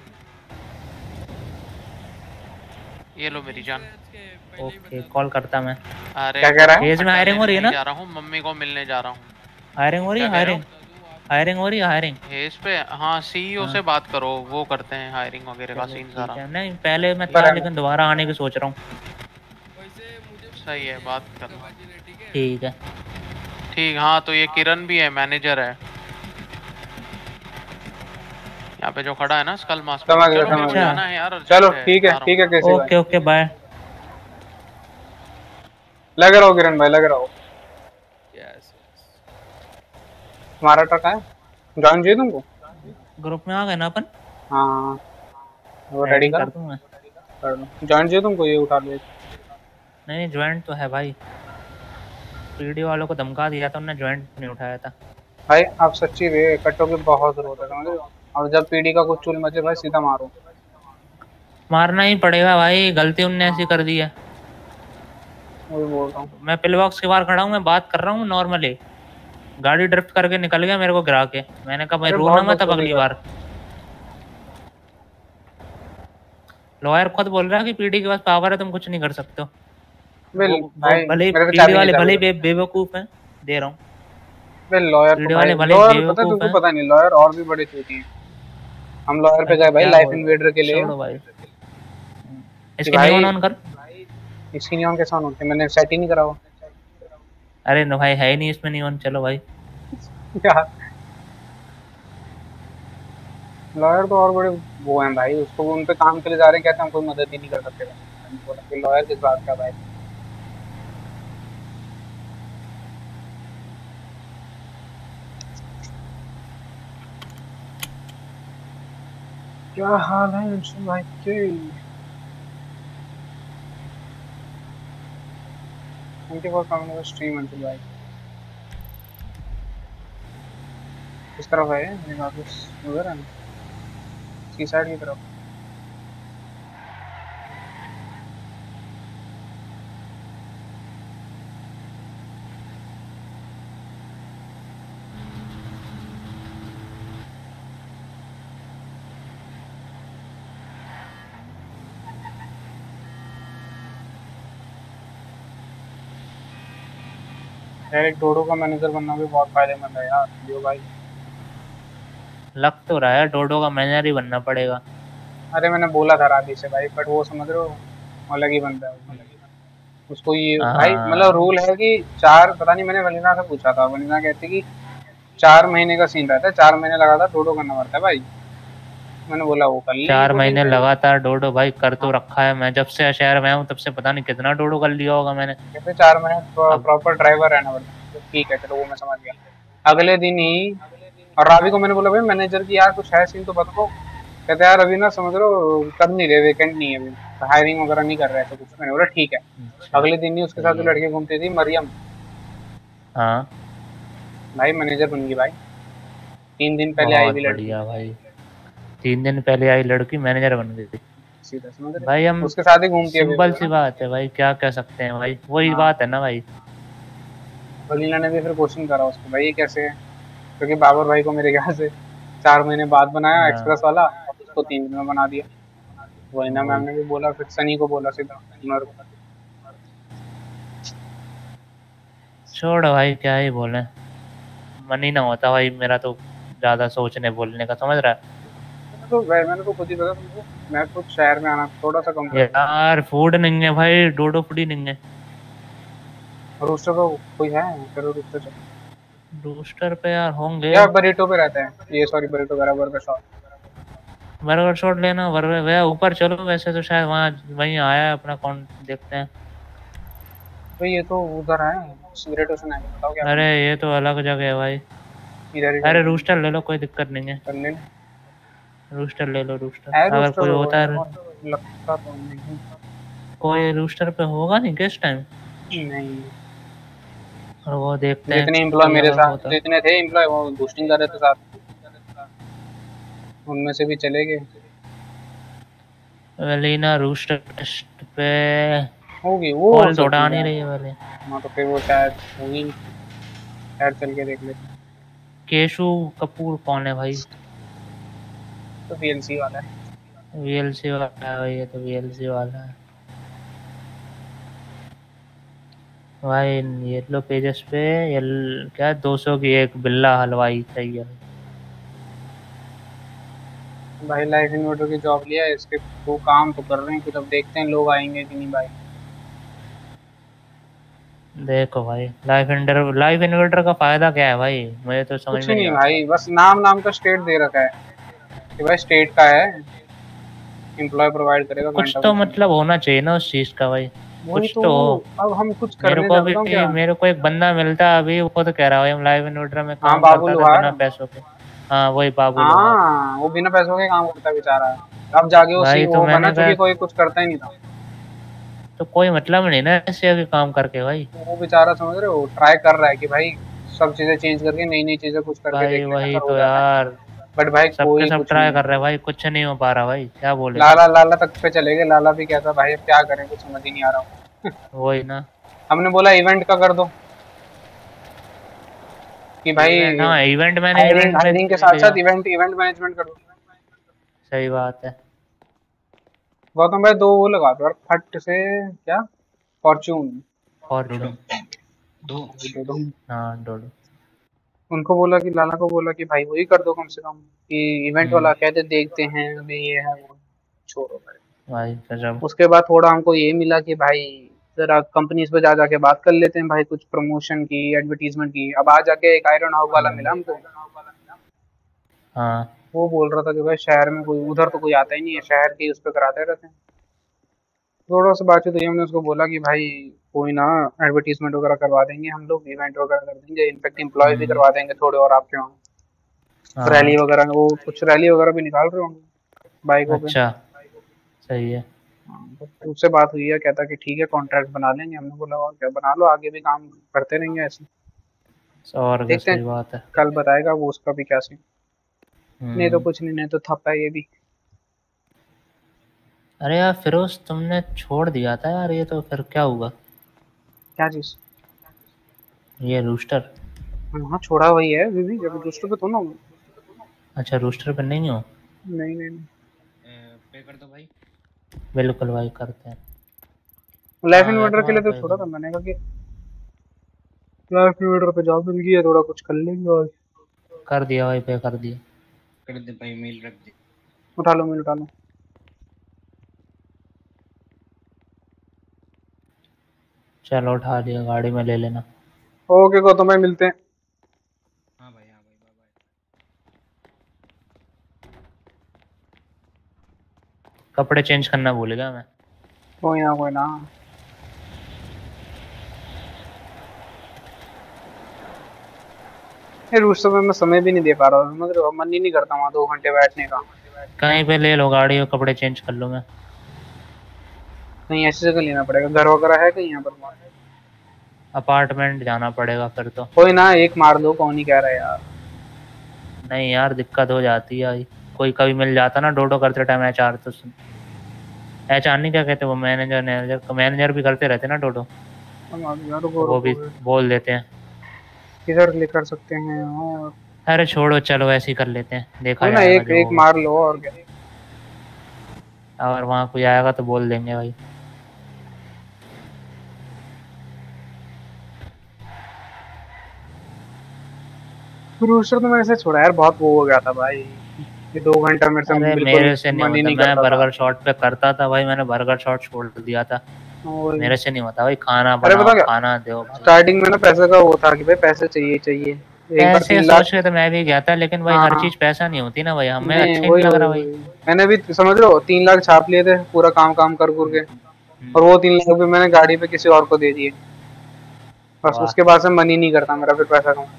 ये लो मेरी जान। ओके कॉल करता मैं। अरे क्या कह रहा है? फेज में हायरिंग हो रही है ना? जा रहा हूँ मम्मी को मिलने जा रहा हूँ। हायरिंग हो रही है? हायरिंग हायरिंग हो रही है? हायरिंग इस पे हाँ सीईओ से बात करो, वो करते हैं हायरिंग वगैरह का सीन सारा। नहीं पहले मैं था, लेकिन दोबारा आने की सोच रहा हूँ। सही है, बात कर। ठीक है ठीक। हाँ तो ये किरण भी है, मैनेजर है यहाँ पे जो खड़ा है ना स्कल मास्क। समझ गया समझ गया। चलो ठीक है ठीक है कैसे ओके ओके बाय। लग रहा हो किरण भाई, लग रहा हो। तुम्हारा ट्रक है, ज्वाइन चाहिए तुमको? ग्रुप में आ गए ना अपन? हाँ वो रेडी कर दूं मैं। कर दो। ज्वाइन चाहिए तुमको? ये उठा लो। नहीं नहीं ज्वाइंट तो है भाई, पीडी वालों को धमका दिया था उन्होंने, ज्वाइंट नहीं उठाया था भाई। आप सच्ची रे कट्टो की बहुत जरूरत है समझ रहे हो? और जब पीडी का कुछ चुल मचे भाई सीधा मारो। मारना ही पड़ेगा भाई, गलती उनने ऐसी कर दी है। वही बोल रहा हूँ मैं पिल बॉक्स के बाहर खड़ा हूँ, मैं बात कर रहा हूँ नॉर्मली, गाड़ी ड्रिफ्ट करके निकल गया मेरे को गिरा के। मैंने कहा भाई रोना मत अब अगली बार। लॉयर खुद बोल रहा है कि पीडी के पास पावर है, तुम कुछ नहीं कर सकते हो। भले पीडी वाले भले बेवकूफ हैं, दे रहा हूँ। लॉयर लॉयर पता है तुमको? पता नहीं, लॉयर और भी बड़े चोटी हैं। हम लॉयर पे गए भाई लाइफ इन्वेडर के लिए। भाई इसकी नियॉन ऑन कर। इसकी नियॉन कैसे ऑन होती है? मैंने सेट ही नहीं करा हुआ। अरे no भाई है ही नहीं इसमें नियॉन। चलो भाई यार लॉयर तो और बड़े वो हैं भाई, उसको उन पे काम के लिए जा रहे हैं, कहते हैं हम कोई मदद ही नहीं कर सकते। लॉयर किस बात का भाई? क्या हाल है अंशुल भाई के? उनके पास सामने का स्ट्रीम अंशुल भाई किस तरफ है? मेरे ऑफिस उधर है ना। सी साइड की तरफ। यार एक डोडो का मैनेजर बनना भी बहुत फायदेमंद है यार जो भाई। लग तो रहा है डोडो का मैनेजर ही बनना पड़ेगा। अरे मैंने बोला था राधी से भाई, बट वो समझ रहे हो अलग ही बनता है, अलग ही बनता। उसको ये भाई मतलब रूल है कि चार, पता नहीं, मैंने वनीना से पूछा था, वनीना कहती कि चार महीने का सीन रहता है, चार महीने लगातार डोडो करना पड़ता है भाई। मैंने बोला वो कर ली चार महीने लगातार डोडो भाई कर तो रखा है, मैं जब से शहर में हूँ तब से पता नहीं कितना डोडो कर लिया होगा मैंने। कहते चार महीने प्रॉपर ड्राइवर रहना पड़ता है। ठीक है चलो वो मैं समझ गया। अगले दिन ही और रावी को मैंने बोला भाई मैनेजर की यार कुछ है सीन तो बताओ। कहते यार अभी ना समझ लो कर नहीं रहे, वेकेंट नहीं है अभी, हायरिंग वगैरह नहीं कर रहे थे कुछ। मैंने बोला ठीक है। अगले दिन ही उसके साथ जो लड़की घूमती थी मरियम, हाँ भाई मैनेजर बन गई भाई। तीन दिन पहले आई हुई लड़की भाई, तीन दिन पहले आई लड़की मैनेजर बन गई थी सीधा समझ रहे भाई। हम उसके साथ ही घूमती है। सिंपल सी बात है भाई, क्या कह सकते हैं भाई, वही बात है ना भाई। वलीला ने भी फिर क्वेश्चन करा उसको भाई ये कैसे है, क्योंकि बाबर भाई को मेरे ख्याल से चार महीने बाद बनाया एक्सप्रेस वाला, और उसको तीन दिन में बना दिया। वहीना मैम ने भी बोला, फिर सनी को बोला सीधा उन्होंने को। छोड़ भाई क्या ही बोले, मन ही ना होता भाई मेरा तो ज्यादा सोचने बोलने का, समझ रहा है। तो भाई मैंने तो खुद ही पता तुमको, मैं खुद शहर में आना थोड़ा सा कम यार। फूड नहीं है भाई, डोडो फूड ही नहीं है। रोस्टर पे कोई है? चलो रोस्टर चलो। रोस्टर पे यार होंगे यार बरीटो पे रहते हैं ये, सॉरी बरीटो बराबर बर्गर शॉप। बर्गर शॉट लेना, बर्गर वह ऊपर चलो, वैसे तो शायद वहाँ वहीं आया है अपना, कौन देखते हैं भाई। ये तो उधर है सिगरेट ओशन है, बताओ क्या। अरे ये तो अलग जगह है भाई। इधर अरे रूस्टर ले लो, कोई दिक्कत नहीं है। कर ले रूस्टर ले लो, रूस्टर अगर कोई होता है। लगता तो नहीं कोई रूस्टर पे होगा नहीं किस टाइम नहीं। और वो देखते हैं जितने एम्प्लॉय मेरे साथ जितने थे एम्प्लॉय वो बूस्टिंग कर रहे थे साथ, उनमें से भी चले गए। वलीना रूस्टर टेस्ट पे होगी वो कॉल तो उड़ा नहीं रही है वाले। हां तो फिर वो शायद होगी, शायद चल के देख लेते हैं। केशु कपूर कौन है भाई? तो वीएलसी वाला है। वीएलसी वाला है भाई, ये तो वीएलसी वाला है भाई। येलो पेजेस पे येल क्या दो सौ की एक बिल्ला हलवाई चाहिए भाई। लाइफ इन्वर्टर की जॉब लिया है, इसके वो काम तो कर रहे हैं कुछ, अब देखते हैं लोग आएंगे कि नहीं भाई। देखो भाई लाइफ इन्वर्टर लाइफ इन्वर्टर का फायदा क्या है भाई, मुझे तो समझ में नहीं भाई। बस नाम नाम का स्टेट दे रखा है कि भाई स्टेट का है, एम्प्लॉय प्रोवाइड करेगा। कुछ तो मतलब होना चाहिए ना उस चीज का भाई, कुछ तो, तो अब हम कुछ करने मेरे को भी क्या? मेरे को एक बंदा मिलता है अभी, वो खुद कह रहा है हम लाइव इन्वर्टर में काम करता है बिना पैसों के। हाँ वही बाबू। हाँ वो बिना पैसों के काम करता है बेचारा। अब जाके वो सी ओ बना, चूंकि कोई कुछ करता ही नहीं था तो कोई मतलब नहीं ना ऐसे के काम करके भाई। वो बेचारा समझ रहे हो ट्राई कर रहा है कि भाई सब चीजें चेंज करके नई नई चीजें कुछ करके देखते हैं। वही तो यार, बट भाई कोई सब ट्राई कर रहे हैं भाई, कुछ नहीं हो पा रहा भाई, क्या बोले। लाला लाला तक पे चले गए, लाला भी कहता भाई अब क्या करें कुछ समझ ही नहीं आ रहा। वही ना, हमने बोला इवेंट का कर दो कि भाई। हाँ इवेंट मैनेजमेंट हायरिंग के साथ साथ इवेंट इवेंट मैनेजमेंट कर दो। सही बात है। गौतम भाई दो वो लगा दो यार फट से, क्या फॉर्च्यून फॉर्च्यून दो दो हाँ डोडो। उनको बोला कि लाला को बोला कि भाई वही कर दो कम से कम, कि इवेंट वाला कहते देखते हैं अभी ये है वो, छोड़ो भाई गजब। उसके बाद थोड़ा हमको ये मिला कि भाई जरा कंपनीज पे जा जाके बात कर लेते हैं भाई, कुछ प्रमोशन की एडवर्टीजमेंट की। अब आ जाके एक आयरन हाउस वाला मिला हमको। हाँ वो बोल रहा था कि भाई शहर में कोई उधर तो कोई आता ही नहीं है, शहर के उस पर कराते रहते हैं। थोड़ा सा बातचीत हुई, हमने उसको बोला कि भाई कोई ना एडवर्टीजमेंट वगैरह करवा देंगे हम लोग, इवेंट वगैरह कर देंगे, इनफैक्ट एम्प्लॉय भी करवा देंगे थोड़े और आपके वहाँ। रैली वगैरह वो कुछ रैली वगैरह भी निकाल रहे होंगे बाइकों पे। अच्छा सही है। तो उससे बात हुई है, कहता कि ठीक है कॉन्ट्रैक्ट बना लेंगे। हमने बोला और क्या बना लो, आगे भी काम करते रहेंगे ऐसे। और देखते हैं बात है। कल बताएगा वो उसका भी क्या सीन। नहीं तो कुछ नहीं, नहीं तो थप्पा है ये भी। अरे यार फिरोज तुमने छोड़ दिया था यार, ये तो फिर क्या हुआ? क्या चीज? ये रूस्टर। हाँ छोड़ा वही है अभी भी, जब दूसरे पे तो ना हूँ। अच्छा रूस्टर पे नहीं हो? नहीं नहीं नहीं। पे कर दो भाई। बिल्कुल भाई करते हैं। लाइफ हाँ, इन्वर्टर के लिए तो तुम्हारा छोड़ा था मैंने, कहा कि लाइफ इन्वर्टर पे जॉब मिल गई है, थोड़ा कुछ कर लेंगे। और कर दिया भाई, पे कर दिया। कर दे भाई, मेल रख दे। उठा लो मेल उठा लो। चलो उठा लिया, गाड़ी में ले लेना। ओके गौतम भाई मिलते हैं। हाँ भाई हाँ भाई बाय बाय। कपड़े चेंज करना भूल गया मैं। कोई ना कोई ना। ये रूस्टर में मैं समय भी नहीं दे पा रहा हूँ, मतलब मन ही नहीं करता वहाँ दो घंटे बैठने का। कहीं पे ले लो गाड़ी और कपड़े चेंज कर लो। मैं कहीं ऐसी जगह लेना पड़ेगा, घर वगैरह है कहीं यहाँ पर? अपार्टमेंट जाना पड़ेगा फिर तो। कोई ना एक मार दो, कौन ही कह रहा है यार। नहीं यार दिक्कत हो जाती है, कोई कभी मिल जाता ना डोडो करते टाइम। एच आर तो एच आर नहीं क्या कहते वो, मैनेजर मैनेजर मैनेजर भी करते रहते ना डोडो, वो भी बोल देते हैं। किधर ले कर सकते हैं? और अरे छोड़ो चलो ऐसे ही कर लेते हैं, देखा ना एक एक मार लो और क्या। अगर वहाँ कोई आएगा तो बोल देंगे भाई। रूस्टर तो मैंने से छोड़ा यार, बहुत वो हो गया था भाई, ये दो घंटा मेरे से अरे बिल्कुल मेरे से नहीं मन ही होता, नहीं मैं करता बर्गर शॉट पे करता था भाई, मैंने बर्गर शॉट छोड़ दिया था। मेरे से नहीं होता भाई, खाना अरे बनाओ पता क्या, खाना दो। स्टार्टिंग में ना पैसे का वो था कि भाई पैसे चाहिए चाहिए पैसे सोच के तो मैं भी गया था, लेकिन भाई हर चीज पैसा नहीं होती ना भाई, हमें अच्छा नहीं लग रहा भाई। मैंने भी समझ लो तीन लाख छाप लिए थे पूरा काम काम कर कर के, और वो तीन लाख भी मैंने गाड़ी पे किसी और को दे दिए बस। उसके बाद से मन ही नहीं करता मेरा फिर पैसा कमाने।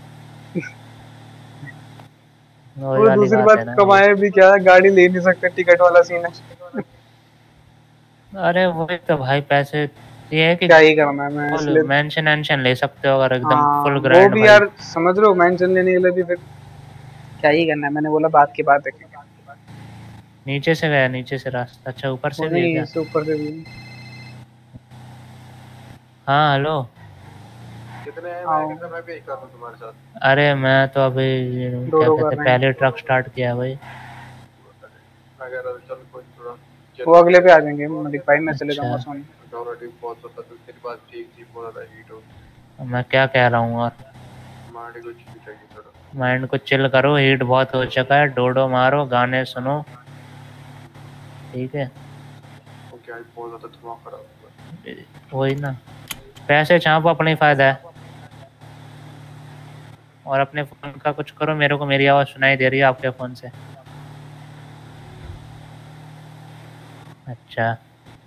वो दूसरी बात कमाए भी क्या, गाड़ी ले नहीं सकते, टिकट वाला सीन है। अरे वही तो भाई पैसे ये है कि क्या ही करना है, मैं इसलिए मेंशन मेंशन ले सकते हो अगर एकदम हाँ, फुल ग्रैंड। वो भी यार समझ लो मेंशन लेने के लिए भी फिर क्या ही करना है। मैंने बोला बात की बात है। नीचे से गया, नीचे से रास्ता। अच्छा ऊपर से भी है क्या? इससे ऊपर से भी। हाँ हेलो कितने हैं? मैं कितने मैं भी कर दूं तुम्हारे साथ? अरे मैं तो अभी क्या कहते हैं पहले ट्रक स्टार्ट किया है भाई। अगर चल कोई थोड़ा वो अगले पे आ जाएंगे मलिक भाई, मैं चले जाऊंगा सोने। ऑलरेडी बहुत होता तो तेरी बात ठीक थी, पूरा हीट हो। मैं क्या कह रहा हूँ, और माइंड को चिल चाहिए थोड़ा, माइंड को चिल करो, हीट बहुत हो चुका है, डोडो मारो गाने सुनो ठीक है। ओके आई बहुत ज्यादा दिमाग खराब। वही ना, पैसे छापो अपना ही फायदा है, और अपने फोन का कुछ करो। मेरे को मेरी आवाज सुनाई दे रही है आपके फोन से? अच्छा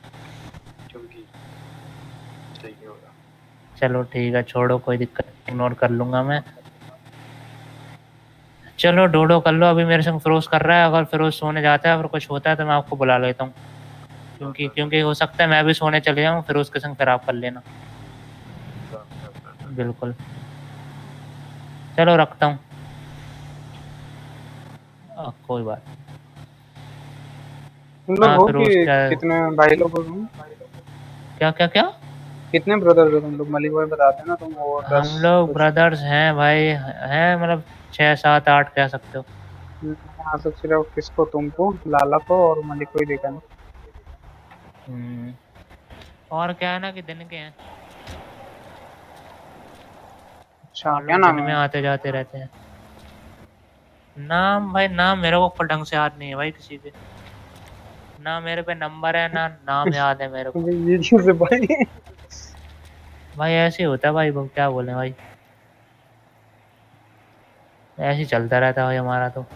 चलो ठीक है, छोड़ो कोई दिक्कत, इग्नोर कर लूंगा मैं। चलो डोडो कर लो, अभी मेरे संग फिरोज कर रहा है, अगर फिरोज सोने जाता है फिर कुछ होता है तो मैं आपको बुला लेता हूँ, क्योंकि क्योंकि हो सकता है मैं भी सोने चले जाऊँ फिरोज के संग, फिर आप कर लेना। बिल्कुल चलो रखता हूँ, कोई बात। तुम लोग हो कि कितने भाई लोग हो तुम? क्या क्या क्या कितने ब्रदर्स हो तुम लोग? मलिक भाई बताते हैं ना तुम वो दस। हम लोग ब्रदर्स हैं भाई, हैं मतलब छह सात आठ कह सकते हो। यहाँ से सिर्फ किसको, तुमको, लाला को और मलिक को ही देखा नहीं। और क्या है ना कि दिन के हैं। अच्छा क्या नाम में आते जाते रहते हैं। नाम भाई नाम मेरे को ढंग से याद नहीं है भाई किसी के, ना मेरे पे नंबर है ना नाम याद है मेरे को। ये चीज़ भाई भाई ऐसे ही होता है भाई, क्या बोले भाई, ऐसे ही चलता रहता है भाई हमारा तो।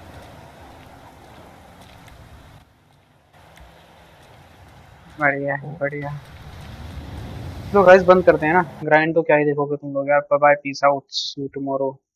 बढ़िया बढ़िया। तो गाइस बंद करते हैं ना, ग्राइंड तो क्या ही देखोगे तुम लोग यार। Bye bye, peace out, see you tomorrow.